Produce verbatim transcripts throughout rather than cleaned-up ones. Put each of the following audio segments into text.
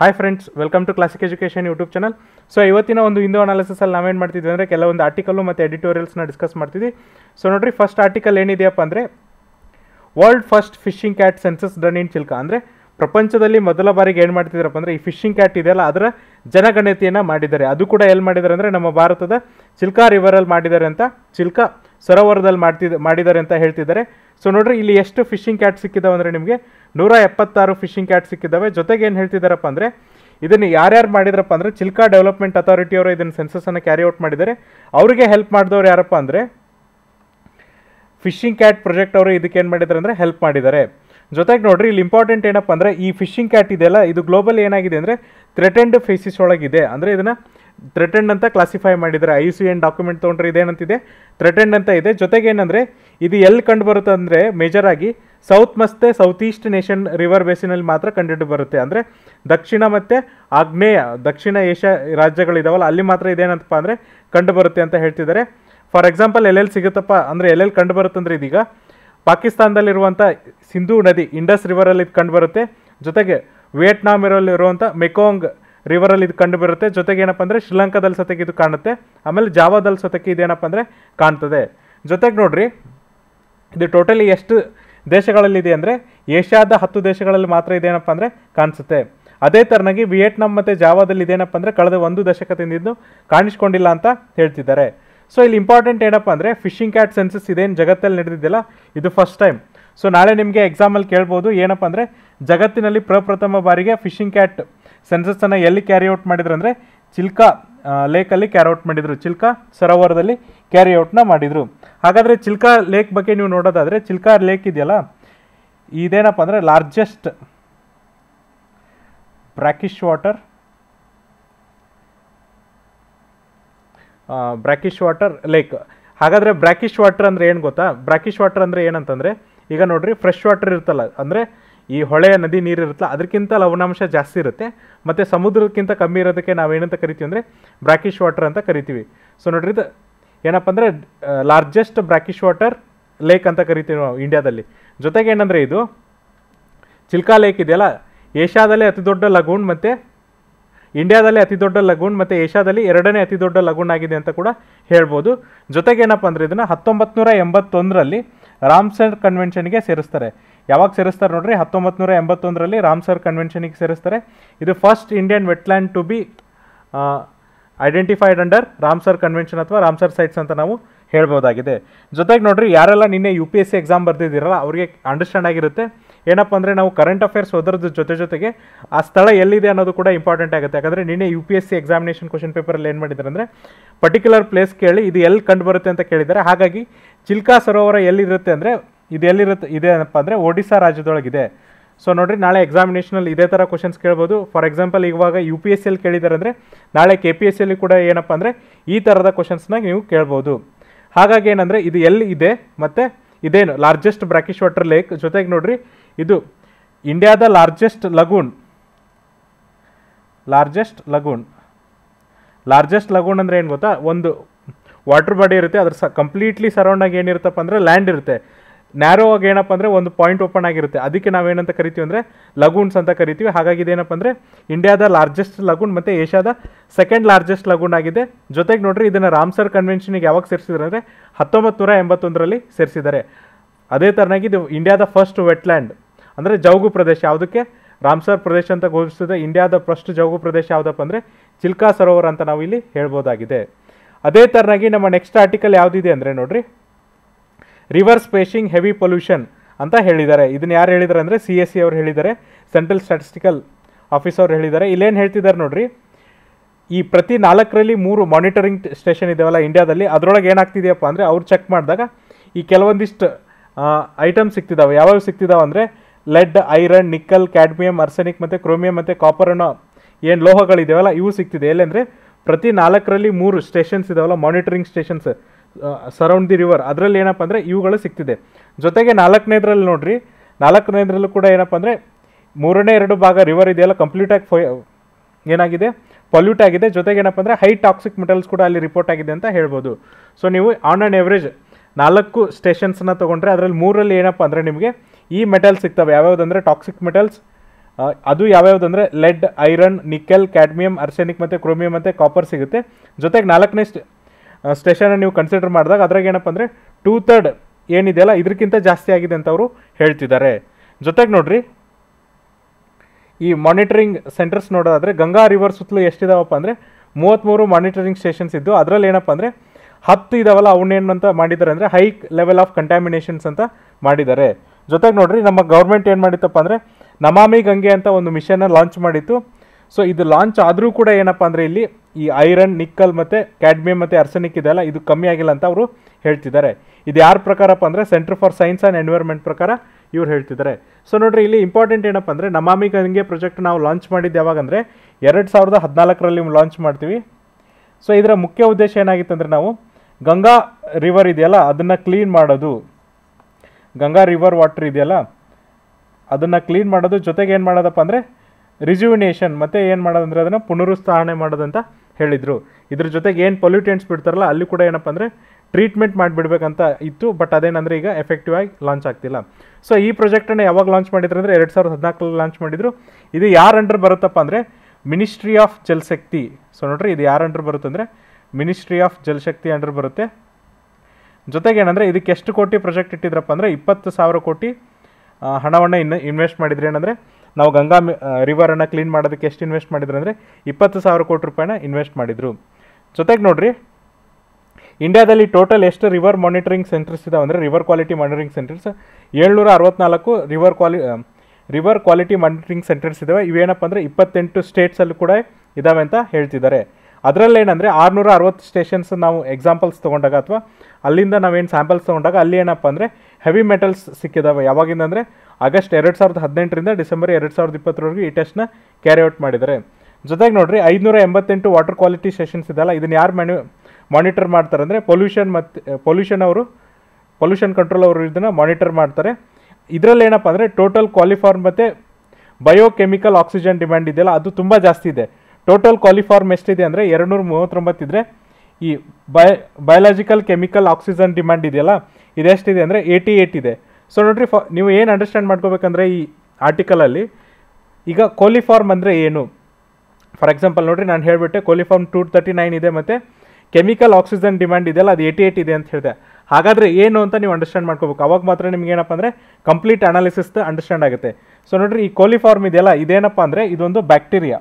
Hi friends, welcome to classic education YouTube channel. So ಇವತ್ತಿನ ಒಂದು ಇಂದು ಅನಾಲಿಸಿಸಲ್ಲಿ ನಾವೇನು ಮಾಡ್ತಿದ್ವಿ ಅಂದರೆ ಕೆಲವೊಂದು ಆರ್ಟಿಕಲ್ಲು ಮತ್ತು ಎಡಿಟೋರಿಯಲ್ಸ್ನ ಡಿಸ್ಕಸ್ ಮಾಡ್ತಿದ್ವಿ. ಸೊ ನೋಡಿರಿ, ಫಸ್ಟ್ ಆರ್ಟಿಕಲ್ ಏನಿದೆಯಪ್ಪ ಅಂದರೆ world first fishing cat census done in Chilka. ಅಂದರೆ ಪ್ರಪಂಚದಲ್ಲಿ ಮೊದಲ ಬಾರಿಗೆ ಏನು ಮಾಡ್ತಿದ್ದಾರಪ್ಪ ಅಂದರೆ ಈ ಫಿಶಿಂಗ್ ಕ್ಯಾಟ್ ಇದೆಯಲ್ಲ ಅದರ ಜನಗಣತಿಯನ್ನು ಮಾಡಿದ್ದಾರೆ. ಅದು ಕೂಡ ಎಲ್ಲಿ ಮಾಡಿದ್ದಾರೆ ಅಂದರೆ ನಮ್ಮ ಭಾರತದ ಚಿಲ್ಕಾ ರಿವರಲ್ಲಿ ಮಾಡಿದ್ದಾರೆ ಅಂತ, ಚಿಲ್ಕಾ ಸರೋವರದಲ್ಲಿ ಮಾಡ್ತಿದ್ದ ಮಾಡಿದ್ದಾರೆ ಅಂತ ಹೇಳ್ತಿದ್ದಾರೆ. ಸೊ ನೋಡ್ರಿ, ಇಲ್ಲಿ ಎಷ್ಟು ಫಿಶಿಂಗ್ ಕ್ಯಾಟ್ ಸಿಕ್ಕಿದಾವೆ ಅಂದರೆ ನಿಮಗೆ ನೂರ ಎಪ್ಪತ್ತಾರು ಫಿಶಿಂಗ್ ಕ್ಯಾಟ್ ಸಿಕ್ಕಿದ್ದಾವೆ. ಜೊತೆಗೆ ಏನು ಹೇಳ್ತಿದ್ದಾರಪ್ಪ ಅಂದರೆ ಇದನ್ನು ಯಾರ್ಯಾರು ಮಾಡಿದ್ರಪ್ಪ ಅಂದರೆ ಚಿಲ್ಕಾ ಡೆವಲಪ್ಮೆಂಟ್ ಅಥಾರಿಟಿಯವರು ಇದನ್ನು ಸೆನ್ಸಸ್ಸನ್ನು ಕ್ಯಾರಿ ಔಟ್ ಮಾಡಿದ್ದಾರೆ. ಅವರಿಗೆ ಹೆಲ್ಪ್ ಮಾಡಿದವರು ಯಾರಪ್ಪ ಅಂದರೆ ಫಿಶಿಂಗ್ ಕ್ಯಾಟ್ ಪ್ರಾಜೆಕ್ಟ್ ಅವರು ಇದಕ್ಕೆ ಏನು ಮಾಡಿದ್ದಾರೆ ಅಂದರೆ ಹೆಲ್ಪ್ ಮಾಡಿದ್ದಾರೆ. ಜೊತೆಗೆ ನೋಡ್ರಿ, ಇಲ್ಲಿ ಇಂಪಾರ್ಟೆಂಟ್ ಏನಪ್ಪ ಅಂದರೆ ಈ ಫಿಶಿಂಗ್ ಕ್ಯಾಟ್ ಇದೆಯಲ್ಲ ಇದು ಗ್ಲೋಬಲ್ ಏನಾಗಿದೆ ಅಂದರೆ ಥ್ರೆಟೆಂಡ್ ಫೇಸಿಸ್ ಒಳಗಿದೆ. ಅಂದರೆ ಇದನ್ನು ಥ್ರೆಟೆಂಡ್ ಅಂತ ಕ್ಲಾಸಿಫೈ ಮಾಡಿದ್ದಾರೆ. ಐ ಸಿ ಎನ್ ಡಾಕ್ಯುಮೆಂಟ್ ತೊಗೊಂಡ್ರೆ ಇದೇನಂತಿದೆ, ಥ್ರೆಟೆಂಡ್ ಅಂತ ಇದೆ. ಜೊತೆಗೆ ಏನಂದರೆ ಇದು ಎಲ್ಲಿ ಕಂಡು ಬರುತ್ತೆ ಅಂದರೆ ಮೇಜರ್ ಆಗಿ ಸೌತ್ ಮತ್ತು ಸೌತ್ ಈಸ್ಟ್ ನೇಷನ್ ರಿವರ್ ಬೇಸಿನಲ್ಲಿ ಮಾತ್ರ ಕಂಡು ಬರುತ್ತೆ. ಅಂದರೆ ದಕ್ಷಿಣ ಮತ್ತು ಆಗ್ನೇಯ ದಕ್ಷಿಣ ಏಷ್ಯಾ ರಾಜ್ಯಗಳಿದಾವಲ್ಲ ಅಲ್ಲಿ ಮಾತ್ರ ಇದೇನಂತಪ್ಪ ಅಂದರೆ ಕಂಡು ಬರುತ್ತೆ ಅಂತ ಹೇಳ್ತಿದ್ದಾರೆ. ಫಾರ್ ಎಕ್ಸಾಂಪಲ್ ಎಲ್ಲೆಲ್ಲಿ ಸಿಗುತ್ತಪ್ಪ ಅಂದರೆ ಎಲ್ಲೆಲ್ಲಿ ಕಂಡು ಬರುತ್ತೆ ಅಂದರೆ ಇದೀಗ ಪಾಕಿಸ್ತಾನದಲ್ಲಿರುವಂಥ ಸಿಂಧೂ ನದಿ ಇಂಡಸ್ ರಿವರಲ್ಲಿ ಇದು ಕಂಡು ಬರುತ್ತೆ. ಜೊತೆಗೆ ವಿಯೆಟ್ನಾಮ್ ಇರುವಂಥ ಮೆಕೋಂಗ್ ರಿವರಲ್ಲಿ ಇದು ಕಂಡು ಬರುತ್ತೆ. ಜೊತೆಗೆ ಏನಪ್ಪ ಅಂದರೆ ಶ್ರೀಲಂಕಾದಲ್ಲಿ ಸತಕ್ಕೆ ಇದು ಕಾಣುತ್ತೆ. ಆಮೇಲೆ ಜಾವಾದಲ್ಲಿ ಸತಕ್ಕೆ ಇದೇನಪ್ಪ ಅಂದರೆ ಕಾಣ್ತದೆ. ಜೊತೆಗೆ ನೋಡ್ರಿ, ಇದು ಟೋಟಲಿ ಎಷ್ಟು ದೇಶಗಳಲ್ಲಿದೆ ಅಂದರೆ ಏಷ್ಯಾದ ಹತ್ತು ದೇಶಗಳಲ್ಲಿ ಮಾತ್ರ ಇದೇನಪ್ಪ ಅಂದರೆ ಕಾಣಿಸುತ್ತೆ. ಅದೇ ಥರನಾಗಿ ವಿಯೆಟ್ನಾಮ್ ಮತ್ತು ಜಾವಾದಲ್ಲಿ ಇದೇನಪ್ಪ ಅಂದರೆ ಕಳೆದ ಒಂದು ದಶಕದಿಂದ ಇದು ಕಾಣಿಸ್ಕೊಂಡಿಲ್ಲ ಅಂತ ಹೇಳ್ತಿದ್ದಾರೆ. ಸೊ ಇಲ್ಲಿ ಇಂಪಾರ್ಟೆಂಟ್ ಏನಪ್ಪ ಅಂದರೆ ಫಿಶಿಂಗ್ ಕ್ಯಾಟ್ ಸೆನ್ಸಸ್ ಇದೇನು ಜಗತ್ತಲ್ಲಿ ನಡೆದಿದ್ದಿಲ್ಲ ಇದು ಫಸ್ಟ್ ಟೈಮ್. ಸೊ ನಾಳೆ ನಿಮಗೆ ಎಕ್ಸಾಮಲ್ಲಿ ಕೇಳ್ಬೋದು ಏನಪ್ಪ ಅಂದರೆ ಜಗತ್ತಿನಲ್ಲಿ ಪ್ರಪ್ರಥಮ ಬಾರಿಗೆ ಫಿಶಿಂಗ್ ಕ್ಯಾಟ್ ಸೆನ್ಸಸ್ಸನ್ನು ಎಲ್ಲಿ ಕ್ಯಾರಿ ಔಟ್ ಮಾಡಿದ್ರು ಅಂದರೆ ಚಿಲ್ಕಾ ಲೇಕಲ್ಲಿ ಕ್ಯಾರಿ ಔಟ್ ಮಾಡಿದರು, ಚಿಲ್ಕಾ ಸರೋವರದಲ್ಲಿ ಕ್ಯಾರಿ ಔಟ್ನ ಮಾಡಿದರು. ಹಾಗಾದರೆ ಚಿಲ್ಕಾ ಲೇಕ್ ಬಗ್ಗೆ ನೀವು ನೋಡೋದಾದರೆ ಚಿಲ್ಕಾ ಲೇಕ್ ಇದೆಯಲ್ಲ ಇದೇನಪ್ಪ ಅಂದರೆ largest brackish water brackish water lake. ಹಾಗಾದರೆ ಬ್ರಾಕಿಶ್ ವಾಟರ್ ಅಂದರೆ ಏನು ಗೊತ್ತಾ? ಬ್ರಾಕಿಶ್ ವಾಟರ್ ಅಂದರೆ ಏನಂತಂದರೆ ಈಗ ನೋಡ್ರಿ, ಫ್ರೆಶ್ ವಾಟರ್ ಇರುತ್ತಲ್ಲ ಅಂದರೆ ಈ ಹೊಳೆಯ ನದಿ ನೀರು ಇರುತ್ತಲ್ಲ ಅದಕ್ಕಿಂತ ಲವಣಾಂಶ ಜಾಸ್ತಿ ಇರುತ್ತೆ ಮತ್ತು ಸಮುದ್ರಕ್ಕಿಂತ ಕಮ್ಮಿ ಇರೋದಕ್ಕೆ ನಾವೇನಂತ ಕರಿತೀವಿ ಅಂದರೆ ಬ್ರಾಕಿಶ್ ವಾಟರ್ ಅಂತ ಕರಿತೀವಿ. ಸೊ ನೋಡ್ರಿ, ಇದು ಏನಪ್ಪ ಅಂದರೆ ಲಾರ್ಜೆಸ್ಟ್ ಬ್ರಾಕಿಶ್ ವಾಟರ್ ಲೇಕ್ ಅಂತ ಕರಿತೀವಿ ನಾವು ಇಂಡಿಯಾದಲ್ಲಿ. ಜೊತೆಗೆ ಏನಂದರೆ ಇದು ಚಿಲ್ಕಾ ಲೇಕ್ ಇದೆಯಲ್ಲ ಏಷ್ಯಾದಲ್ಲೇ ಅತಿ ದೊಡ್ಡ ಲಗೂನ್ ಮತ್ತು ಇಂಡಿಯಾದಲ್ಲಿ ಅತಿ ದೊಡ್ಡ ಲಗೂನ್ ಮತ್ತು ಏಷ್ಯಾದಲ್ಲಿ ಎರಡನೇ ಅತಿ ದೊಡ್ಡ ಲಗೂನ್ ಆಗಿದೆ ಅಂತ ಕೂಡ ಹೇಳ್ಬೋದು. ಜೊತೆಗೆ ಏನಪ್ಪ ಅಂದರೆ ಇದನ್ನು ಹತ್ತೊಂಬತ್ತು ನೂರ ಎಂಬತ್ತೊಂದರಲ್ಲಿ ರಾಮ್ಸರ್ ಕನ್ವೆನ್ಷನ್ಗೆ ಸೇರಿಸ್ತಾರೆ. ಯಾವಾಗ ಸೇರಿಸ್ತಾರೆ ನೋಡ್ರಿ, ಹತ್ತೊಂಬತ್ತು ನೂರ ಎಂಬತ್ತೊಂದರಲ್ಲಿ ರಾಮ್ಸರ್ ಕನ್ವೆನ್ಷನ್ಗೆ ಸೇರಿಸ್ತಾರೆ. ಇದು first Indian wetland to be identified under Ramsar convention ಅಥವಾ ರಾಮ್ಸರ್ ಸೈಟ್ಸ್ ಅಂತ ನಾವು ಹೇಳ್ಬೋದಾಗಿದೆ. ಜೊತೆಗೆ ನೋಡ್ರಿ, ಯಾರೆಲ್ಲ ನಿನ್ನೆ U P S C exam ಬರ್ದಿದ್ದೀರಲ್ಲ ಅವರಿಗೆ ಅಂಡರ್ಸ್ಟ್ಯಾಂಡ್ ಆಗಿರುತ್ತೆ ಏನಪ್ಪ ಅಂದರೆ ನಾವು ಕರೆಂಟ್ ಅಫೇರ್ಸ್ ಓದೋದ್ರ ಜೊತೆ ಜೊತೆಗೆ ಆ ಸ್ಥಳ ಎಲ್ಲಿದೆ ಅನ್ನೋದು ಕೂಡ ಇಂಪಾರ್ಟೆಂಟ್ ಆಗುತ್ತೆ. ಯಾಕಂದರೆ ನಿನ್ನೆ U P S C examination question ಪೇಪರಲ್ಲಿ ಏನು ಮಾಡಿದ್ದಾರೆ ಅಂದರೆ ಪರ್ಟಿಕ್ಯುಲರ್ ಪ್ಲೇಸ್ ಕೇಳಿ ಇದು ಎಲ್ಲಿ ಕಂಡು ಬರುತ್ತೆ ಅಂತ ಕೇಳಿದ್ದಾರೆ. ಹಾಗಾಗಿ ಚಿಲ್ಕಾ ಸರೋವರ ಎಲ್ಲಿರುತ್ತೆ ಅಂದರೆ ಇದು ಎಲ್ಲಿರುತ್ತೆ ಇದೆ ಏನಪ್ಪ ಅಂದರೆ ಒಡಿಸ್ಸಾ ರಾಜ್ಯದೊಳಗಿದೆ. ಸೊ ನೋಡಿರಿ, ನಾಳೆ ಎಕ್ಸಾಮಿನೇಷನಲ್ಲಿ ಇದೇ ಥರ ಕ್ವಶನ್ಸ್ ಕೇಳ್ಬೋದು. ಫಾರ್ ಎಕ್ಸಾಂಪಲ್ ಇವಾಗ ಯು ಪಿ ಎಸ್ ಸಿಯಲ್ಲಿ ಕೇಳಿದ್ದಾರೆ ಅಂದರೆ ನಾಳೆ ಕೆ ಪಿ ಎಸ್ ಸಿಯಲ್ಲಿ ಕೂಡ ಏನಪ್ಪ ಅಂದರೆ ಈ ಥರದ ಕ್ವಶನ್ಸ್ನ ನೀವು ಕೇಳ್ಬೋದು. ಹಾಗಾಗಿ ಏನಂದರೆ ಇದು ಎಲ್ಲಿ ಇದೆ ಮತ್ತು ಇದೇನು ಲಾರ್ಜೆಸ್ಟ್ ಬ್ರಾಕಿಶ್ ವಾಟರ್ ಲೇಕ್. ಜೊತೆಗೆ ನೋಡ್ರಿ, ಇದು ಇಂಡಿಯಾದ largest lagoon largest lagoon largest lagoon ಅಂದರೆ ಏನು ಗೊತ್ತಾ? ಒಂದು ವಾಟರ್ ಬಾಡಿ ಇರುತ್ತೆ, ಅದ್ರ ಸ ಕಂಪ್ಲೀಟ್ಲಿ ಸರೌಂಡಾಗಿ ಏನಿರುತ್ತಪ್ಪ ಅಂದರೆ ಲ್ಯಾಂಡ್ ಇರುತ್ತೆ. ನ್ಯಾರೋ ಆಗಿ ಏನಪ್ಪ ಅಂದರೆ ಒಂದು ಪಾಯಿಂಟ್ ಓಪನ್ ಆಗಿರುತ್ತೆ, ಅದಕ್ಕೆ ನಾವೇನಂತ ಕರಿತೀವಿ ಅಂದರೆ ಲಗೂನ್ಸ್ ಅಂತ ಕರಿತೀವಿ. ಹಾಗಾಗಿ ಇದೇನಪ್ಪ ಅಂದರೆ ಇಂಡಿಯಾದ ಲಾರ್ಜೆಸ್ಟ್ ಲಗೂನ್ ಮತ್ತು ಏಷ್ಯಾದ ಸೆಕೆಂಡ್ ಲಾರ್ಜೆಸ್ಟ್ ಲಗೂನ್ ಆಗಿದೆ. ಜೊತೆಗೆ ನೋಡ್ರಿ, ಇದನ್ನು ರಾಮ್ಸರ್ ಕನ್ವೆನ್ಷನ್ಗೆ ಯಾವಾಗ ಸೇರಿಸಿದ್ದಾರೆ ಅಂದರೆ ಹತ್ತೊಂಬತ್ತು ನೂರ ಎಂಬತ್ತೊಂದರಲ್ಲಿ ಸೇರಿಸಿದ್ದಾರೆ. ಅದೇ ಥರನಾಗಿ ಇದು ಇಂಡಿಯಾದ ಫಸ್ಟ್ ವೆಟ್ಲ್ಯಾಂಡ್ ಅಂದರೆ ಜೌಗು ಪ್ರದೇಶ. ಯಾವುದಕ್ಕೆ ರಾಮ್ಸರ್ ಪ್ರದೇಶ ಅಂತ ಘೋಷಿಸಿದೆ. ಇಂಡಿಯಾದ ಫಸ್ಟ್ ಜೌಗು ಪ್ರದೇಶ ಯಾವುದಪ್ಪ ಅಂದರೆ ಚಿಲ್ಕಾ ಸರೋವರ ಅಂತ ನಾವು ಇಲ್ಲಿ ಹೇಳ್ಬೋದಾಗಿದೆ. ಅದೇ ಥರನಾಗಿ ನಮ್ಮ ನೆಕ್ಸ್ಟ್ ಆರ್ಟಿಕಲ್ ಯಾವುದಿದೆ ಅಂದರೆ ನೋಡ್ರಿ, ರಿವರ್ಸ್ ಸ್ಪೇಷಿಂಗ್ ಹೆವಿ ಪೊಲ್ಯೂಷನ್ ಅಂತ ಹೇಳಿದ್ದಾರೆ. ಇದನ್ನು ಯಾರು ಹೇಳಿದ್ದಾರೆ ಅಂದರೆ ಸಿ ಎಸ್ ಸಿ ಅವ್ರು ಹೇಳಿದ್ದಾರೆ, ಸೆಂಟ್ರಲ್ ಸ್ಟ್ಯಾಟಿಸ್ಟಿಕಲ್ ಆಫೀಸ್ ಅವ್ರು ಹೇಳಿದ್ದಾರೆ. ಇಲ್ಲೇನು ಹೇಳ್ತಿದ್ದಾರೆ ನೋಡ್ರಿ, ಈ ಪ್ರತಿ ನಾಲ್ಕರಲ್ಲಿ ಮೂರು ಮಾನಿಟರಿಂಗ್ ಸ್ಟೇಷನ್ ಇದಾವಲ್ಲ ಇಂಡಿಯಾದಲ್ಲಿ, ಅದರೊಳಗೆ ಏನಾಗ್ತಿದೆಯಪ್ಪ ಅಂದರೆ ಅವ್ರು ಚೆಕ್ ಮಾಡಿದಾಗ ಈ ಕೆಲವೊಂದಿಷ್ಟು ಐಟಮ್ ಸಿಗ್ತಿದ್ದಾವೆ. ಯಾವ್ಯಾವ ಸಿಗ್ತಿದ್ದಾವೆ ಅಂದರೆ lead, iron, nickel, cadmium, arsenic ಮತ್ತು ಕ್ರೋಮಿಯಮ್ ಮತ್ತು ಕಾಪರ್ ಅನ್ನೋ ಏನು ಲೋಹಗಳಿದಾವಲ್ಲ ಇವು ಸಿಗ್ತಿದೆ. ಎಲ್ಲೆಂದರೆ ಪ್ರತಿ ನಾಲ್ಕರಲ್ಲಿ ಮೂರು ಸ್ಟೇಷನ್ಸ್ ಇದಾವಲ್ಲ monitoring stations surround the river, ಅದರಲ್ಲಿ ಏನಪ್ಪ ಅಂದರೆ ಇವುಗಳು ಸಿಗ್ತಿದೆ. ಜೊತೆಗೆ ನಾಲ್ಕನೇದ್ರಲ್ಲಿ ನೋಡ್ರಿ, ನಾಲ್ಕನೇದ್ರಲ್ಲೂ ಕೂಡ ಏನಪ್ಪ ಅಂದರೆ ಮೂರನೇ ಎರಡು ಭಾಗ ರಿವರ್ ಇದೆಯಲ್ಲ ಕಂಪ್ಲೀಟಾಗಿ ಫೊ ಏನಾಗಿದೆ ಪೊಲ್ಯೂಟ್ ಆಗಿದೆ. ಜೊತೆಗೆ ಏನಪ್ಪ ಅಂದರೆ ಹೈ ಟಾಕ್ಸಿಕ್ ಮೆಟಲ್ಸ್ ಕೂಡ ಅಲ್ಲಿ ರಿಪೋರ್ಟ್ ಆಗಿದೆ ಅಂತ ಹೇಳ್ಬೋದು. ಸೊ ನೀವು ಆನ್ ಆನ್ ಎವರೇಜ್ ನಾಲ್ಕು ಸ್ಟೇಷನ್ಸನ್ನ ತೊಗೊಂಡ್ರೆ ಅದರಲ್ಲಿ ಮೂರಲ್ಲಿ ಏನಪ್ಪ ಅಂದರೆ ನಿಮಗೆ ಈ ಮೆಟಲ್ಸ್ ಸಿಗ್ತವೆ. ಯಾವ್ಯಾವುದಂದರೆ ಟಾಕ್ಸಿಕ್ ಮೆಟಲ್ಸ್, ಅದು ಯಾವ್ಯಾವ್ದು ಅಂದರೆ lead, iron, nickel, cadmium, arsenic ಮತ್ತು ಕ್ರೋಮಿಯಂ ಮತ್ತು ಕಾಪರ್ ಸಿಗುತ್ತೆ. ಜೊತೆಗೆ ನಾಲ್ಕನೇ ಸ್ಟೇಷನ್ ನೀವು ಕನ್ಸಿಡರ್ ಮಾಡಿದಾಗ ಅದ್ರಾಗ ಏನಪ್ಪ ಅಂದರೆ ಟೂ ತರ್ಡ್ ಏನಿದೆಯಲ್ಲ ಇದಕ್ಕಿಂತ ಜಾಸ್ತಿ ಆಗಿದೆ ಅಂತ ಅವರು ಹೇಳ್ತಿದ್ದಾರೆ. ಜೊತೆಗೆ ನೋಡ್ರಿ ಈ ಮಾನಿಟರಿಂಗ್ ಸೆಂಟರ್ಸ್ ನೋಡೋದಾದರೆ ಗಂಗಾ ರಿವರ್ ಸುತ್ತಲೂ ಎಷ್ಟಿದಾವಪ್ಪ ಅಂದರೆ ಮೂವತ್ತ್ಮೂರು ಮಾನಿಟರಿಂಗ್ ಸ್ಟೇಷನ್ಸ್ ಇದ್ದು ಅದರಲ್ಲಿ ಏನಪ್ಪ ಅಂದರೆ ಹತ್ತು ಇದಾವಲ್ಲ ಅವನ್ನೇನಂತ ಮಾಡಿದ್ದಾರೆ ಅಂದರೆ ಹೈ ಲೆವೆಲ್ ಆಫ್ ಕಂಟ್ಯಾಮಿನೇಷನ್ಸ್ ಅಂತ ಮಾಡಿದ್ದಾರೆ. ಜೊತೆಗೆ ನೋಡ್ರಿ ನಮ್ಮ ಗೌರ್ಮೆಂಟ್ ಏನು ಮಾಡಿತ್ತಪ್ಪ ಅಂದರೆ ನಮಾಮಿ ಗಂಗೆ ಅಂತ ಒಂದು ಮಿಷನ್ನ ಲಾಂಚ್ ಮಾಡಿತ್ತು. ಸೊ ಇದು ಲಾಂಚ್ ಆದರೂ ಕೂಡ ಏನಪ್ಪ ಅಂದರೆ ಇಲ್ಲಿ ಈ ಐರನ್, ನಿಕ್ಕಲ್ ಮತ್ತು ಕ್ಯಾಡ್ಮಿಯಮ್ ಮತ್ತು ಆರ್ಸೆನಿಕ್ ಇದೆಯಲ್ಲ ಇದು ಕಮ್ಮಿ ಆಗಿಲ್ಲ ಅಂತ ಅವರು ಹೇಳ್ತಿದ್ದಾರೆ. ಇದು ಯಾರ ಪ್ರಕಾರಪ್ಪ ಅಂದರೆ centre for science and environment ಪ್ರಕಾರ ಇವ್ರು ಹೇಳ್ತಿದ್ದಾರೆ. ಸೊ ನೋಡ್ರಿ ಇಲ್ಲಿ ಇಂಪಾರ್ಟೆಂಟ್ ಏನಪ್ಪ ಅಂದರೆ ನಮಾಮಿ ಗಂಗೆ ಪ್ರಾಜೆಕ್ಟ್ ನಾವು ಲಾಂಚ್ ಮಾಡಿದ್ದು ಯಾವಾಗಂದರೆ ಎರಡು ಸಾವಿರದ ಹದಿನಾಲ್ಕರಲ್ಲಿ ಲಾಂಚ್ ಮಾಡ್ತೀವಿ. ಸೊ ಇದರ ಮುಖ್ಯ ಉದ್ದೇಶ ಏನಾಗಿತ್ತು ಅಂದರೆ ನಾವು ಗಂಗಾ ರಿವರ್ ಇದೆಯಲ್ಲ ಅದನ್ನು ಕ್ಲೀನ್ ಮಾಡೋದು, ಗಂಗಾ ರಿವರ್ ವಾಟರ್ ಇದೆಯಲ್ಲ ಅದನ್ನು ಕ್ಲೀನ್ ಮಾಡೋದು, ಜೊತೆಗೆ ಏನು ಮಾಡೋದಪ್ಪ ಅಂದರೆ ರಿಜ್ಯುವಿನೇಷನ್ ಮತ್ತು ಏನು ಮಾಡೋದಂದರೆ ಅದನ್ನು ಪುನರುತ್ಥಾಪನೆ ಮಾಡೋದಂತ ಹೇಳಿದರು. ಇದ್ರ ಜೊತೆಗೆ ಏನು ಪೊಲ್ಯೂಟೆಂಟ್ಸ್ ಬಿಡ್ತಾರಲ್ಲ ಅಲ್ಲಿ ಕೂಡ ಏನಪ್ಪ ಅಂದರೆ ಟ್ರೀಟ್ಮೆಂಟ್ ಮಾಡಿಬಿಡ್ಬೇಕಂತ ಇತ್ತು. ಬಟ್ ಅದೇನಂದರೆ ಈಗ ಎಫೆಕ್ಟಿವ್ ಆಗಿ ಲಾಂಚ್ ಆಗ್ತಿಲ್ಲ. ಸೊ ಈ ಪ್ರಾಜೆಕ್ಟನ್ನು ಯಾವಾಗ ಲಾಂಚ್ ಮಾಡಿದ್ರು ಅಂದರೆ ಎರಡು ಸಾವಿರದ ಹದಿನಾಲ್ಕರಲ್ಲಿ ಲಾಂಚ್ ಮಾಡಿದರು. ಇದು ಯಾರು ಅಂಡರ್ ಬರುತ್ತಪ್ಪ ಅಂದರೆ ಮಿನಿಸ್ಟ್ರಿ ಆಫ್ ಜಲಶಕ್ತಿ. ಸೊ ನೋಡ್ರಿ ಇದು ಯಾರು ಅಂಡರ್ ಬರುತ್ತೆ ಅಂದರೆ ಮಿನಿಸ್ಟ್ರಿ ಆಫ್ ಜಲಶಕ್ತಿ ಅಂಡರ್ ಬರುತ್ತೆ. ಜೊತೆಗೆ ಏನಂದರೆ ಇದಕ್ಕೆ ಎಷ್ಟು ಕೋಟಿ ಪ್ರಾಜೆಕ್ಟ್ ಇಟ್ಟಿದ್ರಪ್ಪ ಅಂದರೆ ಇಪ್ಪತ್ತು ಸಾವಿರ ಕೋಟಿ ಹಣವನ್ನು ಇನ್ನು ಇನ್ವೆಸ್ಟ್ ಮಾಡಿದ್ರು. ಏನಂದರೆ ನಾವು ಗಂಗಾ ರಿವರನ್ನು ಕ್ಲೀನ್ ಮಾಡೋದಕ್ಕೆ ಎಷ್ಟು ಇನ್ವೆಸ್ಟ್ ಮಾಡಿದ್ರು ಅಂದರೆ ಇಪ್ಪತ್ತು ಸಾವಿರ ಕೋಟಿ ರೂಪಾಯಿನ ಇನ್ವೆಸ್ಟ್ ಮಾಡಿದರು. ಜೊತೆಗೆ ನೋಡ್ರಿ ಇಂಡಿಯಾದಲ್ಲಿ ಟೋಟಲ್ ಎಷ್ಟು ರಿವರ್ ಮಾನಿಟರಿಂಗ್ ಸೆಂಟರ್ಸ್ ಇದಾವೆ ಅಂದರೆ ರಿವರ್ ಕ್ವಾಲಿಟಿ ಮಾನಿಟರಿಂಗ್ ಸೆಂಟರ್ಸ್ ಏಳ್ನೂರ ಅರವತ್ನಾಲ್ಕು river quali river quality monitoring centres ಇದ್ದಾವೆ. ಇವೇನಪ್ಪ ಅಂದರೆ ಇಪ್ಪತ್ತೆಂಟು ಸ್ಟೇಟ್ಸಲ್ಲೂ ಕೂಡ ಇದ್ದಾವೆ ಅಂತ ಹೇಳ್ತಿದ್ದಾರೆ. ಅದರಲ್ಲೇನೆಂದರೆ ಆರುನೂರ ಅರವತ್ತು ಸ್ಟೇಷನ್ಸ್ ನಾವು ಎಕ್ಸಾಂಪಲ್ಸ್ ತೊಗೊಂಡಾಗ ಅಥವಾ ಅಲ್ಲಿಂದ ನಾವೇನು ಸ್ಯಾಂಪಲ್ಸ್ ತೊಗೊಂಡಾಗ ಅಲ್ಲಿ ಏನಪ್ಪ ಅಂದರೆ ಹೆವಿ ಮೆಟಲ್ಸ್ ಸಿಕ್ಕಿದ್ದಾವೆ. ಯಾವಾಗಿಂದ ಅಂದರೆ ಆಗಸ್ಟ್ ಎರಡು ಸಾವಿರದ ಹದಿನೆಂಟರಿಂದ ಡಿಸೆಂಬರ್ ಎರಡು ಸಾವಿರದ ಇಪ್ಪತ್ತರವರೆಗೆ ಈ ಟೆಸ್ಟ್ನ ಕ್ಯಾರಿ ಔಟ್ ಮಾಡಿದ್ದಾರೆ. ಜೊತೆಗೆ ನೋಡ್ರಿ ಐದುನೂರ ಎಂಬತ್ತೆಂಟು ವಾಟರ್ ಕ್ವಾಲಿಟಿ ಸ್ಟೇಷನ್ಸ್ ಇದೆಯಲ್ಲ ಇದನ್ನು ಯಾರು ಮ್ಯಾನ್ಯು ಮಾನಿಟರ್ ಮಾಡ್ತಾರೆ ಅಂದರೆ ಪೊಲ್ಯೂಷನ್ ಮತ್ತು ಪೊಲ್ಯೂಷನ್ ಅವರು ಪೊಲ್ಯೂಷನ್ ಕಂಟ್ರೋಲ್ ಅವರು ಇದನ್ನು ಮಾನಿಟರ್ ಮಾಡ್ತಾರೆ. ಇದರಲ್ಲಿ ಏನಪ್ಪ ಅಂದರೆ ಟೋಟಲ್ ಕ್ವಾಲಿಫಾರ್ಮ್ ಮತ್ತು ಬಯೋಕೆಮಿಕಲ್ ಆಕ್ಸಿಜನ್ ಡಿಮ್ಯಾಂಡ್ ಇದೆಯಲ್ಲ ಅದು ತುಂಬ ಜಾಸ್ತಿ ಇದೆ. ಟೋಟಲ್ ಕ್ವಾಲಿಫಾರ್ಮ್ ಎಷ್ಟಿದೆ ಅಂದರೆ ಎರಡು ನೂರ ಮೂವತ್ತೊಂಬತ್ತು ಇದ್ದರೆ ಈ bio biological chemical oxygen demand ಇದೆಯಲ್ಲ ಇದೆಷ್ಟಿದೆ ಅಂದರೆ ಏಯ್ಟಿ ಏಯ್ಟ್ ಇದೆ. ಸೊ ನೋಡ್ರಿ ಫ ನೀವು ಏನು ಅಂಡರ್ಸ್ಟ್ಯಾಂಡ್ ಮಾಡ್ಕೋಬೇಕಂದ್ರೆ ಈ ಆರ್ಟಿಕಲಲ್ಲಿ ಈಗ ಕೋಲಿಫಾರ್ಮ್ ಅಂದರೆ ಏನು, ಫಾರ್ ಎಕ್ಸಾಂಪಲ್ ನೋಡ್ರಿ ನಾನು ಹೇಳಿಬಿಟ್ಟೆ ಕೋಲಿಫಾರ್ಮ್ ಟೂ ತರ್ಟಿ ನೈನ್ ಇದೆ ಮತ್ತು ಕೆಮಿಕಲ್ ಆಕ್ಸಿಜನ್ ಡಿಮ್ಯಾಂಡ್ ಇದೆಯಲ್ಲ ಅದು ಏಯ್ಟಿ ಏಯ್ಟ್ ಇದೆ ಅಂತ ಹೇಳಿದೆ. ಹಾಗಾದರೆ ಏನು ಅಂತ ನೀವು ಅಂಡರ್ಸ್ಟ್ಯಾಂಡ್ ಮಾಡ್ಕೋಬೇಕು. ಅವಾಗ ಮಾತ್ರ ನಿಮ್ಗೆ ಏನಪ್ಪ ಅಂದರೆ ಕಂಪ್ಲೀಟ್ ಅನಾಲಿಸಿಸ್ ಅಂಡರ್ಸ್ಟ್ಯಾಂಡ್ ಆಗುತ್ತೆ. ಸೊ ನೋಡ್ರಿ ಈ ಕೋಲಿಫಾರ್ಮ್ ಇದೆಯಲ್ಲ ಇದೇನಪ್ಪ ಅಂದರೆ ಇದೊಂದು ಬ್ಯಾಕ್ಟೀರಿಯಾ.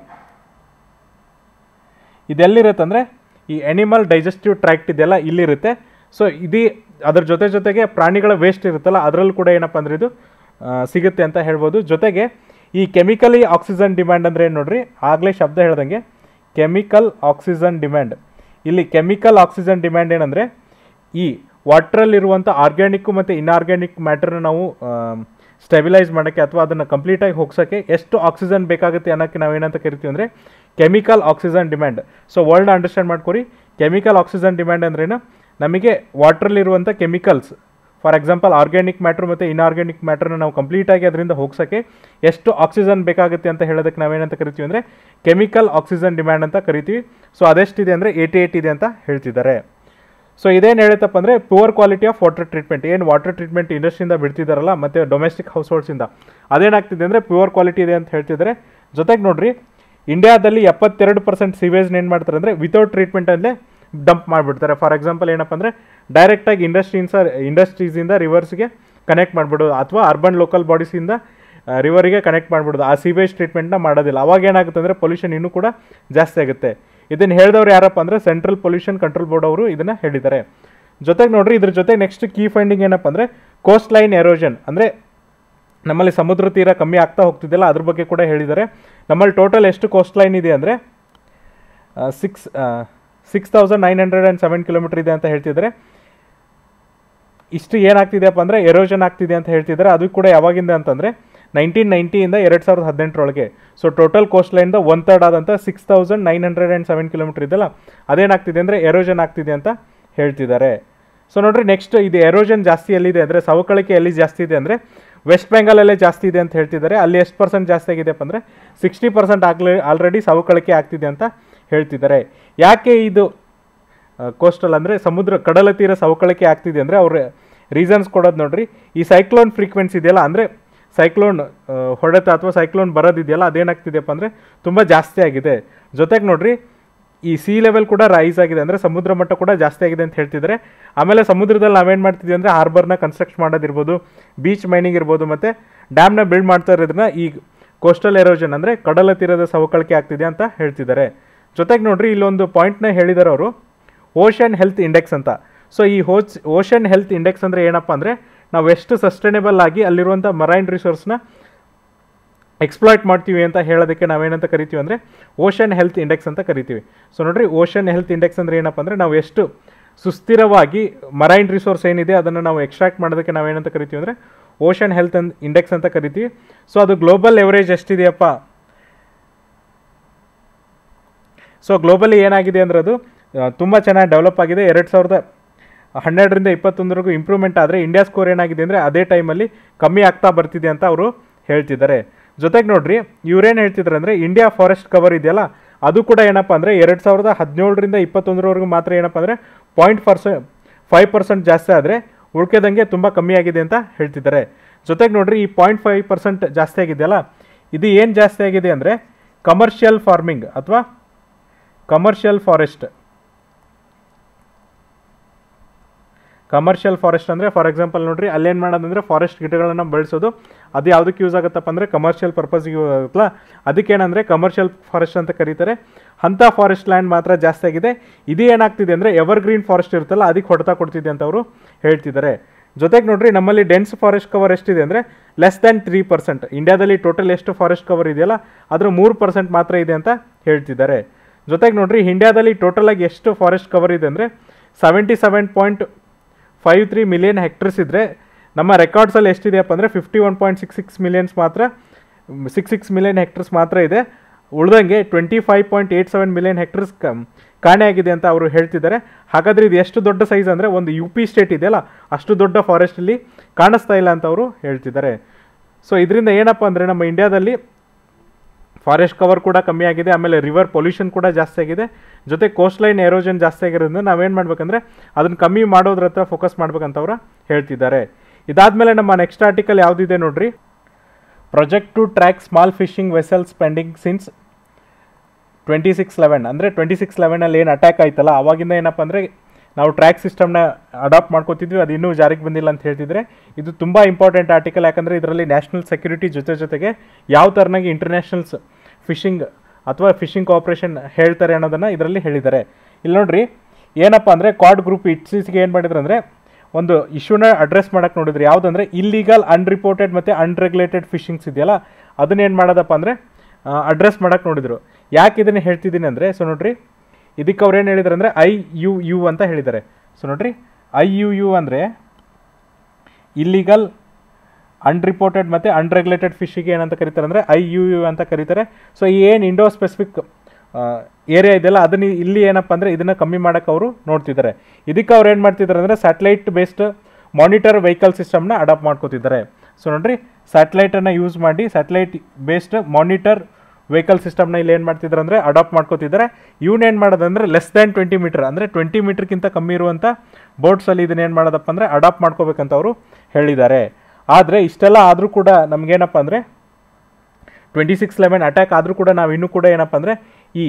ಇದೆಲ್ಲಿರುತ್ತೆ ಅಂದರೆ ಈ ಎನಿಮಲ್ ಡೈಜೆಸ್ಟಿವ್ ಟ್ರ್ಯಾಕ್ಟ್ ಇದೆಯಲ್ಲ ಇಲ್ಲಿರುತ್ತೆ. ಸೊ ಇದು ಅದ್ರ ಜೊತೆ ಜೊತೆಗೆ ಪ್ರಾಣಿಗಳ ವೇಸ್ಟ್ ಇರುತ್ತಲ್ಲ ಅದರಲ್ಲೂ ಕೂಡ ಏನಪ್ಪ ಅಂದರೆ ಇದು ಸಿಗುತ್ತೆ ಅಂತ ಹೇಳ್ಬೋದು. ಜೊತೆಗೆ ಈ ಕೆಮಿಕಲಿ ಆಕ್ಸಿಜನ್ ಡಿಮ್ಯಾಂಡ್ ಅಂದರೆ ಏನು ನೋಡ್ರಿ ಆಗಲೇ ಶಬ್ದ ಹೇಳ್ದಂಗೆ ಕೆಮಿಕಲ್ ಆಕ್ಸಿಜನ್ ಡಿಮ್ಯಾಂಡ್. ಇಲ್ಲಿ ಕೆಮಿಕಲ್ ಆಕ್ಸಿಜನ್ ಡಿಮ್ಯಾಂಡ್ ಏನಂದರೆ ಈ ವಾಟ್ರಲ್ಲಿರುವಂಥ ಆರ್ಗ್ಯಾನಿಕ್ಕು ಮತ್ತು ಇನ್ಆರ್ಗ್ಯಾನಿಕ್ ಮ್ಯಾಟ್ರನ್ನ ನಾವು ಸ್ಟೆಬಿಲೈಸ್ ಮಾಡೋಕ್ಕೆ ಅಥವಾ ಅದನ್ನು ಕಂಪ್ಲೀಟಾಗಿ ಹೋಗ್ಸೋಕ್ಕೆ ಎಷ್ಟು ಆಕ್ಸಿಜನ್ ಬೇಕಾಗುತ್ತೆ ಅನ್ನೋಕ್ಕೆ ನಾವು ಏನಂತ ಕರಿತೀವಿ ಅಂದರೆ chemical oxygen demand. So world understand ಮಾಡ್ಕೊರಿ. ಕೆಮಿಕಲ್ ಆಕ್ಸಿಜನ್ ಡಿಮ್ಯಾಂಡ್ ಅಂದ್ರೇನು ನಮಗೆ ವಾಟ್ರಲ್ಲಿರುವಂಥ chemicals for example organic matter ಮತ್ತು ಇನ್ಆರ್ಗ್ಯಾನಿಕ್ ಮ್ಯಾಟ್ರನ್ನ ನಾವು ಕಂಪ್ಲೀಟಾಗಿ ಅದರಿಂದ ಹೋಗ್ಸೋಕ್ಕೆ ಎಷ್ಟು ಆಕ್ಸಿಜನ್ ಬೇಕಾಗುತ್ತೆ ಅಂತ ಹೇಳೋದಕ್ಕೆ ನಾವೇನಂತ ಕರಿತೀವಿ ಅಂದರೆ ಕೆಮಿಕಲ್ ಆಕ್ಸಿಜನ್ ಡಿಮ್ಯಾಂಡ್ ಅಂತ ಕರಿತೀವಿ. ಸೊ ಅದೆಷ್ಟಿದೆ ಅಂದರೆ ಏಯ್ಟಿ ಏಯ್ಟ್ ಇದೆ ಅಂತ ಹೇಳ್ತಿದ್ದಾರೆ. ಸೊ ಇದೇನು ಹೇಳುತ್ತಪ್ಪ ಅಂದರೆ poor quality of water treatment, ಏನು ವಾಟರ್ ಟ್ರೀಟ್ಮೆಂಟ್ ಇಂಡಸ್ಟ್ರಿಯಿಂದ ಬಿಡ್ತಿದ್ದಾರಲ್ಲ ಮತ್ತು ಡೊಮೆಸ್ಟಿಕ್ ಹೌಸ್ ಹೋಲ್ಡ್ಸಿಂದ ಅದೇನಾಗ್ತಿದೆ ಅಂದರೆ ಪ್ಯೂರ್ ಕ್ವಾಲಿಟಿ ಇದೆ ಅಂತ ಹೇಳ್ತಿದ್ದಾರೆ. ಜೊತೆಗೆ ನೋಡ್ರಿ ಇಂಡಿಯಾದಲ್ಲಿ ಎಪ್ಪತ್ತೆರಡು ಪರ್ಸೆಂಟ್ ಸಿವೇಜ್ನ ಏನು ಮಾಡ್ತಾರೆ ಅಂದರೆ ವಿತೌಟ್ ಟ್ರೀಟ್ಮೆಂಟಲ್ಲೇ ಡಂಪ್ ಮಾಡಿಬಿಡ್ತಾರೆ. ಫಾರ್ ಎಕ್ಸಾಂಪಲ್ ಏನಪ್ಪ ಅಂದರೆ ಡೈರೆಕ್ಟಾಗಿ ಇಂಡಸ್ಟ್ರೀನ್ಸ ಇಂಡಸ್ಟ್ರೀಸಿಂದ ರಿವರ್ಸ್ಗೆ ಕನೆಕ್ಟ್ ಮಾಡಿಬಿಡೋದು ಅಥವಾ ಅರ್ಬನ್ ಲೋಕಲ್ ಬಾಡೀಸಿಂದ ರಿವರಿಗೆ ಕನೆಕ್ಟ್ ಮಾಡಿಬಿಡೋದು. ಆ ಸಿವೇಜ್ ಟ್ರೀಟ್ಮೆಂಟ್ನ ಮಾಡೋದಿಲ್ಲ. ಅವಾಗ ಏನಾಗುತ್ತೆ ಅಂದರೆ ಪೊಲ್ಯೂಷನ್ ಇನ್ನೂ ಕೂಡ ಜಾಸ್ತಿ ಆಗುತ್ತೆ. ಇದನ್ನು ಹೇಳಿದವ್ರು ಯಾರಪ್ಪ ಅಂದರೆ ಸೆಂಟ್ರಲ್ ಪೊಲ್ಯೂಷನ್ ಕಂಟ್ರೋಲ್ ಬೋರ್ಡ್ ಅವರು ಇದನ್ನು ಹೇಳಿದ್ದಾರೆ. ಜೊತೆಗೆ ನೋಡ್ರಿ ಇದ್ರ ಜೊತೆ ನೆಕ್ಸ್ಟ್ ಕೀ ಫೈಂಡಿಂಗ್ ಏನಪ್ಪ ಅಂದರೆ ಕೋಸ್ಟ್ ಲೈನ್ ಎರೋಷನ್, ಅಂದರೆ ನಮ್ಮಲ್ಲಿ ಸಮುದ್ರ ತೀರ ಕಮ್ಮಿ ಆಗ್ತಾ ಹೋಗ್ತಿದ್ದೆಲ್ಲ ಅದ್ರ ಬಗ್ಗೆ ಕೂಡ ಹೇಳಿದ್ದಾರೆ. ನಮ್ಮಲ್ಲಿ ಟೋಟಲ್ ಎಷ್ಟು ಕೋಸ್ಟ್ ಲೈನ್ ಇದೆ ಅಂದರೆ six six thousand nine hundred and seven kilometre ಇದೆ ಅಂತ ಹೇಳ್ತಿದ್ದಾರೆ. ಇಷ್ಟು ಏನಾಗ್ತಿದೆಯಪ್ಪ ಅಂದರೆ ಎರೋಷನ್ ಆಗ್ತಿದೆ ಅಂತ ಹೇಳ್ತಿದ್ದಾರೆ. ಅದು ಕೂಡ ಯಾವಾಗಿಂದ ಅಂತಂದರೆ ನೈನ್ಟೀನ್ ನೈಂಟಿಯಿಂದ ಎರಡು ಸಾವಿರದ ಹದಿನೆಂಟರೊಳಗೆ. ಸೊ ಟೋಟಲ್ ಕೋಸ್ಟ್ ಲೈನ್ದ ಒನ್ ತರ್ಡ್ ಆದಂಥ six thousand nine hundred and seven kilometre ಇದೆಯಲ್ಲ ಅದೇನಾಗ್ತಿದೆ ಅಂದರೆ ಎರೋಷನ್ ಆಗ್ತಿದೆ ಅಂತ ಹೇಳ್ತಿದ್ದಾರೆ. ಸೊ ನೋಡ್ರಿ ನೆಕ್ಸ್ಟ್ ಇದು ಎರೋಷನ್ ಜಾಸ್ತಿ ಎಲ್ಲಿದೆ ಅಂದರೆ ಸವಕಳಿಕೆ ಎಲ್ಲಿ ಜಾಸ್ತಿ ಇದೆ ಅಂದರೆ ವೆಸ್ಟ್ ಬೆಂಗಾಲಲ್ಲೇ ಜಾಸ್ತಿ ಇದೆ ಅಂತ ಹೇಳ್ತಿದ್ದಾರೆ. ಅಲ್ಲಿ ಎಷ್ಟು ಪರ್ಸೆಂಟ್ ಜಾಸ್ತಿ ಆಗಿದೆಪ್ಪ ಅಂದರೆ ಸಿಕ್ಸ್ಟಿ ಪರ್ಸೆಂಟ್ ಆಗಲೇ ಆಲ್ರೆಡಿ ಸವಕಳಿಕೆ ಆಗ್ತಿದೆ ಅಂತ ಹೇಳ್ತಿದ್ದಾರೆ. ಯಾಕೆ ಇದು ಕೋಸ್ಟಲ್ ಅಂದರೆ ಸಮುದ್ರ ಕಡಲ ತೀರ ಸವಕಳಿಕೆ ಆಗ್ತಿದೆ ಅಂದರೆ ಅವ್ರ ರೀಸನ್ಸ್ ಕೊಡೋದು ನೋಡ್ರಿ ಈ ಸೈಕ್ಲೋನ್ ಫ್ರೀಕ್ವೆನ್ಸಿ ಇದೆಯಲ್ಲ ಅಂದರೆ ಸೈಕ್ಲೋನ್ ಹೊಡೆತ ಅಥವಾ ಸೈಕ್ಲೋನ್ ಬರೋದಿದೆಯಲ್ಲ ಅದೇನಾಗ್ತಿದೆಯಪ್ಪ ಅಂದರೆ ತುಂಬ ಜಾಸ್ತಿ ಆಗಿದೆ. ಜೊತೆಗೆ ನೋಡ್ರಿ ಈ ಸಿ ಲೆವೆಲ್ ಕೂಡ ರೈಸ್ ಆಗಿದೆ, ಅಂದರೆ ಸಮುದ್ರ ಮಟ್ಟ ಕೂಡ ಜಾಸ್ತಿ ಆಗಿದೆ ಅಂತ ಹೇಳ್ತಿದ್ದಾರೆ. ಆಮೇಲೆ ಸಮುದ್ರದಲ್ಲಿ ನಾವೇನು ಮಾಡ್ತಿದ್ವಿ ಅಂದರೆ ಹಾರ್ಬರ್ನ ಕನ್ಸ್ಟ್ರಕ್ಟ್ ಮಾಡೋದಿರ್ಬೋದು, ಬೀಚ್ ಮೈನಿಂಗ್ ಇರ್ಬೋದು, ಮತ್ತು ಡ್ಯಾಮ್ನ ಬಿಲ್ಡ್ ಮಾಡ್ತಾ ಇರೋದನ್ನ ಈ ಕೋಸ್ಟಲ್ ಎರೋಷನ್ ಅಂದರೆ ಕಡಲ ತೀರದ ಸವಕಳಿಕೆ ಆಗ್ತಿದೆ ಅಂತ ಹೇಳ್ತಿದ್ದಾರೆ. ಜೊತೆಗೆ ನೋಡ್ರಿ ಇಲ್ಲೊಂದು ಪಾಯಿಂಟ್ನ ಹೇಳಿದ್ದಾರೆ ಅವರು, ಓಷನ್ ಹೆಲ್ತ್ ಇಂಡೆಕ್ಸ್ ಅಂತ. ಸೊ ಈ ಹೋಚ್ ಓಷನ್ ಹೆಲ್ತ್ ಇಂಡೆಕ್ಸ್ ಅಂದರೆ ಏನಪ್ಪ ಅಂದರೆ ನಾವು ಎಷ್ಟು ಸಸ್ಟೈನೇಬಲ್ ಆಗಿ ಅಲ್ಲಿರುವಂಥ ಮರೈನ್ ರಿಸೋರ್ಸ್ನ ಎಕ್ಸ್ಪ್ಲಾಯ್ಟ್ ಮಾಡ್ತೀವಿ ಅಂತ ಹೇಳೋದಕ್ಕೆ ನಾವೇನಂತ ಕರಿತೀವಿ ಅಂದರೆ ಓಷನ್ ಹೆಲ್ತ್ ಇಂಡೆಕ್ಸ್ ಅಂತ ಕರಿತೀವಿ. ಸೊ ನೋಡ್ರಿ ಓಷನ್ ಹೆಲ್ತ್ ಇಂಡೆಕ್ಸ್ ಅಂದರೆ ಏನಪ್ಪ ಅಂದರೆ ನಾವು ಎಷ್ಟು ಸುಸ್ಥಿರವಾಗಿ ಮರೈನ್ ರಿಸೋರ್ಸ್ ಏನಿದೆ ಅದನ್ನು ನಾವು ಎಕ್ಸ್ಟ್ರಾಕ್ಟ್ ಮಾಡೋದಕ್ಕೆ ನಾವೇನಂತ ಕರಿತೀವಿ ಅಂದರೆ ಓಷನ್ ಹೆಲ್ತ್ ಇಂಡೆಕ್ಸ್ ಅಂತ ಕರಿತೀವಿ. ಸೊ ಅದು ಗ್ಲೋಬಲ್ ಎವರೇಜ್ ಎಷ್ಟಿದೆಯಪ್ಪ, ಸೊ ಗ್ಲೋಬಲಿ ಏನಾಗಿದೆ ಅಂದರೆ ಅದು ತುಂಬ ಚೆನ್ನಾಗಿ ಡೆವಲಪ್ ಆಗಿದೆ. ಎರಡು ಸಾವಿರದ ಹನ್ನೆರಡರಿಂದ ಇಪ್ಪತ್ತೊಂದರೆಗೂ ಇಂಪ್ರೂವ್ಮೆಂಟ್ ಆದರೆ ಇಂಡಿಯಾ ಸ್ಕೋರ್ ಏನಾಗಿದೆ ಅಂದರೆ ಅದೇ ಟೈಮಲ್ಲಿ ಕಮ್ಮಿ ಆಗ್ತಾ ಬರ್ತಿದೆ ಅಂತ ಅವರು ಹೇಳ್ತಿದ್ದಾರೆ. ಜೊತೆಗೆ ನೋಡ್ರಿ ಇವ್ರೇನು ಹೇಳ್ತಿದ್ದಾರೆ ಅಂದರೆ ಇಂಡಿಯಾ ಫಾರೆಸ್ಟ್ ಕವರ್ ಇದೆಯಲ್ಲ ಅದು ಕೂಡ ಏನಪ್ಪ ಅಂದರೆ ಎರಡು ಸಾವಿರದ ಹದಿನೇಳರಿಂದ ಇಪ್ಪತ್ತೊಂದರವರೆಗೂ ಮಾತ್ರ ಏನಪ್ಪ ಅಂದರೆ ಪಾಯಿಂಟ್ ಪರ್ಸೆಂಟ್ ಫೈವ್ ಪರ್ಸೆಂಟ್ ಜಾಸ್ತಿ ಆದರೆ ಉಳ್ಕೆದಂಗೆ ತುಂಬ ಕಮ್ಮಿ ಆಗಿದೆ ಅಂತ ಹೇಳ್ತಿದ್ದಾರೆ. ಜೊತೆಗೆ ನೋಡ್ರಿ ಈ ಪಾಯಿಂಟ್ ಫೈವ್ ಪರ್ಸೆಂಟ್ ಜಾಸ್ತಿ ಆಗಿದೆಯಲ್ಲ ಇದು ಏನು ಜಾಸ್ತಿ ಆಗಿದೆ ಅಂದರೆ ಕಮರ್ಷಿಯಲ್ ಫಾರ್ಮಿಂಗ್ ಅಥವಾ ಕಮರ್ಷಿಯಲ್ ಫಾರೆಸ್ಟ್. ಕಮರ್ಷಿಯಲ್ ಫಾರೆಸ್ಟ್ ಅಂದರೆ ಫಾರ್ ಎಕ್ಸಾಂಪಲ್ ನೋಡ್ರಿ ಅಲ್ಲೇನು ಮಾಡೋದಂದರೆ ಫಾರೆಸ್ಟ್ ಗಿಡಗಳನ್ನು ಬೆಳೆಸೋದು, ಅದು ಯಾವುದಕ್ಕೆ ಯೂಸ್ ಆಗುತ್ತಪ್ಪ ಅಂದರೆ ಕಮರ್ಷಿಯಲ್ ಪರ್ಪಸ್ಗೆ ಯೂಸ್ ಆಗುತ್ತಲ್ಲ, ಅದಕ್ಕೇನಂದರೆ ಕಮರ್ಷಿಯಲ್ ಫಾರೆಸ್ಟ್ ಅಂತ ಕರೀತಾರೆ. ಅಂಥ ಫಾರೆಸ್ಟ್ ಲ್ಯಾಂಡ್ ಮಾತ್ರ ಜಾಸ್ತಿ ಆಗಿದೆ. ಇದು ಏನಾಗ್ತಿದೆ ಅಂದರೆ ಎವರ್ ಗ್ರೀನ್ ಫಾರೆಸ್ಟ್ ಇರುತ್ತಲ್ಲ ಅದಕ್ಕೆ ಹೊಡೆತ ಕೊಡ್ತಿದೆ ಅಂತ ಅವರು ಹೇಳ್ತಿದ್ದಾರೆ. ಜೊತೆಗೆ ನೋಡ್ರಿ ನಮ್ಮಲ್ಲಿ ಡೆನ್ಸ್ ಫಾರೆಸ್ಟ್ ಕವರ್ ಎಷ್ಟಿದೆ ಅಂದರೆ ಲೆಸ್ ದ್ಯಾನ್ ತ್ರೀ ಪರ್ಸೆಂಟ್. ಇಂಡಿಯಾದಲ್ಲಿ ಟೋಟಲ್ ಎಷ್ಟು ಫಾರೆಸ್ಟ್ ಕವರ್ ಇದೆಯಲ್ಲ ಅದರ ಮೂರು ಪರ್ಸೆಂಟ್ ಮಾತ್ರ ಇದೆ ಅಂತ ಹೇಳ್ತಿದ್ದಾರೆ. ಜೊತೆಗೆ ನೋಡ್ರಿ ಇಂಡಿಯಾದಲ್ಲಿ ಟೋಟಲಾಗಿ ಎಷ್ಟು ಫಾರೆಸ್ಟ್ ಕವರ್ ಇದೆ ಅಂದರೆ seventy seven point five three million hectares ಇದ್ದರೆ ನಮ್ಮ ರೆಕಾರ್ಡ್ಸಲ್ಲಿ ಎಷ್ಟಿದೆಯಪ್ಪ ಅಂದರೆ fifty one point six six millions ಮಾತ್ರ ಸಿಕ್ಸ್ ಸಿಕ್ಸ್ ಮಿಲಿಯನ್ ಹೆಕ್ಟರ್ಸ್ ಮಾತ್ರ ಇದೆ. ಉಳಿದಂಗೆ twenty five point eight seven million hectares ಕಾಣೆಯಾಗಿದೆ ಅಂತ ಅವರು ಹೇಳ್ತಿದ್ದಾರೆ. ಹಾಗಾದರೆ ಇದು ಎಷ್ಟು ದೊಡ್ಡ ಸೈಜ್ ಅಂದರೆ ಒಂದು ಯು ಪಿ ಸ್ಟೇಟ್ ಇದೆಯಲ್ಲ ಅಷ್ಟು ದೊಡ್ಡ ಫಾರೆಸ್ಟಲ್ಲಿ ಕಾಣಿಸ್ತಾ ಇಲ್ಲ ಅಂತ ಅವರು ಹೇಳ್ತಿದ್ದಾರೆ. ಸೊ ಇದರಿಂದ ಏನಪ್ಪ ಅಂದರೆ ನಮ್ಮ ಇಂಡಿಯಾದಲ್ಲಿ ಫಾರೆಸ್ಟ್ ಕವರ್ ಕೂಡ ಕಮ್ಮಿ ಆಗಿದೆ, ಆಮೇಲೆ ರಿವರ್ ಪೊಲ್ಯೂಷನ್ ಕೂಡ ಜಾಸ್ತಿ ಆಗಿದೆ, ಜೊತೆ ಕೋಸ್ಟ್ ಲೈನ್ ಎರೋಷನ್ ಜಾಸ್ತಿ ಆಗಿರೋದ್ರಿಂದ ನಾವೇನು ಮಾಡಬೇಕಂದ್ರೆ ಅದನ್ನು ಕಮ್ಮಿ ಮಾಡೋದ್ರ ಹತ್ರ ಫೋಕಸ್ ಮಾಡ್ಬೇಕಂತ ಅವರು ಹೇಳ್ತಿದ್ದಾರೆ. ಇದಾದಮೇಲೆ ನಮ್ಮ ನೆಕ್ಸ್ಟ್ ಆರ್ಟಿಕಲ್ ಯಾವುದಿದೆ ನೋಡ್ರಿ, project to track small fishing vessels pending since twenty six eleven ಅಂದರೆ ಟ್ವೆಂಟಿ ಸಿಕ್ಸ್ ಲೆವೆನಲ್ಲಿ ಏನು ಅಟ್ಯಾಕ್ ಆಯ್ತಲ್ಲ ಅವಾಗಿಂದ ಏನಪ್ಪ ಅಂದರೆ ನಾವು ಟ್ರ್ಯಾಕ್ ಸಿಸ್ಟಮ್ನ ಅಡಾಪ್ಟ್ ಮಾಡ್ಕೋತಿದ್ವಿ, ಅದು ಇನ್ನೂ ಜಾರಿಗೆ ಬಂದಿಲ್ಲ ಅಂತ ಹೇಳ್ತಿದ್ರೆ ಇದು ತುಂಬ ಇಂಪಾರ್ಟೆಂಟ್ ಆರ್ಟಿಕಲ್. ಯಾಕಂದರೆ ಇದರಲ್ಲಿ ನ್ಯಾಷನಲ್ ಸೆಕ್ಯೂರಿಟಿ ಜೊತೆ ಜೊತೆಗೆ ಯಾವ ಥರನಾಗಿ ಇಂಟರ್ನ್ಯಾಷನಲ್ಸ್ ಫಿಶಿಂಗ್ ಅಥವಾ ಫಿಶಿಂಗ್ ಕೋಆಪ್ರೇಷನ್ ಹೇಳ್ತಾರೆ ಅನ್ನೋದನ್ನು ಇದರಲ್ಲಿ ಹೇಳಿದ್ದಾರೆ. ಇಲ್ಲಿ ನೋಡ್ರಿ ಏನಪ್ಪ ಅಂದರೆ ಕ್ವಾಡ್ ಗ್ರೂಪ್ ಇಟ್ಸೀಸ್ಗೆ ಏನು ಮಾಡಿದ್ರು ಅಂದರೆ ಒಂದು ಇಶ್ಯೂನ ಅಡ್ರೆಸ್ ಮಾಡೋಕ್ಕೆ ನೋಡಿದ್ರು, ಯಾವುದಂದರೆ ಇಲ್ಲಿಗಲ್ ಅನ್ರಿಪೋರ್ಟೆಡ್ ಮತ್ತು ಅನ್ರೆಗ್ಯುಲೇಟೆಡ್ ಫಿಶಿಂಗ್ಸ್ ಇದೆಯಲ್ಲ ಅದನ್ನೇನು ಮಾಡೋದಪ್ಪ ಅಂದರೆ ಅಡ್ರೆಸ್ ಮಾಡೋಕ್ಕೆ ನೋಡಿದರು. ಯಾಕೆ ಇದನ್ನು ಹೇಳ್ತಿದ್ದೀನಿ ಅಂದರೆ ಸೊ ನೋಡ್ರಿ ಇದಕ್ಕೆ ಅವ್ರು ಏನು ಹೇಳಿದ್ರು ಅಂದರೆ ಐ ಯು ಯು ಅಂತ ಹೇಳಿದ್ದಾರೆ. ಸೊ ನೋಡ್ರಿ ಐ ಯು ಯು ಅಂದರೆ ಇಲ್ಲಿಗಲ್ ಅನ್ರಿಪೋರ್ಟೆಡ್ ಮತ್ತು ಅನ್ರೆಗ್ಯುಲೇಟೆಡ್ ಫಿಶಿಗೆ ಏನಂತ ಕರೀತಾರೆ ಅಂದರೆ ಐ ಯು ಯು ಅಂತ ಕರೀತಾರೆ. ಸೊ ಈ ಏನು ಇಂಡೋ ಸ್ಪೆಸಿಫಿಕ್ ಏರಿಯಾ ಇದೆಯಲ್ಲ ಅದನ್ನು ಇಲ್ಲಿ ಏನಪ್ಪ ಅಂದರೆ ಇದನ್ನು ಕಮ್ಮಿ ಮಾಡೋಕ್ಕೆ ಅವರು ನೋಡ್ತಿದ್ದಾರೆ. ಇದಕ್ಕೆ ಅವ್ರು ಏನು ಮಾಡ್ತಿದ್ದಾರೆ ಅಂದರೆ ಸ್ಯಾಟಲೈಟ್ ಬೇಸ್ಡ್ ಮಾನಿಟರ್ ವೆಹಿಕಲ್ ಸಿಸ್ಟಮ್ನ ಅಡಾಪ್ಟ್ ಮಾಡ್ಕೋತಿದ್ದಾರೆ. ಸೊ ನೋಡ್ರಿ ಸ್ಯಾಟಲೈಟನ್ನು ಯೂಸ್ ಮಾಡಿ ಸ್ಯಾಟಲೈಟ್ ಬೇಸ್ಡ್ ಮಾನಿಟರ್ ವೆಹಿಕಲ್ ಸಿಸ್ಟಮ್ನ ಇಲ್ಲಿ ಏನು ಮಾಡ್ತಿದ್ದಾರೆ ಅಂದರೆ ಅಡಾಪ್ಟ್ ಮಾಡ್ಕೋತಿದ್ದಾರೆ. ಇವನ್ನೇನು ಮಾಡೋದಂದರೆ ಲೆಸ್ ದ್ಯಾನ್ ಟ್ವೆಂಟಿ ಮೀಟರ್ ಅಂದರೆ ಟ್ವೆಂಟಿ ಮೀಟರ್ಗಿಂತ ಕಮ್ಮಿ ಇರುವಂಥ ಬೋಟ್ಸಲ್ಲಿ ಇದನ್ನೇನು ಮಾಡೋದಪ್ಪ ಅಂದರೆ ಅಡಾಪ್ಟ್ ಮಾಡ್ಕೋಬೇಕಂತ ಅವರು ಹೇಳಿದ್ದಾರೆ. ಆದರೆ ಇಷ್ಟೆಲ್ಲ ಆದರೂ ಕೂಡ ನಮಗೇನಪ್ಪ ಅಂದರೆ ಟ್ವೆಂಟಿ ಸಿಕ್ಸ್ ಲೆವೆನ್ ಅಟ್ಯಾಕ್ ಆದರೂ ಕೂಡ ನಾವು ಇನ್ನೂ ಕೂಡ ಏನಪ್ಪ ಅಂದರೆ ಈ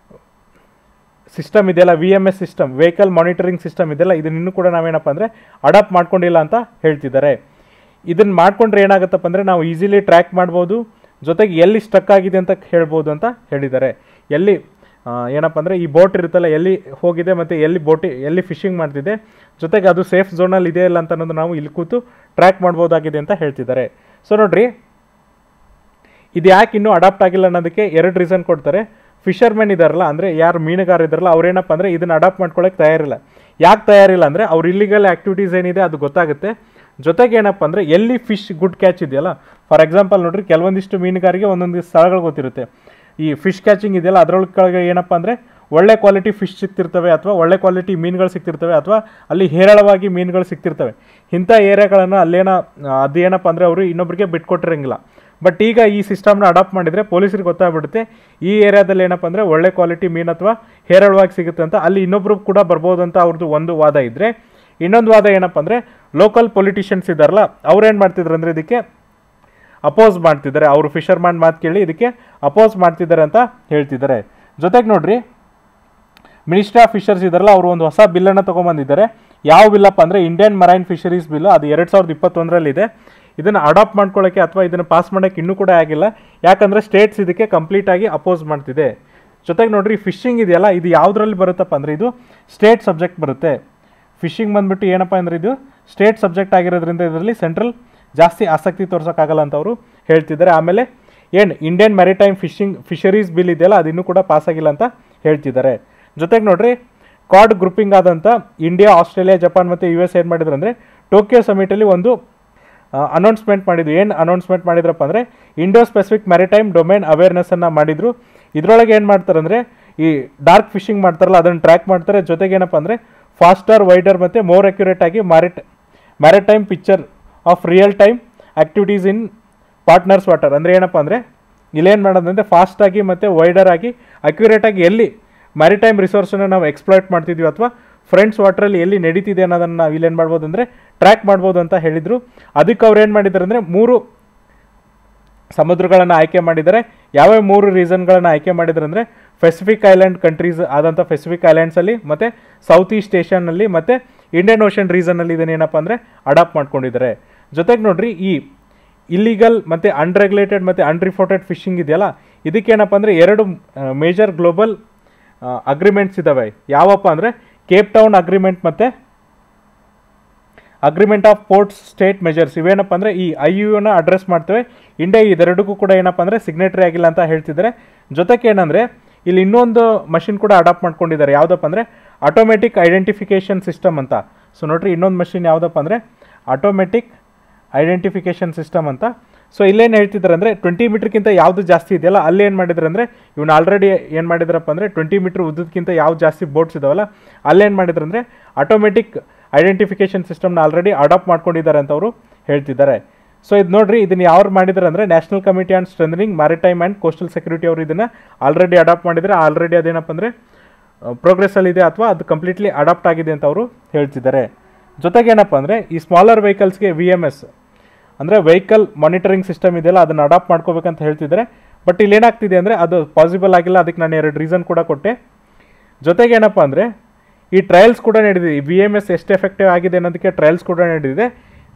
ಸಿಸ್ಟಮ್ ಇದೆಯಲ್ಲ V M S system vehicle monitoring system ಇದೆಯಲ್ಲ ಇದನ್ನ ಇನ್ನೂ ಕೂಡ ನಾವೇನಪ್ಪ ಅಂದರೆ ಅಡಾಪ್ಟ್ ಮಾಡ್ಕೊಂಡಿಲ್ಲ ಅಂತ ಹೇಳ್ತಿದ್ದಾರೆ. ಇದನ್ನು ಮಾಡ್ಕೊಂಡ್ರೆ ಏನಾಗುತ್ತಪ್ಪ ಅಂದರೆ ನಾವು ಈಸಿಲಿ ಟ್ರ್ಯಾಕ್ ಮಾಡ್ಬೋದು, ಜೊತೆಗೆ ಎಲ್ಲಿ ಸ್ಟಕ್ ಆಗಿದೆ ಅಂತ ಹೇಳ್ಬೋದು ಅಂತ ಹೇಳಿದ್ದಾರೆ. ಎಲ್ಲಿ ಏನಪ್ಪ ಅಂದರೆ ಈ ಬೋಟ್ ಇರುತ್ತಲ್ಲ ಎಲ್ಲಿ ಹೋಗಿದೆ ಮತ್ತು ಎಲ್ಲಿ ಬೋಟಿ ಎಲ್ಲಿ ಫಿಶಿಂಗ್ ಮಾಡ್ತಿದೆ, ಜೊತೆಗೆ ಅದು ಸೇಫ್ ಝೋನಲ್ಲಿ ಇದೆ ಇಲ್ಲ ಅಂತ ಅನ್ನೋದು ನಾವು ಇಲ್ಲಿ ಕೂತು ಟ್ರ್ಯಾಕ್ ಮಾಡ್ಬೋದಾಗಿದೆ ಅಂತ ಹೇಳ್ತಿದ್ದಾರೆ. ಸೊ ನೋಡ್ರಿ ಇದು ಯಾಕೆ ಇನ್ನೂ ಅಡಾಪ್ಟ್ ಆಗಿಲ್ಲ ಅನ್ನೋದಕ್ಕೆ ಎರಡು ರೀಸನ್ ಕೊಡ್ತಾರೆ. ಫಿಶರ್ಮೆನ್ ಇದಾರಲ್ಲ ಅಂದರೆ ಯಾರು ಮೀನುಗಾರ ಇದ್ದಾರಲ್ಲ ಅವ್ರೇನಪ್ಪ ಅಂದರೆ ಇದನ್ನು ಅಡಾಪ್ಟ್ ಮಾಡ್ಕೊಳ್ಳೋಕೆ ತಯಾರಿಲ್ಲ. ಯಾಕೆ ತಯಾರಿಲ್ಲ ಅಂದರೆ ಅವ್ರ ಇಲ್ಲಿಗಲ್ ಆ್ಯಕ್ಟಿವಿಟೀಸ್ ಏನಿದೆ ಅದು ಗೊತ್ತಾಗುತ್ತೆ, ಜೊತೆಗೆ ಏನಪ್ಪ ಅಂದರೆ ಎಲ್ಲಿ ಫಿಶ್ ಗುಡ್ ಕ್ಯಾಚ್ ಇದೆಯಲ್ಲ ಫಾರ್ ಎಕ್ಸಾಂಪಲ್ ನೋಡ್ರಿ ಕೆಲವೊಂದಿಷ್ಟು ಮೀನುಗಾರಿಗೆ ಒಂದೊಂದು ಸ್ಥಳಗಳು ಗೊತ್ತಿರುತ್ತೆ. ಈ ಫಿಶ್ ಕ್ಯಾಚಿಂಗ್ ಇದೆಯಲ್ಲ ಅದರೊಳಗೆ ಏನಪ್ಪ ಅಂದರೆ ಒಳ್ಳೆ ಕ್ವಾಲಿಟಿ ಫಿಶ್ ಸಿಗ್ತಿರ್ತವೆ ಅಥವಾ ಒಳ್ಳೆ ಕ್ವಾಲಿಟಿ ಮೀನುಗಳು ಸಿಗ್ತಿರ್ತವೆ ಅಥವಾ ಅಲ್ಲಿ ಹೇರಳವಾಗಿ ಮೀನುಗಳು ಸಿಗ್ತಿರ್ತವೆ. ಇಂಥ ಏರಿಯಾಗಳನ್ನು ಅಲ್ಲೇನೋ ಅದೇನಪ್ಪ ಅಂದರೆ ಅವರು ಇನ್ನೊಬ್ಬರಿಗೆ ಬಿಟ್ಕೊಟ್ಟಿರಂಗಿಲ್ಲ. ಬಟ್ ಈಗ ಈ ಸಿಸ್ಟಮ್ನ ಅಡಾಪ್ಟ್ ಮಾಡಿದರೆ ಪೊಲೀಸರಿಗೆ ಗೊತ್ತಾಗ್ಬಿಡುತ್ತೆ ಈ ಏರಿಯಾದಲ್ಲಿ ಏನಪ್ಪ ಅಂದರೆ ಒಳ್ಳೆ ಕ್ವಾಲಿಟಿ ಮೀನು ಅಥವಾ ಹೇರಳವಾಗಿ ಸಿಗುತ್ತೆ ಅಂತ, ಅಲ್ಲಿ ಇನ್ನೊಬ್ಬರು ಕೂಡ ಬರ್ಬೋದು ಅಂತ ಅವ್ರದ್ದು ಒಂದು ವಾದ ಇದ್ದರೆ, ಇನ್ನೊಂದು ವಾದ ಏನಪ್ಪ ಅಂದರೆ ಲೋಕಲ್ ಪೊಲಿಟಿಷಿಯನ್ಸ್ ಇದ್ದಾರಲ್ಲ ಅವ್ರೇನು ಮಾಡ್ತಿದ್ರು ಅಂದರೆ ಇದಕ್ಕೆ ಅಪೋಸ್ ಮಾಡ್ತಿದ್ದಾರೆ, ಅವರು ಫಿಶರ್ಮ್ಯಾನ್ ಮಾತು ಕೇಳಿ ಇದಕ್ಕೆ ಅಪೋಸ್ ಮಾಡ್ತಿದ್ದಾರೆ ಅಂತ ಹೇಳ್ತಿದ್ದಾರೆ. ಜೊತೆಗೆ ನೋಡ್ರಿ ಮಿನಿಸ್ಟ್ರಿ ಆಫ್ ಫಿಶರ್ಸ್ ಇದಾರಲ್ಲ, ಅವರು ಒಂದು ಹೊಸ ಬಿಲ್ಲನ್ನು ತೊಗೊಂಬಂದಿದ್ದಾರೆ. ಯಾವ ಬಿಲ್ಲಪ್ಪ ಅಂದರೆ ಇಂಡಿಯನ್ ಮರೈನ್ ಫಿಶರೀಸ್ ಬಿಲ್. ಅದು ಎರಡು ಸಾವಿರದ ಇಪ್ಪತ್ತೊಂದರಲ್ಲಿದೆ. ಇದನ್ನು ಅಡಾಪ್ಟ್ ಮಾಡ್ಕೊಳ್ಳೋಕ್ಕೆ ಅಥವಾ ಇದನ್ನು ಪಾಸ್ ಮಾಡೋಕ್ಕೆ ಇನ್ನೂ ಕೂಡ ಆಗಿಲ್ಲ, ಯಾಕಂದರೆ ಸ್ಟೇಟ್ಸ್ ಇದಕ್ಕೆ ಕಂಪ್ಲೀಟಾಗಿ ಅಪೋಸ್ ಮಾಡ್ತಿದೆ. ಜೊತೆಗೆ ನೋಡ್ರಿ ಫಿಶಿಂಗ್ ಇದೆಯಲ್ಲ, ಇದು ಯಾವುದ್ರಲ್ಲಿ ಬರುತ್ತಪ್ಪ ಅಂದರೆ ಇದು ಸ್ಟೇಟ್ ಸಬ್ಜೆಕ್ಟ್ ಬರುತ್ತೆ. ಫಿಶಿಂಗ್ ಬಂದುಬಿಟ್ಟು ಏನಪ್ಪ ಅಂದರೆ ಇದು ಸ್ಟೇಟ್ ಸಬ್ಜೆಕ್ಟ್ ಆಗಿರೋದ್ರಿಂದ ಇದರಲ್ಲಿ ಸೆಂಟ್ರಲ್ ಜಾಸ್ತಿ ಆಸಕ್ತಿ ತೋರ್ಸೋಕ್ಕಾಗಲ್ಲ ಅಂತ ಅವರು ಹೇಳ್ತಿದ್ದಾರೆ. ಆಮೇಲೆ ಏನು Indian maritime fishing fisheries bill ಇದೆಯಲ್ಲ, ಅದು ಇನ್ನೂ ಕೂಡ ಪಾಸ್ ಆಗಿಲ್ಲ ಅಂತ ಹೇಳ್ತಿದ್ದಾರೆ. ಜೊತೆಗೆ ನೋಡ್ರಿ ಕ್ವಾಡ್ ಗ್ರೂಪಿಂಗ್ ಆದಂಥ ಇಂಡಿಯಾ, ಆಸ್ಟ್ರೇಲಿಯಾ, ಜಪಾನ್ ಮತ್ತು ಯು ಎಸ್ ಏನು ಮಾಡಿದ್ರು ಅಂದರೆ ಟೋಕಿಯೋ ಸಮಿಟಲ್ಲಿ ಒಂದು ಅನೌನ್ಸ್ಮೆಂಟ್ ಮಾಡಿದ್ರು. ಏನು ಅನೌನ್ಸ್ಮೆಂಟ್ ಮಾಡಿದ್ರಪ್ಪ ಅಂದರೆ ಇಂಡೋ ಸ್ಪೆಸಿಫಿಕ್ ಮ್ಯಾರಿಟೈಮ್ ಡೊಮೇನ್ ಅವೇರ್ನೆಸ್ಸನ್ನು ಮಾಡಿದರು. ಇದರೊಳಗೆ ಏನು ಮಾಡ್ತಾರೆ ಅಂದರೆ ಈ ಡಾರ್ಕ್ ಫಿಶಿಂಗ್ ಮಾಡ್ತಾರಲ್ಲ ಅದನ್ನು ಟ್ರ್ಯಾಕ್ ಮಾಡ್ತಾರೆ. ಜೊತೆಗೆ ಏನಪ್ಪ ಅಂದರೆ ಫಾಸ್ಟರ್, ವೈಡರ್ ಮತ್ತು ಮೋರ್ ಅಕ್ಯುರೇಟ್ ಆಗಿ ಮ್ಯಾರಿಟ್ maritime picture of real time activities in partners water. ಅಂದರೆ ಏನಪ್ಪ ಅಂದರೆ ಇಲ್ಲೇನು ಮಾಡೋದಂದರೆ ಫಾಸ್ಟಾಗಿ ಮತ್ತು ವೈಡರ್ ಆಗಿ ಅಕ್ಯುರೇಟಾಗಿ ಎಲ್ಲಿ ಮ್ಯಾರಿಟೈಮ್ ರಿಸೋರ್ಸನ್ನು ನಾವು ಎಕ್ಸ್ಪ್ಲಾಯ್ಟ್ ಮಾಡ್ತಿದ್ವಿ ಅಥವಾ ಫ್ರೆಂಡ್ಸ್ ವಾಟ್ರಲ್ಲಿ ಎಲ್ಲಿ ನಡೀತಿದೆ ಅನ್ನೋದನ್ನು ನಾವು ಇಲ್ಲೇನು ಮಾಡ್ಬೋದು ಅಂದರೆ ಟ್ರ್ಯಾಕ್ ಮಾಡ್ಬೋದು ಅಂತ ಹೇಳಿದರು. ಅದಕ್ಕೆ ಅವ್ರು ಏನು ಮಾಡಿದ್ದಾರೆ ಅಂದರೆ ಮೂರು ಸಮುದ್ರಗಳನ್ನು ಆಯ್ಕೆ ಮಾಡಿದ್ದಾರೆ. ಯಾವ್ಯಾವ ಮೂರು ರೀಸನ್ಗಳನ್ನು ಆಯ್ಕೆ ಮಾಡಿದ್ದಾರೆ ಅಂದರೆ ಪೆಸಿಫಿಕ್ ಐಲ್ಯಾಂಡ್ ಕಂಟ್ರೀಸ್ ಆದಂಥ ಪೆಸಿಫಿಕ್ ಐಲ್ಯಾಂಡ್ಸಲ್ಲಿ ಮತ್ತು ಸೌತ್ ಈಸ್ಟ್ ಏಷ್ಯಾನಲ್ಲಿ ಮತ್ತು ಇಂಡಿಯನ್ ಓಷನ್ ರೀಸನ್ನಲ್ಲಿ ಇದನ್ನೇನಪ್ಪ ಅಂದರೆ ಅಡಾಪ್ಟ್ ಮಾಡ್ಕೊಂಡಿದ್ದಾರೆ. ಜೊತೆಗೆ ನೋಡ್ರಿ ಈ ಇಲ್ಲಿಗಲ್ ಮತ್ತು ಅನ್ರೆಗ್ಯುಲೇಟೆಡ್ ಮತ್ತು ಅನ್ರಿಪೋರ್ಟೆಡ್ ಫಿಶಿಂಗ್ ಇದೆಯಲ್ಲ, ಇದಕ್ಕೇನಪ್ಪ ಅಂದರೆ ಎರಡು ಮೇಜರ್ ಗ್ಲೋಬಲ್ ಅಗ್ರಿಮೆಂಟ್ಸ್ ಇದ್ದಾವೆ. ಯಾವಪ್ಪ ಅಂದರೆ ಕೇಪ್ ಟೌನ್ ಅಗ್ರಿಮೆಂಟ್ ಮತ್ತು agreement of ports state measures. ಇವೇನಪ್ಪ ಅಂದರೆ ಈ ಐ ಯುನ ಅಡ್ರೆಸ್ ಮಾಡ್ತೇವೆ. ಇಂಡಿಯಾ ಇದೆರಡಕ್ಕೂ ಕೂಡ ಏನಪ್ಪ ಅಂದರೆ ಸಿಗ್ನೇಟರಿ ಆಗಿಲ್ಲ ಅಂತ ಹೇಳ್ತಿದ್ದಾರೆ. ಜೊತೆಗೆ ಏನಂದರೆ ಇಲ್ಲಿ ಇನ್ನೊಂದು ಮಷಿನ್ ಕೂಡ ಅಡಾಪ್ಟ್ ಮಾಡ್ಕೊಂಡಿದ್ದಾರೆ. ಯಾವುದಪ್ಪ ಅಂದರೆ ಆಟೋಮೆಟಿಕ್ ಐಡೆಂಟಿಫಿಕೇಷನ್ ಸಿಸ್ಟಮ್ ಅಂತ. ಸೊ ನೋಡ್ರಿ ಇನ್ನೊಂದು ಮಷಿನ್ ಯಾವುದಪ್ಪ ಅಂದರೆ ಆಟೋಮೆಟಿಕ್ ಐಡೆಂಟಿಫಿಕೇಷನ್ ಸಿಸ್ಟಮ್ ಅಂತ. ಸೊ ಇಲ್ಲೇನು ಹೇಳ್ತಿದ್ದಾರೆ ಅಂದರೆ ಟ್ವೆಂಟಿ ಮೀಟ್ರ್ಗಿಂತ ಯಾವುದು ಜಾಸ್ತಿ ಇದೆಯಲ್ಲ ಅಲ್ಲಿ ಏನು ಮಾಡಿದ್ದಾರೆ ಅಂದರೆ ಇವನು ಆಲ್ರೆಡಿ ಏನು ಮಾಡಿದಾರಪ್ಪ ಅಂದರೆ ಟ್ವೆಂಟಿ ಮೀಟ್ರ್ ಉದ್ದಕ್ಕಿಂತ ಯಾವ್ದು ಜಾಸ್ತಿ ಬೋಟ್ಸ್ ಇದಾವಲ್ಲ ಅಲ್ಲೇನು ಮಾಡಿದ್ರು ಅಂದರೆ ಆಟೋಮೆಟಿಕ್ ಐಡೆಂಟಿಫಿಕೇಷನ್ ಸಿಸ್ಟಮ್ನ ಆಲ್ರೆಡಿ ಅಡಾಪ್ಟ್ ಮಾಡ್ಕೊಂಡಿದ್ದಾರೆ ಅಂತ ಅವರು ಹೇಳ್ತಿದ್ದಾರೆ. ಸೊ ಇದು ನೋಡ್ರಿ ಇದನ್ನು ಯಾರು ಮಾಡಿದ್ದಾರೆ ಅಂದರೆ national committee on strengthening maritime and coastal security ಅವರು ಇದನ್ನು ಆಲ್ರೆಡಿ ಅಡಾಪ್ಟ್ ಮಾಡಿದರೆ. ಆಲ್ರೆಡಿ ಅದೇನಪ್ಪ ಅಂದರೆ ಪ್ರೋಗ್ರೆಸ್ಸಲ್ಲಿದೆ ಅಥವಾ ಅದು ಕಂಪ್ಲೀಟ್ಲಿ ಅಡಾಪ್ಟ್ ಆಗಿದೆ ಅಂತ ಅವರು ಹೇಳ್ತಿದ್ದಾರೆ. ಜೊತೆಗೆ ಏನಪ್ಪ ಅಂದರೆ ಈ ಸ್ಮಾಲರ್ ವೆಹಿಕಲ್ಸ್ಗೆ ವಿ ಎಮ್ ಎಸ್ ಅಂದರೆ ವೆಹಿಕಲ್ ಮಾನಿಟರಿಂಗ್ ಸಿಸ್ಟಮ್ ಇದೆಯಲ್ಲ ಅದನ್ನು ಅಡಾಪ್ಟ್ ಮಾಡ್ಕೋಬೇಕಂತ ಹೇಳ್ತಿದ್ದಾರೆ. ಬಟ್ ಇಲ್ಲಿ ಏನಾಗ್ತಿದೆ ಅಂದರೆ ಅದು ಪಾಸಿಬಲ್ ಆಗಿಲ್ಲ. ಅದಕ್ಕೆ ನಾನು ಎರಡು ರೀಸನ್ ಕೂಡ ಕೊಟ್ಟೆ. ಜೊತೆಗೆ ಏನಪ್ಪ ಅಂದರೆ ಈ ಟ್ರಯಲ್ಸ್ ಕೂಡ ನಡೆದಿದೆ. ಈ ವಿ ಎಮ್ ಎಸ್ ಎಷ್ಟು ಎಫೆಕ್ಟಿವ್ ಆಗಿದೆ ಅನ್ನೋದಕ್ಕೆ ಟ್ರಯಲ್ಸ್ ಕೂಡ ನಡೆದಿದೆ.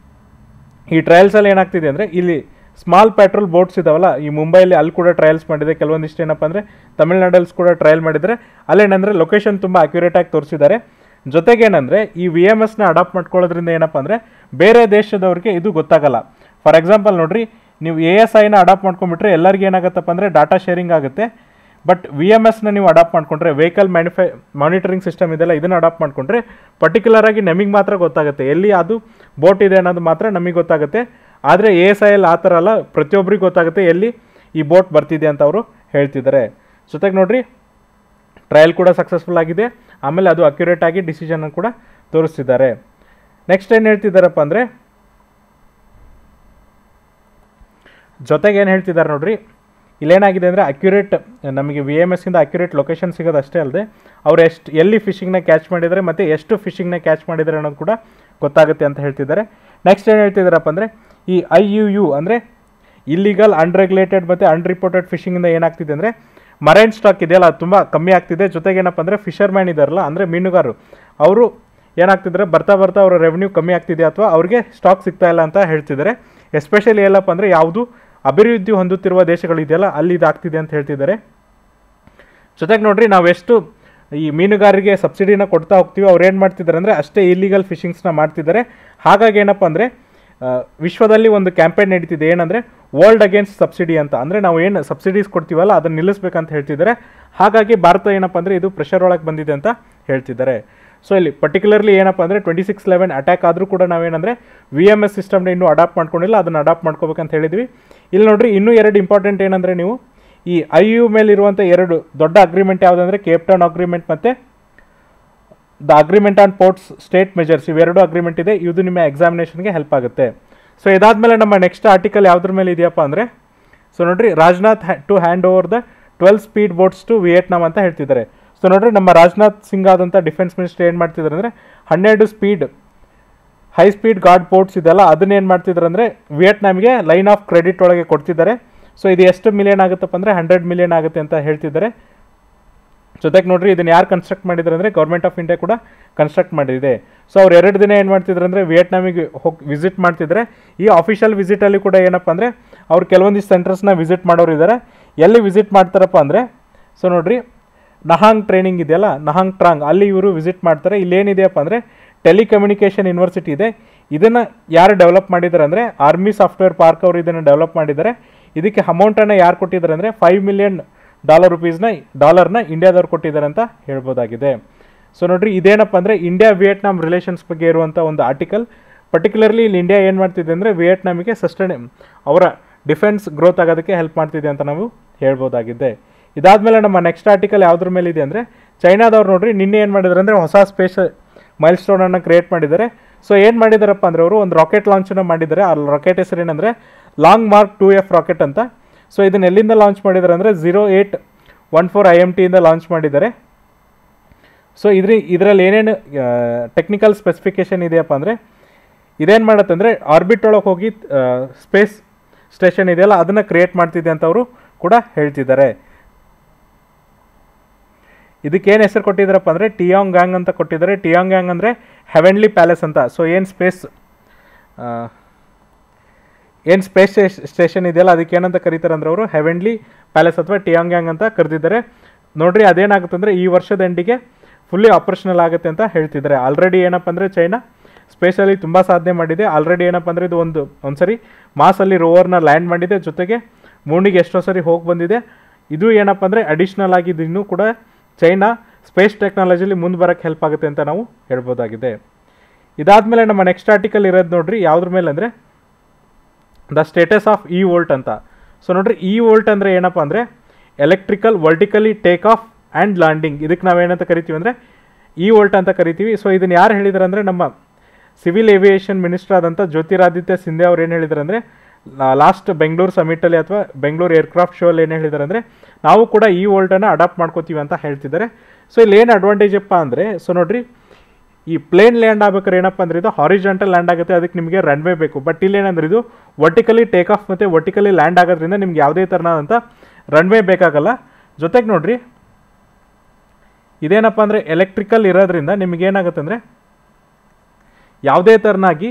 ಈ ಟ್ರಯಲ್ಸಲ್ಲಿ ಏನಾಗ್ತಿದೆ ಅಂದರೆ ಇಲ್ಲಿ ಸ್ಮಾಲ್ ಪೆಟ್ರೋಲ್ ಬೋಟ್ಸ್ ಇದಾವಲ್ಲ ಈ ಮುಂಬೈಲಿ ಅಲ್ಲಿ ಕೂಡ ಟ್ರಯಲ್ಸ್ ಮಾಡಿದೆ. ಕೆಲವೊಂದಿಷ್ಟು ಏನಪ್ಪ ಅಂದರೆ ತಮಿಳ್ನಾಡಲ್ಲಿ ಕೂಡ ಟ್ರಯಲ್ ಮಾಡಿದರೆ ಅಲ್ಲೇನಂದರೆ ಲೊಕೇಶನ್ ತುಂಬ ಅಕ್ಯುರೇಟಾಗಿ ತೋರಿಸಿದ್ದಾರೆ. ಜೊತೆಗೆ ಏನಂದರೆ ಈ ವಿ ಎಮ್ ಎಸ್ನ ಅಡಾಪ್ಟ್ ಮಾಡ್ಕೊಳ್ಳೋದ್ರಿಂದ ಏನಪ್ಪ ಅಂದರೆ ಬೇರೆ ದೇಶದವ್ರಿಗೆ ಇದು ಗೊತ್ತಾಗಲ್ಲ. ಫಾರ್ ಎಕ್ಸಾಂಪಲ್ ನೋಡಿರಿ ನೀವು ಎ ಎಸ್ ಐನ ಅಡಾಪ್ಟ್ ಮಾಡ್ಕೊಂಡ್ಬಿಟ್ರೆ ಎಲ್ಲರಿಗೂ ಏನಾಗುತ್ತಪ್ಪ ಅಂದರೆ ಡಾಟಾ ಶೇರಿಂಗ್ ಆಗುತ್ತೆ. ಬಟ್ ವಿ ಎಮ್ ಎಸ್ನ ನೀವು ಅಡಾಪ್ಟ್ ಮಾಡ್ಕೊಂಡ್ರೆ ವೆಹಿಕಲ್ ಮ್ಯಾನುಫ್ಯಾ ಮಾನಿಟರಿಂಗ್ ಸಿಸ್ಟಮ್ ಇದೆಲ್ಲ ಇದನ್ನು ಅಡಾಪ್ಟ್ ಮಾಡ್ಕೊಂಡ್ರೆ ಪರ್ಟಿಕ್ಯುಲರಾಗಿ ನಮಗೆ ಮಾತ್ರ ಗೊತ್ತಾಗುತ್ತೆ ಎಲ್ಲಿ ಅದು ಬೋಟ್ ಇದೆ ಅನ್ನೋದು ಮಾತ್ರ ನಮಗೆ ಗೊತ್ತಾಗುತ್ತೆ. ಆದರೆ ಎ ಎಸ್ ಐ ಅಲ್ಲಿ ಆ ಥರ ಅಲ್ಲ, ಪ್ರತಿಯೊಬ್ಬರಿಗೆ ಗೊತ್ತಾಗುತ್ತೆ ಎಲ್ಲಿ ಈ ಬೋಟ್ ಬರ್ತಿದೆ ಅಂತ ಅವರು ಹೇಳ್ತಿದ್ದಾರೆ. ಜೊತೆಗೆ ನೋಡಿರಿ ಟ್ರಯಲ್ ಕೂಡ ಸಕ್ಸಸ್ಫುಲ್ ಆಗಿದೆ. ಆಮೇಲೆ ಅದು ಅಕ್ಯುರೇಟ್ ಆಗಿ ಡಿಸಿಷನ್ ಕೂಡ ತೋರಿಸ್ತಿದ್ದಾರೆ. ನೆಕ್ಸ್ಟ್ ಏನು ಹೇಳ್ತಿದ್ದಾರಪ್ಪ ಅಂದರೆ ಜೊತೆಗೆ ಏನು ಹೇಳ್ತಿದ್ದಾರೆ ನೋಡ್ರಿ ಇಲ್ಲೇನಾಗಿದೆ ಅಂದರೆ ಅಕ್ಯುರೇಟ್ ನಮಗೆ ವಿ ಎಮ್ ಎಸ್ಸಿಂದ ಅಕ್ಯುರೇಟ್ ಲೊಕೇಶನ್ ಸಿಗೋದು ಅಷ್ಟೇ ಅಲ್ಲದೆ ಅವ್ರು ಎಷ್ಟು ಎಲ್ಲಿ ಫಿಶಿಂಗ್ನ ಕ್ಯಾಚ್ ಮಾಡಿದ್ದಾರೆ ಮತ್ತು ಎಷ್ಟು ಫಿಶಿಂಗ್ನ ಕ್ಯಾಚ್ ಮಾಡಿದ್ದಾರೆ ಅನ್ನೋದು ಕೂಡ ಗೊತ್ತಾಗುತ್ತೆ ಅಂತ ಹೇಳ್ತಿದ್ದಾರೆ. ನೆಕ್ಸ್ಟ್ ಏನು ಹೇಳ್ತಿದ್ದಾರಪ್ಪ ಅಂದರೆ ಈ ಐ ಯು ಯು ಅಂದರೆ ಇಲ್ಲಿಗಲ್ ಅನ್ರೆಗ್ಯುಲೇಟೆಡ್ ಮತ್ತು ಅನ್ರಿಪೋರ್ಟೆಡ್ ಫಿಶಿಂಗಿಂದ ಏನಾಗ್ತಿದೆ ಅಂದರೆ ಮರೈನ್ ಸ್ಟಾಕ್ ಇದೆಯಲ್ಲ ಅದು ತುಂಬ ಕಮ್ಮಿ ಆಗ್ತಿದೆ. ಜೊತೆಗೆ ಏನಪ್ಪ ಅಂದರೆ ಫಿಶರ್ಮ್ಯಾನ್ ಇದ್ದಾರಲ್ಲ ಅಂದರೆ ಮೀನುಗಾರರು ಅವರು ಏನಾಗ್ತಿದ್ದಾರೆ ಬರ್ತಾ ಬರ್ತಾ ಅವರ ರೆವೆನ್ಯೂ ಕಮ್ಮಿ ಆಗ್ತಿದೆ ಅಥವಾ ಅವ್ರಿಗೆ ಸ್ಟಾಕ್ ಸಿಗ್ತಾ ಇಲ್ಲ ಅಂತ ಹೇಳ್ತಿದ್ದಾರೆ. ಎಸ್ಪೆಷಲಿ ಎಲ್ಲಪ್ಪ ಅಂದರೆ ಯಾವುದು ಅಭಿವೃದ್ಧಿ ಹೊಂದುತ್ತಿರುವ ದೇಶಗಳಿದೆಯಲ್ಲ ಅಲ್ಲಿ ಇದಾಗ್ತಿದೆ ಅಂತ ಹೇಳ್ತಿದ್ದಾರೆ. ಜೊತೆಗೆ ನೋಡ್ರಿ ನಾವೆಷ್ಟು ಈ ಮೀನುಗಾರರಿಗೆ ಸಬ್ಸಿಡಿನ ಕೊಡ್ತಾ ಹೋಗ್ತೀವಿ ಅವ್ರು ಏನು ಮಾಡ್ತಿದ್ದಾರೆ ಅಂದರೆ ಅಷ್ಟೇ ಇಲ್ಲಿಗಲ್ ಫಿಶಿಂಗ್ಸ್ನ ಮಾಡ್ತಿದ್ದಾರೆ. ಹಾಗಾಗಿ ಏನಪ್ಪ ಅಂದರೆ ವಿಶ್ವದಲ್ಲಿ ಒಂದು ಕ್ಯಾಂಪೇನ್ ನಡೀತಿದೆ ಏನಂದರೆ ವರ್ಲ್ಡ್ ಅಗೇನ್ಸ್ಟ್ ಸಬ್ಸಿಡಿ ಅಂತ. ಅಂದರೆ ನಾವು ಏನು ಸಬ್ಸಿಡೀಸ್ ಕೊಡ್ತೀವಲ್ಲ ಅದನ್ನು ನಿಲ್ಲಿಸ್ಬೇಕಂತ ಹೇಳ್ತಿದ್ದಾರೆ. ಹಾಗಾಗಿ ಭಾರತ ಏನಪ್ಪ ಅಂದರೆ ಇದು ಪ್ರೆಷರ್ ಒಳಗೆ ಬಂದಿದೆ ಅಂತ ಹೇಳ್ತಿದ್ದಾರೆ. ಸೊ ಇಲ್ಲಿ ಪರ್ಟಿಕ್ಯುಲರ್ಲಿ ಏನಪ್ಪ ಅಂದರೆ ಟ್ವೆಂಟಿ ಸಿಕ್ಸ್ ಲೆವೆನ್ ಅಟ್ಯಾಕ್ ಆದರೂ ಕೂಡ ನಾವೇನಂದರೆ ವಿ ಎಮ್ ಎಸ್ ಸಿಸ್ಟಮ್ನ ಇನ್ನೂ ಅಡಾಪ್ಟ್ ಮಾಡ್ಕೊಂಡಿಲ್ಲ, ಅದನ್ನು ಅಡಾಪ್ಟ್ ಮಾಡ್ಕೋಬೇಕಂತ ಹೇಳಿದ್ವಿ. ಇಲ್ಲಿ ನೋಡಿರಿ ಇನ್ನೂ ಎರಡು ಇಂಪಾರ್ಟೆಂಟ್ ಏನಂದರೆ ನೀವು ಈ ಐ ಯು ಮೇಲಿರುವಂಥ ಎರಡು ದೊಡ್ಡ ಅಗ್ರಿಮೆಂಟ್ ಯಾವುದಂದರೆ ಕೇಪ್ ಟೌನ್ ಅಗ್ರಿಮೆಂಟ್ ಮತ್ತು the agreement on ports state measures. ಇವೆರಡು ಅಗ್ರಿಮೆಂಟ್ ಇದೆ. ಇದು ನಿಮ್ಮ ಎಕ್ಸಾಮಿನೇಷನ್ಗೆ ಹೆಲ್ಪ್ ಆಗುತ್ತೆ. ಸೊ ಇದಾದಮೇಲೆ ನಮ್ಮ ನೆಕ್ಸ್ಟ್ ಆರ್ಟಿಕಲ್ ಯಾವುದ್ರ ಮೇಲೆ ಇದೆಯಪ್ಪ ಅಂದರೆ ಸೊ ನೋಡಿರಿ Rajnath to hand over the twelve speed boats to Vietnam ಅಂತ ಹೇಳ್ತಿದ್ದಾರೆ. ಸೊ ನೋಡಿರಿ ನಮ್ಮ ರಾಜನಾಥ್ ಸಿಂಗ್ ಆದಂಥ ಡಿಫೆನ್ಸ್ ಮಿನಿಸ್ಟರ್ ಏನು ಮಾಡ್ತಿದ್ದಾರೆ ಅಂದರೆ ಹನ್ನೆರಡು speed high speed guard ports ಇದೆಲ್ಲ ಅದನ್ನೇನು ಮಾಡ್ತಿದ್ದಾರೆ ಅಂದರೆ ವಿಯೆಟ್ನಾಮ್ಗೆ ಲೈನ್ ಆಫ್ ಕ್ರೆಡಿಟ್ ಒಳಗೆ ಕೊಡ್ತಿದ್ದಾರೆ. ಸೊ ಇದು ಎಷ್ಟು ಮಿಲಿಯನ್ ಆಗುತ್ತಪ್ಪ ಅಂದರೆ ಹಂಡ್ರೆಡ್ ಮಿಲಿಯನ್ ಆಗುತ್ತೆ ಅಂತ ಹೇಳ್ತಿದ್ದಾರೆ. ಜೊತೆಗೆ ನೋಡ್ರಿ ಇದನ್ನು ಯಾರು ಕನ್ಸ್ಟ್ರಕ್ಟ್ ಮಾಡಿದ್ದಾರೆ ಅಂದರೆ ಗೌರ್ಮೆಂಟ್ ಆಫ್ ಇಂಡಿಯಾ ಕೂಡ ಕನ್ಸ್ಟ್ರಕ್ಟ್ ಮಾಡಿದೆ. ಸೊ ಅವ್ರು ಎರಡು ದಿನ ಏನು ಮಾಡ್ತಿದ್ರು ಅಂದರೆ ವಿಯೆಟ್ನಾಮಿಗೆ ಹೋಗಿ ವಿಸಿಟ್ ಮಾಡ್ತಿದ್ದಾರೆ. ಈ ಅಫಿಷಿಯಲ್ ವಿಸಿಟಲ್ಲಿ ಕೂಡ ಏನಪ್ಪ ಅಂದರೆ ಅವ್ರು ಕೆಲವೊಂದಿಷ್ಟು ಸೆಂಟರ್ಸ್ನ ವಿಸಿಟ್ ಮಾಡೋರು ಇದ್ದಾರೆ. ಎಲ್ಲಿ ವಿಸಿಟ್ ಮಾಡ್ತಾರಪ್ಪ ಅಂದರೆ ಸೊ ನೋಡ್ರಿ ನಹಾಂಗ್ ಟ್ರೈನಿಂಗ್ ಇದೆಯಲ್ಲ, ನಹಾಂಗ್ ಟ್ರಾಂಗ್, ಅಲ್ಲಿ ಇವರು ವಿಸಿಟ್ ಮಾಡ್ತಾರೆ. ಇಲ್ಲೇನಿದೆಯಪ್ಪ ಅಂದರೆ ಟೆಲಿಕಮ್ಯುನಿಕೇಷನ್ ಯೂನಿವರ್ಸಿಟಿ ಇದೆ. ಇದನ್ನು ಯಾರು ಡೆವಲಪ್ ಮಾಡಿದ್ದಾರೆ ಅಂದರೆ ಆರ್ಮಿ ಸಾಫ್ಟ್ವೇರ್ ಪಾರ್ಕ್ ಅವರು ಇದನ್ನು ಡೆವಲಪ್ ಮಾಡಿದ್ದಾರೆ. ಇದಕ್ಕೆ ಅಮೌಂಟನ್ನು ಯಾರು ಕೊಟ್ಟಿದ್ದಾರೆ ಅಂದರೆ ಫೈವ್ ಮಿಲಿಯನ್ ಡಾಲರ್ ರುಪೀಸ್ನ ಡಾಲರ್ನ ಇಂಡಿಯಾದವ್ರು ಕೊಟ್ಟಿದ್ದಾರೆ ಅಂತ ಹೇಳ್ಬೋದಾಗಿದೆ. ಸೊ ನೋಡ್ರಿ ಇದೇನಪ್ಪ ಅಂದರೆ ಇಂಡಿಯಾ ವಿಯೆಟ್ನಾಮ್ ರಿಲೇಷನ್ಸ್ ಬಗ್ಗೆ ಇರುವಂಥ ಒಂದು ಆರ್ಟಿಕಲ್. ಪರ್ಟಿಕ್ಯುಲರ್ಲಿ ಇಲ್ಲಿ ಇಂಡಿಯಾ ಏನು ಮಾಡ್ತಿದೆ ಅಂದರೆ ವಿಯೆಟ್ನಾಮಿಗೆ ಸಸ್ಟೈನ್ ಅವರ ಡಿಫೆನ್ಸ್ ಗ್ರೋತ್ ಆಗೋದಕ್ಕೆ ಹೆಲ್ಪ್ ಮಾಡ್ತಿದೆ ಅಂತ ನಾವು ಹೇಳ್ಬೋದಾಗಿದೆ. ಇದಾದಮೇಲೆ ನಮ್ಮ ನೆಕ್ಸ್ಟ್ ಆರ್ಟಿಕಲ್ ಯಾವುದ್ರ ಮೇಲೆ ಇದೆ ಅಂದರೆ ಚೈನಾದವ್ರು ನೋಡ್ರಿ ನಿನ್ನೆ ಏನು ಮಾಡಿದ್ದಾರೆ ಅಂದರೆ ಹೊಸ ಸ್ಪೇಸ್ ಮೈಲ್ ಸ್ಟೋನನ್ನು ಕ್ರಿಯೇಟ್ ಮಾಡಿದ್ದಾರೆ. ಸೊ ಏನು ಮಾಡಿದಾರಪ್ಪ ಅಂದರೆ ಅವರು ಒಂದು ರಾಕೆಟ್ ಲಾಂಚನ್ನು ಮಾಡಿದ್ದಾರೆ. ಆ ರಾಕೆಟ್ ಹೆಸರು ಏನಂದರೆ long mark two F rocket ಅಂತ. ಸೊ ಇದನ್ನು ಎಲ್ಲಿಂದ ಲಾಂಚ್ ಮಾಡಿದ್ದಾರೆ ಅಂದರೆ zero eight one four I M ಟಿಯಿಂದ ಲಾಂಚ್ ಮಾಡಿದ್ದಾರೆ. ಸೊ ಇದ್ರ ಇದರಲ್ಲಿ ಏನೇನು ಟೆಕ್ನಿಕಲ್ ಸ್ಪೆಸಿಫಿಕೇಷನ್ ಇದೆಯಪ್ಪ ಅಂದರೆ ಇದೇನು ಮಾಡುತ್ತೆ ಅಂದರೆ ಆರ್ಬಿಟ್ ಒಳಗೆ ಹೋಗಿ ಸ್ಪೇಸ್ ಸ್ಟೇಷನ್ ಇದೆಯಲ್ಲ ಅದನ್ನು ಕ್ರಿಯೇಟ್ ಮಾಡ್ತಿದೆ ಅಂತ ಅವರು ಕೂಡ ಹೇಳ್ತಿದ್ದಾರೆ. ಇದಕ್ಕೇನು ಹೆಸರು ಕೊಟ್ಟಿದ್ದಾರಪ್ಪ ಅಂದರೆ ಟಿಯಾಂಗ್ ಗ್ಯಾಂಗ್ ಅಂತ ಕೊಟ್ಟಿದ್ದಾರೆ. ಟಿಯಾಂಗ್ ಗ್ಯಾಂಗ್ ಅಂದರೆ ಹೆವೆನ್ಲಿ ಪ್ಯಾಲೇಸ್ ಅಂತ. ಸೊ ಏನು ಸ್ಪೇಸ್ ಏನು ಸ್ಪೇಸ್ ಸ್ಟೇಷನ್ ಇದೆಯಲ್ಲ ಅದಕ್ಕೆ ಏನಂತ ಕರೀತಾರೆ ಅಂದರೆ ಅವರು ಹೆವೆನ್ಲಿ ಪ್ಯಾಲೇಸ್ ಅಥವಾ ಟಿಯಾಂಗ್ ಗ್ಯಾಂಗ್ ಅಂತ ಕರೆದಿದ್ದಾರೆ. ನೋಡ್ರಿ ಅದೇನಾಗುತ್ತೆ ಅಂದರೆ ಈ ವರ್ಷದ ಎಂಡಿಗೆ ಫುಲ್ಲಿ ಆಪರೇಷನಲ್ ಆಗುತ್ತೆ ಅಂತ ಹೇಳ್ತಿದ್ದಾರೆ. ಆಲ್ರೆಡಿ ಏನಪ್ಪ ಅಂದರೆ ಚೈನಾ ಸ್ಪೇಸಲ್ಲಿ ತುಂಬ ಸಾಧನೆ ಮಾಡಿದೆ. ಆಲ್ರೆಡಿ ಏನಪ್ಪ ಅಂದರೆ ಇದು ಒಂದು ಒಂದು ಸರಿ ಮಾಸಲ್ಲಿ ರೋವರ್ನ ಲ್ಯಾಂಡ್ ಮಾಡಿದೆ. ಜೊತೆಗೆ ಮೂಣಿಗೆ ಎಷ್ಟೋ ಸರಿ ಹೋಗಿ ಬಂದಿದೆ. ಇದು ಏನಪ್ಪ ಅಂದರೆ ಅಡಿಷ್ನಲ್ ಆಗಿ ಇನ್ನೂ ಕೂಡ ಚೈನಾ ಸ್ಪೇಸ್ ಟೆಕ್ನಾಲಜಿಲಿ ಮುಂದೆ ಬರೋಕ್ಕೆ ಹೆಲ್ಪ್ ಆಗುತ್ತೆ ಅಂತ ನಾವು ಹೇಳ್ಬೋದಾಗಿದೆ. ಇದಾದಮೇಲೆ ನಮ್ಮ ನೆಕ್ಸ್ಟ್ ಆರ್ಟಿಕಲ್ ಇರೋದು ನೋಡ್ರಿ ಯಾವುದ್ರ ಮೇಲೆ ಅಂದರೆ the status of e volt ಅಂತ. ಸೊ ನೋಡ್ರಿ ಇ ವೋಲ್ಟ್ ಅಂದರೆ ಏನಪ್ಪ ಅಂದರೆ electrical vertically take off and landing. ಇದಕ್ಕೆ ನಾವೇನಂತ ಕರಿತೀವಿ ಅಂದರೆ ಇ ವೋಲ್ಟ್ ಅಂತ ಕರಿತೀವಿ. ಸೊ ಇದನ್ನು ಯಾರು ಹೇಳಿದ್ದಾರೆ ಅಂದರೆ ನಮ್ಮ ಸಿವಿಲ್ ಏವಿಯೇಷನ್ ಮಿನಿಸ್ಟರ್ ಆದಂಥ ಜ್ಯೋತಿರಾದಿತ್ಯ ಸಿಂಧ್ಯಾ ಅವ್ರು ಏನು ಹೇಳಿದ್ದಾರೆ ಅಂದರೆ ಲಾಸ್ಟ್ ಬೆಂಗಳೂರು ಸಮಿಟಲ್ಲಿ ಅಥವಾ ಬೆಂಗಳೂರು ಏರ್ಕ್ರಾಫ್ಟ್ ಶೋ ಅಲ್ಲಿ ಏನು ಹೇಳಿದ್ದಾರೆ ಅಂದರೆ ನಾವು ಕೂಡ ಈ ವೋಲ್ಟನ್ನು ಅಡಾಪ್ಟ್ ಮಾಡ್ಕೋತೀವಿ ಅಂತ ಹೇಳ್ತಿದ್ದಾರೆ. ಸೊ ಇಲ್ಲಿ ಏನು ಅಡ್ವಾಂಟೇಜಪ್ಪ ಅಂದರೆ ಸೊ ನೋಡ್ರಿ ಈ ಪ್ಲೇನ್ ಲ್ಯಾಂಡ್ ಆಗ್ಬೇಕಾದ್ರೆ ಏನಪ್ಪ ಅಂದರೆ ಇದು ಹಾರಿಜಾಂಟಲ್ ಲ್ಯಾಂಡ್ ಆಗುತ್ತೆ, ಅದಕ್ಕೆ ನಿಮಗೆ ರನ್ವೇ ಬೇಕು. ಬಟ್ ಇಲ್ಲಿ ಏನಂದ್ರೆ ಇದು ವರ್ಟಿಕಲಿ ಟೇಕ್ ಆಫ್ ಮತ್ತು ವರ್ಟಿಕಲಿ ಲ್ಯಾಂಡ್ ಆಗೋದ್ರಿಂದ ನಿಮ್ಗೆ ಯಾವುದೇ ಥರನಾದಂಥ ರನ್ವೇ ಬೇಕಾಗಲ್ಲ. ಜೊತೆಗೆ ನೋಡ್ರಿ ಇದೇನಪ್ಪ ಅಂದರೆ ಎಲೆಕ್ಟ್ರಿಕಲ್ ಇರೋದ್ರಿಂದ ನಿಮಗೇನಾಗುತ್ತೆ ಅಂದರೆ ಯಾವುದೇ ಥರನಾಗಿ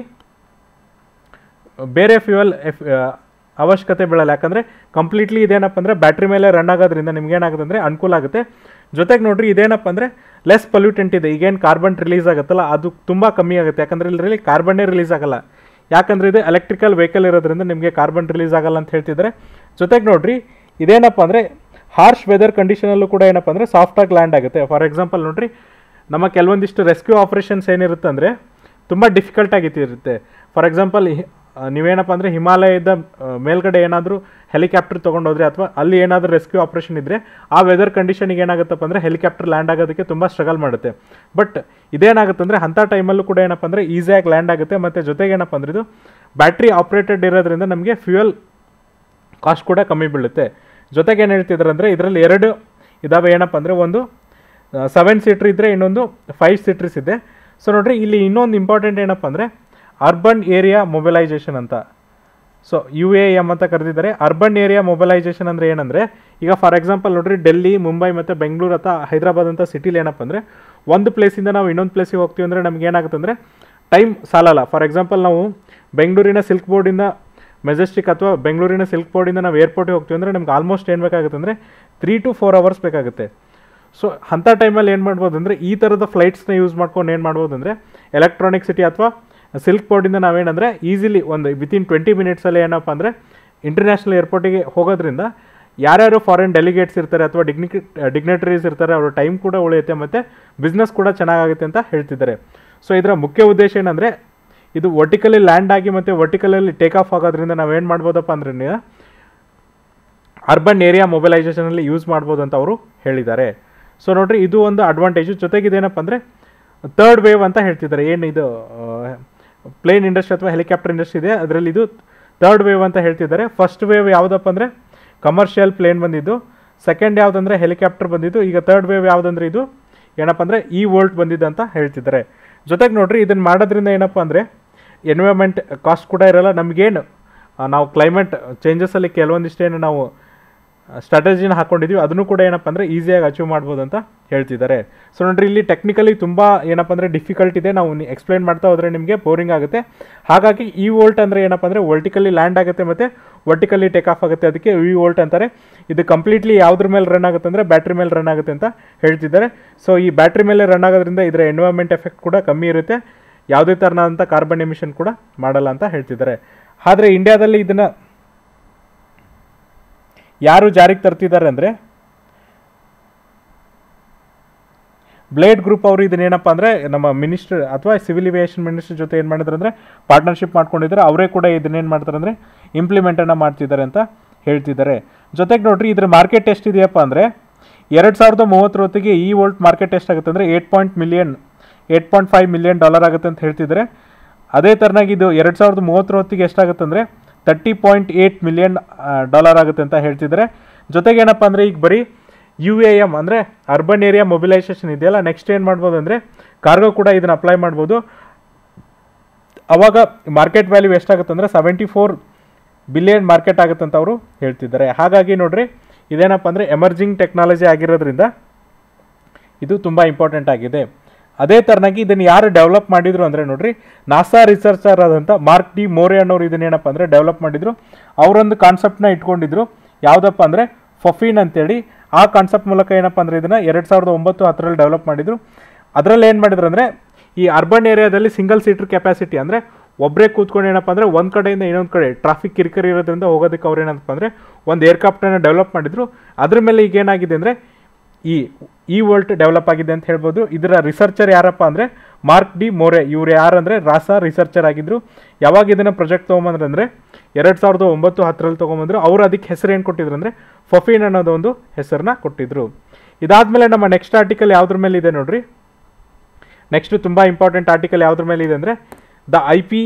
ಬೇರೆ ಫ್ಯೂಯಲ್ ಎಫ್ ಅವಶ್ಯಕತೆ ಬೀಳಲ್ಲ. ಯಾಕಂದರೆ ಕಂಪ್ಲೀಟ್ಲಿ ಇದೇನಪ್ಪ ಅಂದರೆ ಬ್ಯಾಟ್ರಿ ಮೇಲೆ ರನ್ ಆಗೋದ್ರಿಂದ ನಿಮ್ಗೇನಾಗುತ್ತೆ ಅಂದರೆ ಅನುಕೂಲ ಆಗುತ್ತೆ. ಜೊತೆಗೆ ನೋಡ್ರಿ ಇದೇನಪ್ಪ ಅಂದರೆ ಲೆಸ್ ಪೊಲ್ಯೂಟೆಂಟ್ ಇದೆ. ಈಗೇನು ಕಾರ್ಬನ್ ರಿಲೀಸ್ ಆಗುತ್ತಲ್ಲ ಅದು ತುಂಬ ಕಮ್ಮಿ ಆಗುತ್ತೆ. ಯಾಕಂದರೆ ಇದರಲ್ಲಿ ಕಾರ್ಬನ್ನೇ ರಿಲೀಸ್ ಆಗಲ್ಲ. ಯಾಕಂದರೆ ಇದು ಎಲೆಕ್ಟ್ರಿಕಲ್ ವೆಹಿಕಲ್ ಇರೋದ್ರಿಂದ ನಿಮಗೆ ಕಾರ್ಬನ್ ರಿಲೀಸ್ ಆಗಲ್ಲ ಅಂತ ಹೇಳ್ತಿದ್ದಾರೆ. ಜೊತೆಗೆ ನೋಡ್ರಿ ಇದೇನಪ್ಪ ಅಂದರೆ ಹಾರ್ಶ್ ವೆದರ್ ಕಂಡೀಷನಲ್ಲೂ ಕೂಡ ಏನಪ್ಪ ಅಂದರೆ ಸಾಫ್ಟಾಗಿ ಲ್ಯಾಂಡ್ ಆಗುತ್ತೆ. ಫಾರ್ ಎಕ್ಸಾಂಪಲ್ ನೋಡ್ರಿ ನಮ್ಮ ಕೆಲವೊಂದಿಷ್ಟು ರೆಸ್ಕ್ಯೂ ಆಪರೇಷನ್ಸ್ ಏನಿರುತ್ತೆ ಅಂದರೆ ತುಂಬ ಡಿಫಿಕಲ್ಟಾಗಿರುತ್ತೆ. ಫಾರ್ ಎಕ್ಸಾಂಪಲ್ ನೀವೇನಪ್ಪ ಅಂದರೆ ಹಿಮಾಲಯದ ಮೇಲ್ಗಡೆ ಏನಾದರೂ ಹೆಲಿಕಾಪ್ಟರ್ ತೊಗೊಂಡೋದ್ರೆ ಅಥವಾ ಅಲ್ಲಿ ಏನಾದರೂ ರೆಸ್ಕ್ಯೂ ಆಪರೇಷನ್ ಇದ್ದರೆ ಆ ವೆದರ್ ಕಂಡೀಷನಿಗೆ ಏನಾಗುತ್ತಪ್ಪ ಅಂದರೆ ಹೆಲಿಕಾಪ್ಟರ್ ಲ್ಯಾಂಡ್ ಆಗೋದಕ್ಕೆ ತುಂಬ ಸ್ಟ್ರಗಲ್ ಮಾಡುತ್ತೆ. ಬಟ್ ಇದೇನಾಗುತ್ತೆ ಅಂದರೆ ಅಂಥ ಟೈಮಲ್ಲೂ ಕೂಡ ಏನಪ್ಪ ಅಂದರೆ ಈಸಿಯಾಗಿ ಲ್ಯಾಂಡ್ ಆಗುತ್ತೆ. ಮತ್ತು ಜೊತೆಗೆ ಏನಪ್ಪ ಅಂದರೆ ಇದು ಬ್ಯಾಟ್ರಿ ಆಪ್ರೇಟೆಡ್ ಇರೋದ್ರಿಂದ ನಮಗೆ ಫ್ಯೂಯಲ್ ಕಾಸ್ಟ್ ಕೂಡ ಕಮ್ಮಿ ಬೀಳುತ್ತೆ. ಜೊತೆಗೆ ಏನು ಹೇಳ್ತಿದ್ದಾರೆ ಅಂದರೆ ಇದರಲ್ಲಿ ಎರಡು ಇದಾವೆ. ಏನಪ್ಪ ಅಂದರೆ ಒಂದು ಸೆವೆನ್ ಸೀಟ್ರ್ ಇದ್ದರೆ ಇನ್ನೊಂದು ಫೈವ್ ಸೀಟ್ರೀಸ್ ಇದೆ. ಸೊ ನೋಡ್ರಿ ಇಲ್ಲಿ ಇನ್ನೊಂದು ಇಂಪಾರ್ಟೆಂಟ್ ಏನಪ್ಪ ಅಂದರೆ ಅರ್ಬನ್ ಏರಿಯಾ ಮೊಬಿಲೈಸೇಷನ್ ಅಂತ. ಸೊ ಯು ಎ ಎಮ್ ಅಂತ ಕರೆದಿದ್ದಾರೆ. ಅರ್ಬನ್ ಏರಿಯಾ ಮೊಬಿಲೈಸೇಷನ್ ಅಂದರೆ ಏನಂದರೆ ಈಗ ಫಾರ್ ಎಕ್ಸಾಂಪಲ್ ನೋಡ್ರಿ ಡೆಲ್ಲಿ, ಮುಂಬೈ ಮತ್ತು ಬೆಂಗಳೂರು ಅಥವಾ ಹೈದರಾಬಾದ್ ಅಂತ ಸಿಟಿಲಿ ಏನಪ್ಪ ಅಂದರೆ ಒಂದು ಪ್ಲೇಸಿಂದ ನಾವು ಇನ್ನೊಂದು ಪ್ಲೇಸಿಗೆ ಹೋಗ್ತೀವಿ ಅಂದರೆ ನಮ್ಗೆ ಏನಾಗುತ್ತೆ ಅಂದರೆ ಟೈಮ್ ಸಾಲಲ್ಲ. ಫಾರ್ ಎಕ್ಸಾಂಪಲ್ ನಾವು ಬೆಂಗಳೂರಿನ ಸಿಲ್ಕ್ ಬೋರ್ಡಿಂದ ಮೆಜೆಸ್ಟಿಕ್ ಅಥವಾ ಬೆಂಗಳೂರಿನ ಸಿಲ್ಕ್ ಬೋರ್ಡಿಂದ ನಾವು ಏರ್ಪೋರ್ಟಿಗೆ ಹೋಗ್ತೀವಿ ಅಂದರೆ ನಮ್ಗೆ ಆಲ್ಮೋಸ್ಟ್ ಏನು ಬೇಕಾಗುತ್ತೆ ಅಂದರೆ ತ್ರೀ ಟು ಫೋರ್ ಅವರ್ಸ್ ಬೇಕಾಗುತ್ತೆ. ಸೊ ಅಂಥ ಟೈಮಲ್ಲಿ ಏನು ಮಾಡ್ಬೋದು ಅಂದರೆ ಈ ಥರದ ಫ್ಲೈಟ್ಸ್ನ ಯೂಸ್ ಮಾಡ್ಕೊಂಡು ಏನು ಮಾಡ್ಬೋದು ಅಂದರೆ ಎಲೆಕ್ಟ್ರಾನಿಕ್ ಸಿಟಿ ಅಥವಾ ಸಿಲ್ಕ್ ಬೋರ್ಡಿಂದ ನಾವೇನಂದರೆ ಈಸಿಲಿ ಒಂದು ವಿತಿನ್ ಟ್ವೆಂಟಿ ಮಿನಿಟ್ಸಲ್ಲಿ ಏನಪ್ಪ ಅಂದರೆ ಇಂಟರ್ನ್ಯಾಷನಲ್ ಏರ್ಪೋರ್ಟಿಗೆ ಹೋಗೋದ್ರಿಂದ ಯಾರ್ಯಾರು ಫಾರಿನ್ ಡೆಲಿಗೇಟ್ಸ್ ಇರ್ತಾರೆ ಅಥವಾ ಡಿಗ್ನಿ ಡಿಗ್ನೆಟರೀಸ್ ಇರ್ತಾರೆ ಅವರ ಟೈಮ್ ಕೂಡ ಉಳಿಯುತ್ತೆ ಮತ್ತು ಬಿಸ್ನೆಸ್ ಕೂಡ ಚೆನ್ನಾಗುತ್ತೆ ಅಂತ ಹೇಳ್ತಿದ್ದಾರೆ. ಸೊ ಇದರ ಮುಖ್ಯ ಉದ್ದೇಶ ಏನಂದರೆ ಇದು ವರ್ಟಿಕಲಿ ಲ್ಯಾಂಡ್ ಆಗಿ ಮತ್ತು ವರ್ಟಿಕಲಲ್ಲಿ ಟೇಕ್ ಆಫ್ ಆಗೋದ್ರಿಂದ ನಾವೇನು ಮಾಡ್ಬೋದಪ್ಪ ಅಂದರೆ ಅರ್ಬನ್ ಏರಿಯಾ ಮೊಬಿಲೈಸೇಷನಲ್ಲಿ ಯೂಸ್ ಮಾಡ್ಬೋದು ಅಂತ ಅವರು ಹೇಳಿದ್ದಾರೆ. ಸೊ ನೋಡ್ರಿ ಇದು ಒಂದು ಅಡ್ವಾಂಟೇಜು. ಜೊತೆಗೆ ಇದೇನಪ್ಪ ಅಂದರೆ ಥರ್ಡ್ ವೇವ್ ಅಂತ ಹೇಳ್ತಿದ್ದಾರೆ. ಏನು ಇದು ಪ್ಲೇನ್ ಇಂಡಸ್ಟ್ರಿ ಅಥವಾ ಹೆಲಿಕಾಪ್ಟರ್ ಇಂಡಸ್ಟ್ರಿ ಇದೆ ಅದರಲ್ಲಿ ಇದು ಥರ್ಡ್ ವೇವ್ ಅಂತ ಹೇಳ್ತಿದ್ದಾರೆ. ಫಸ್ಟ್ ವೇವ್ ಯಾವುದಪ್ಪ ಅಂದರೆ ಕಮರ್ಷಿಯಲ್ ಪ್ಲೇನ್ ಬಂದಿದ್ದು, ಸೆಕೆಂಡ್ ಯಾವುದಂದರೆ ಹೆಲಿಕಾಪ್ಟರ್ ಬಂದಿದ್ದು, ಈಗ ಥರ್ಡ್ ವೇವ್ ಯಾವುದಂದ್ರೆ ಇದು ಏನಪ್ಪ ಅಂದರೆ ಈ ವೋಲ್ಟ್ ಬಂದಿದ್ದು ಅಂತ ಹೇಳ್ತಿದ್ದಾರೆ. ಜೊತೆಗೆ ನೋಡ್ರಿ ಇದನ್ನು ಮಾಡೋದ್ರಿಂದ ಏನಪ್ಪ ಅಂದರೆ ಎನ್ವಿರಾನ್ಮೆಂಟ್ ಕಾಸ್ಟ್ ಕೂಡ ಇರೋಲ್ಲ. ನಮಗೇನು ನಾವು ಕ್ಲೈಮೇಟ್ ಚೇಂಜಸಲ್ಲಿ ಕೆಲವೊಂದಿಷ್ಟೇನು ನಾವು ಸ್ಟ್ರಾಟಜಿನ ಹಾಕ್ಕೊಂಡಿದ್ದೀವಿ ಅದನ್ನು ಕೂಡ ಏನಪ್ಪ ಅಂದರೆ ಈಸಿಯಾಗಿ ಅಚೀವ್ ಮಾಡ್ಬೋದು ಅಂತ ಹೇಳ್ತಿದ್ದಾರೆ. ಸೊ ನೋಡಿರಿ ಇಲ್ಲಿ ಟೆಕ್ನಿಕಲಿ ತುಂಬ ಏನಪ್ಪ ಅಂದರೆ ಡಿಫಿಕಲ್ಟ್ ಇದೆ, ನಾವು ಎಕ್ಸ್ಪ್ಲೈನ್ ಮಾಡ್ತಾ ಹೋದರೆ ನಿಮಗೆ ಬೋರಿಂಗ್ ಆಗುತ್ತೆ. ಹಾಗಾಗಿ ಈ ವೋಲ್ಟ್ ಅಂದರೆ ಏನಪ್ಪ ಅಂದರೆ ವರ್ಟಿಕಲಿ ಲ್ಯಾಂಡ್ ಆಗುತ್ತೆ ಮತ್ತು ವರ್ಟಿಕಲಿ ಟೇಕ್ ಆಫ್ ಆಗುತ್ತೆ, ಅದಕ್ಕೆ ವಿ ವೋಲ್ಟ್ ಅಂತಾರೆ. ಇದು ಕಂಪ್ಲೀಟ್ಲಿ ಯಾವುದ್ರ ಮೇಲೆ ರನ್ ಆಗುತ್ತೆ ಅಂದರೆ ಬ್ಯಾಟ್ರಿ ಮೇಲೆ ರನ್ ಆಗುತ್ತೆ ಅಂತ ಹೇಳ್ತಿದ್ದಾರೆ. ಸೊ ಈ ಬ್ಯಾಟ್ರಿ ಮೇಲೆ ರನ್ ಆಗೋದ್ರಿಂದ ಇದರ ಎನ್ವೈರ್ಮೆಂಟ್ ಎಫೆಕ್ಟ್ ಕೂಡ ಕಮ್ಮಿ ಇರುತ್ತೆ, ಯಾವುದೇ ಥರನಾದಂಥ ಕಾರ್ಬನ್ ಎಮಿಷನ್ ಕೂಡ ಮಾಡಲ್ಲ ಅಂತ ಹೇಳ್ತಿದ್ದಾರೆ. ಆದರೆ ಇಂಡಿಯಾದಲ್ಲಿ ಇದನ್ನು ಯಾರು ಜಾರಿಗೆ ತರ್ತಿದ್ದಾರೆ ಅಂದರೆ ಬ್ಲೇಡ್ ಗ್ರೂಪ್ ಅವರು ಇದನ್ನೇನಪ್ಪ ಅಂದರೆ ನಮ್ಮ ಮಿನಿಸ್ಟರ್ ಅಥವಾ ಸಿವಿಲ್ ಏವಿಯೇಷನ್ ಮಿನಿಸ್ಟರ್ ಜೊತೆ ಏನು ಮಾಡಿದ್ರು ಅಂದರೆ ಪಾರ್ಟ್ನರ್ಶಿಪ್ ಮಾಡ್ಕೊಂಡಿದ್ದಾರೆ. ಅವರೇ ಕೂಡ ಇದನ್ನೇನು ಮಾಡ್ತಾರೆ ಅಂದರೆ ಇಂಪ್ಲಿಮೆಂಟನ್ನು ಮಾಡ್ತಿದ್ದಾರೆ ಅಂತ ಹೇಳ್ತಿದ್ದಾರೆ. ಜೊತೆಗೆ ನೋಡ್ರಿ ಇದ್ರ ಮಾರ್ಕೆಟ್ ಎಷ್ಟಿದೆಯಪ್ಪ ಅಂದರೆ ಎರಡು ಸಾವಿರದ ಮೂವತ್ತರ ಹೊತ್ತಿಗೆ ಈ ವೋಲ್ಟ್ ಮಾರ್ಕೆಟ್ ಎಷ್ಟಾಗುತ್ತೆ ಅಂದರೆ eight point million eight point five million dollar ಆಗುತ್ತೆ ಅಂತ ಹೇಳ್ತಿದ್ದಾರೆ. ಅದೇ ಥರನಾಗಿ ಇದು ಎರಡು ಸಾವಿರದ ಮೂವತ್ತರ ಹೊತ್ತಿಗೆ ಎಷ್ಟಾಗುತ್ತೆ ಅಂದರೆ thirty point eight million dollar ಆಗುತ್ತೆ ಅಂತ ಹೇಳ್ತಿದ್ದಾರೆ. ಜೊತೆಗೆ ಏನಪ್ಪ ಅಂದರೆ ಈಗ ಬರೀ ಯು ಎ ಎಮ್ ಅಂದರೆ ಅರ್ಬನ್ ಏರಿಯಾ ಮೊಬಿಲೈಸೇಷನ್ ಇದೆಯಲ್ಲ, ನೆಕ್ಸ್ಟ್ ಏನು ಮಾಡ್ಬೋದು ಅಂದರೆ ಕಾರ್ಗೋ ಕೂಡ ಇದನ್ನು ಅಪ್ಲೈ ಮಾಡ್ಬೋದು. ಅವಾಗ ಮಾರ್ಕೆಟ್ ವ್ಯಾಲ್ಯೂ ಎಷ್ಟಾಗುತ್ತೆ ಅಂದರೆ ಸೆವೆಂಟಿ ಫೋರ್ ಬಿಲಿಯನ್ ಮಾರ್ಕೆಟ್ ಆಗುತ್ತೆ ಅಂತ ಅವರು ಹೇಳ್ತಿದ್ದಾರೆ. ಹಾಗಾಗಿ ನೋಡ್ರಿ ಇದೇನಪ್ಪ ಅಂದರೆ ಎಮರ್ಜಿಂಗ್ ಟೆಕ್ನಾಲಜಿ ಆಗಿರೋದ್ರಿಂದ ಇದು ತುಂಬ ಇಂಪಾರ್ಟೆಂಟ್ ಆಗಿದೆ. ಅದೇ ಥರನಾಗಿ ಇದನ್ನು ಯಾರು ಡೆವಲಪ್ ಮಾಡಿದರು ಅಂದರೆ ನೋಡ್ರಿ ನಾಸಾ ರಿಸರ್ಚರ್ ಆದಂಥ ಮಾರ್ಕ್ ಡಿ ಮೋರೆ ಅನ್ನೋರು ಇದನ್ನೇನಪ್ಪ ಅಂದರೆ ಡೆವಲಪ್ ಮಾಡಿದರು. ಅವರೊಂದು ಕಾನ್ಸೆಪ್ಟನ್ನ ಇಟ್ಕೊಂಡಿದ್ರು, ಯಾವುದಪ್ಪ ಅಂದರೆ ಫಫಿನ್ ಅಂತೇಳಿ. ಆ ಕಾನ್ಸೆಪ್ಟ್ ಮೂಲಕ ಏನಪ್ಪ ಅಂದರೆ ಇದನ್ನು ಎರಡು ಸಾವಿರದ ಒಂಬತ್ತು ಹತ್ತರಲ್ಲಿ ಡೆವಲಪ್ ಮಾಡಿದರು. ಅದರಲ್ಲಿ ಏನು ಮಾಡಿದ್ರು ಅಂದರೆ ಈ ಅರ್ಬನ್ ಏರಿಯಾದಲ್ಲಿ ಸಿಂಗಲ್ ಸೀಟರ್ ಕೆಪಾಸಿಟಿ ಅಂದರೆ ಒಬ್ಬರೇ ಕೂತ್ಕೊಂಡು ಏನಪ್ಪ ಅಂದರೆ ಒಂದು ಕಡೆಯಿಂದ ಇನ್ನೊಂದು ಕಡೆ ಟ್ರಾಫಿಕ್ ಕಿರಿಕಿರಿ ಇರೋದ್ರಿಂದ ಹೋಗೋದಕ್ಕೆ ಅವ್ರು ಏನಪ್ಪ ಅಂದರೆ ಒಂದು ಏರ್ಕ್ರಾಫ್ಟನ್ನು ಡೆವಲಪ್ ಮಾಡಿದರು. ಅದ್ರ ಮೇಲೆ ಈಗ ಏನಾಗಿದೆ ಅಂದರೆ ಈ ಈ ವೋಲ್ಟ್ ಡೆವಲಪ್ ಆಗಿದೆ ಅಂತ ಹೇಳ್ಬೋದು. ಇದರ ರಿಸರ್ಚರ್ ಯಾರಪ್ಪ ಅಂದರೆ ಮಾರ್ಕ್ ಡಿ ಮೋರೆ. ಇವ್ರು ಯಾರಂದರೆ ರಾಸಾ ರಿಸರ್ಚರ್ ಆಗಿದ್ದರು. ಯಾವಾಗ ಇದನ್ನು ಪ್ರಾಜೆಕ್ಟ್ ತೊಗೊಂಬಂದ್ರೆ ಅಂದರೆ ಎರಡು ಸಾವಿರದ ಒಂಬತ್ತು ಹತ್ತರಲ್ಲಿ ತೊಗೊಂಬಂದರು. ಅವರು ಅದಕ್ಕೆ ಹೆಸರು ಏನು ಕೊಟ್ಟಿದ್ರು ಅಂದರೆ ಫಫಿನ್ ಅನ್ನೋದು ಒಂದು ಹೆಸರನ್ನ ಕೊಟ್ಟಿದ್ರು. ಇದಾದಮೇಲೆ ನಮ್ಮ ನೆಕ್ಸ್ಟ್ ಆರ್ಟಿಕಲ್ ಯಾವುದ್ರ ಮೇಲೆ ಇದೆ ನೋಡ್ರಿ, ನೆಕ್ಸ್ಟ್ ತುಂಬ ಇಂಪಾರ್ಟೆಂಟ್ ಆರ್ಟಿಕಲ್ ಯಾವುದ್ರ ಮೇಲೆ ಇದೆ ಅಂದರೆ the I P